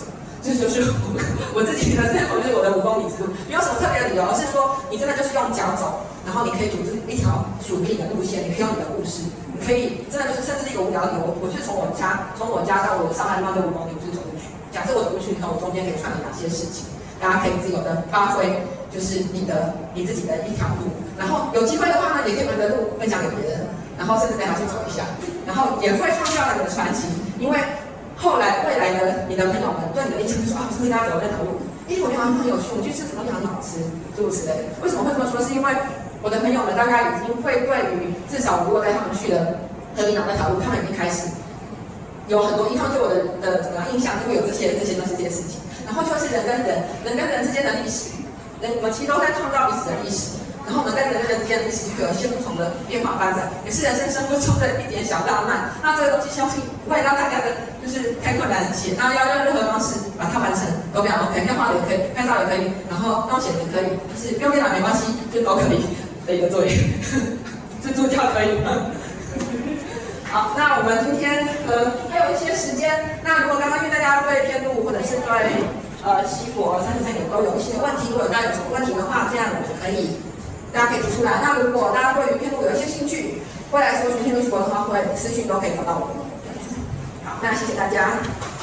这就是我自己的就是我的5公里之路，没有什么特别的理由，而是说你真的就是用脚走，然后你可以组织一条属于你的路线，你可以用你的故事，你可以真的就是甚至是一个无聊的理由，我是从我家到我上班地方这5公里，我是走路去。假设我走路去，你看我中间可以串联哪些事情，大家可以自由的发挥，就是你自己的一条路。然后有机会的话呢，也可以把你的路分享给别人，然后甚至带他去走一下，然后也会创造了你的传奇，因为。后来未来的你的朋友们对你的印象就说啊，我是跟大家走的那条路，我觉得很有趣，我去吃什么东西很好吃，诸如此类的。为什么会这么说？是因为我的朋友们大概已经会对于至少如果带他们去的和平岛那条路，他们已经开始有很多，因为他们对我的整个印象就会有这些东西这些事情。然后就是人跟人之间的历史，我们其实都在创造彼此的历史。然后我们在人跟人之间的历史有一些不同的变化发展，也是人生生活中的一点小浪漫。那这个东西相信不会让大家的就是太困难写，那要用任何方式把它完成都非常 OK， 要画也可以，拍照也可以，然后用写也可以，就是不用电脑没关系，就都可以的一个作业，就助教可以吗？好，那我们今天还有一些时间，那如果刚刚因为大家对偏路或者是对西国33点都有一些问题，如果大家有什么问题的话，这样我们可以。大家可以提出来。那如果大家对于偏路有一些兴趣，未来搜寻偏路西国的话，会私讯都可以找到我。好，那谢谢大家。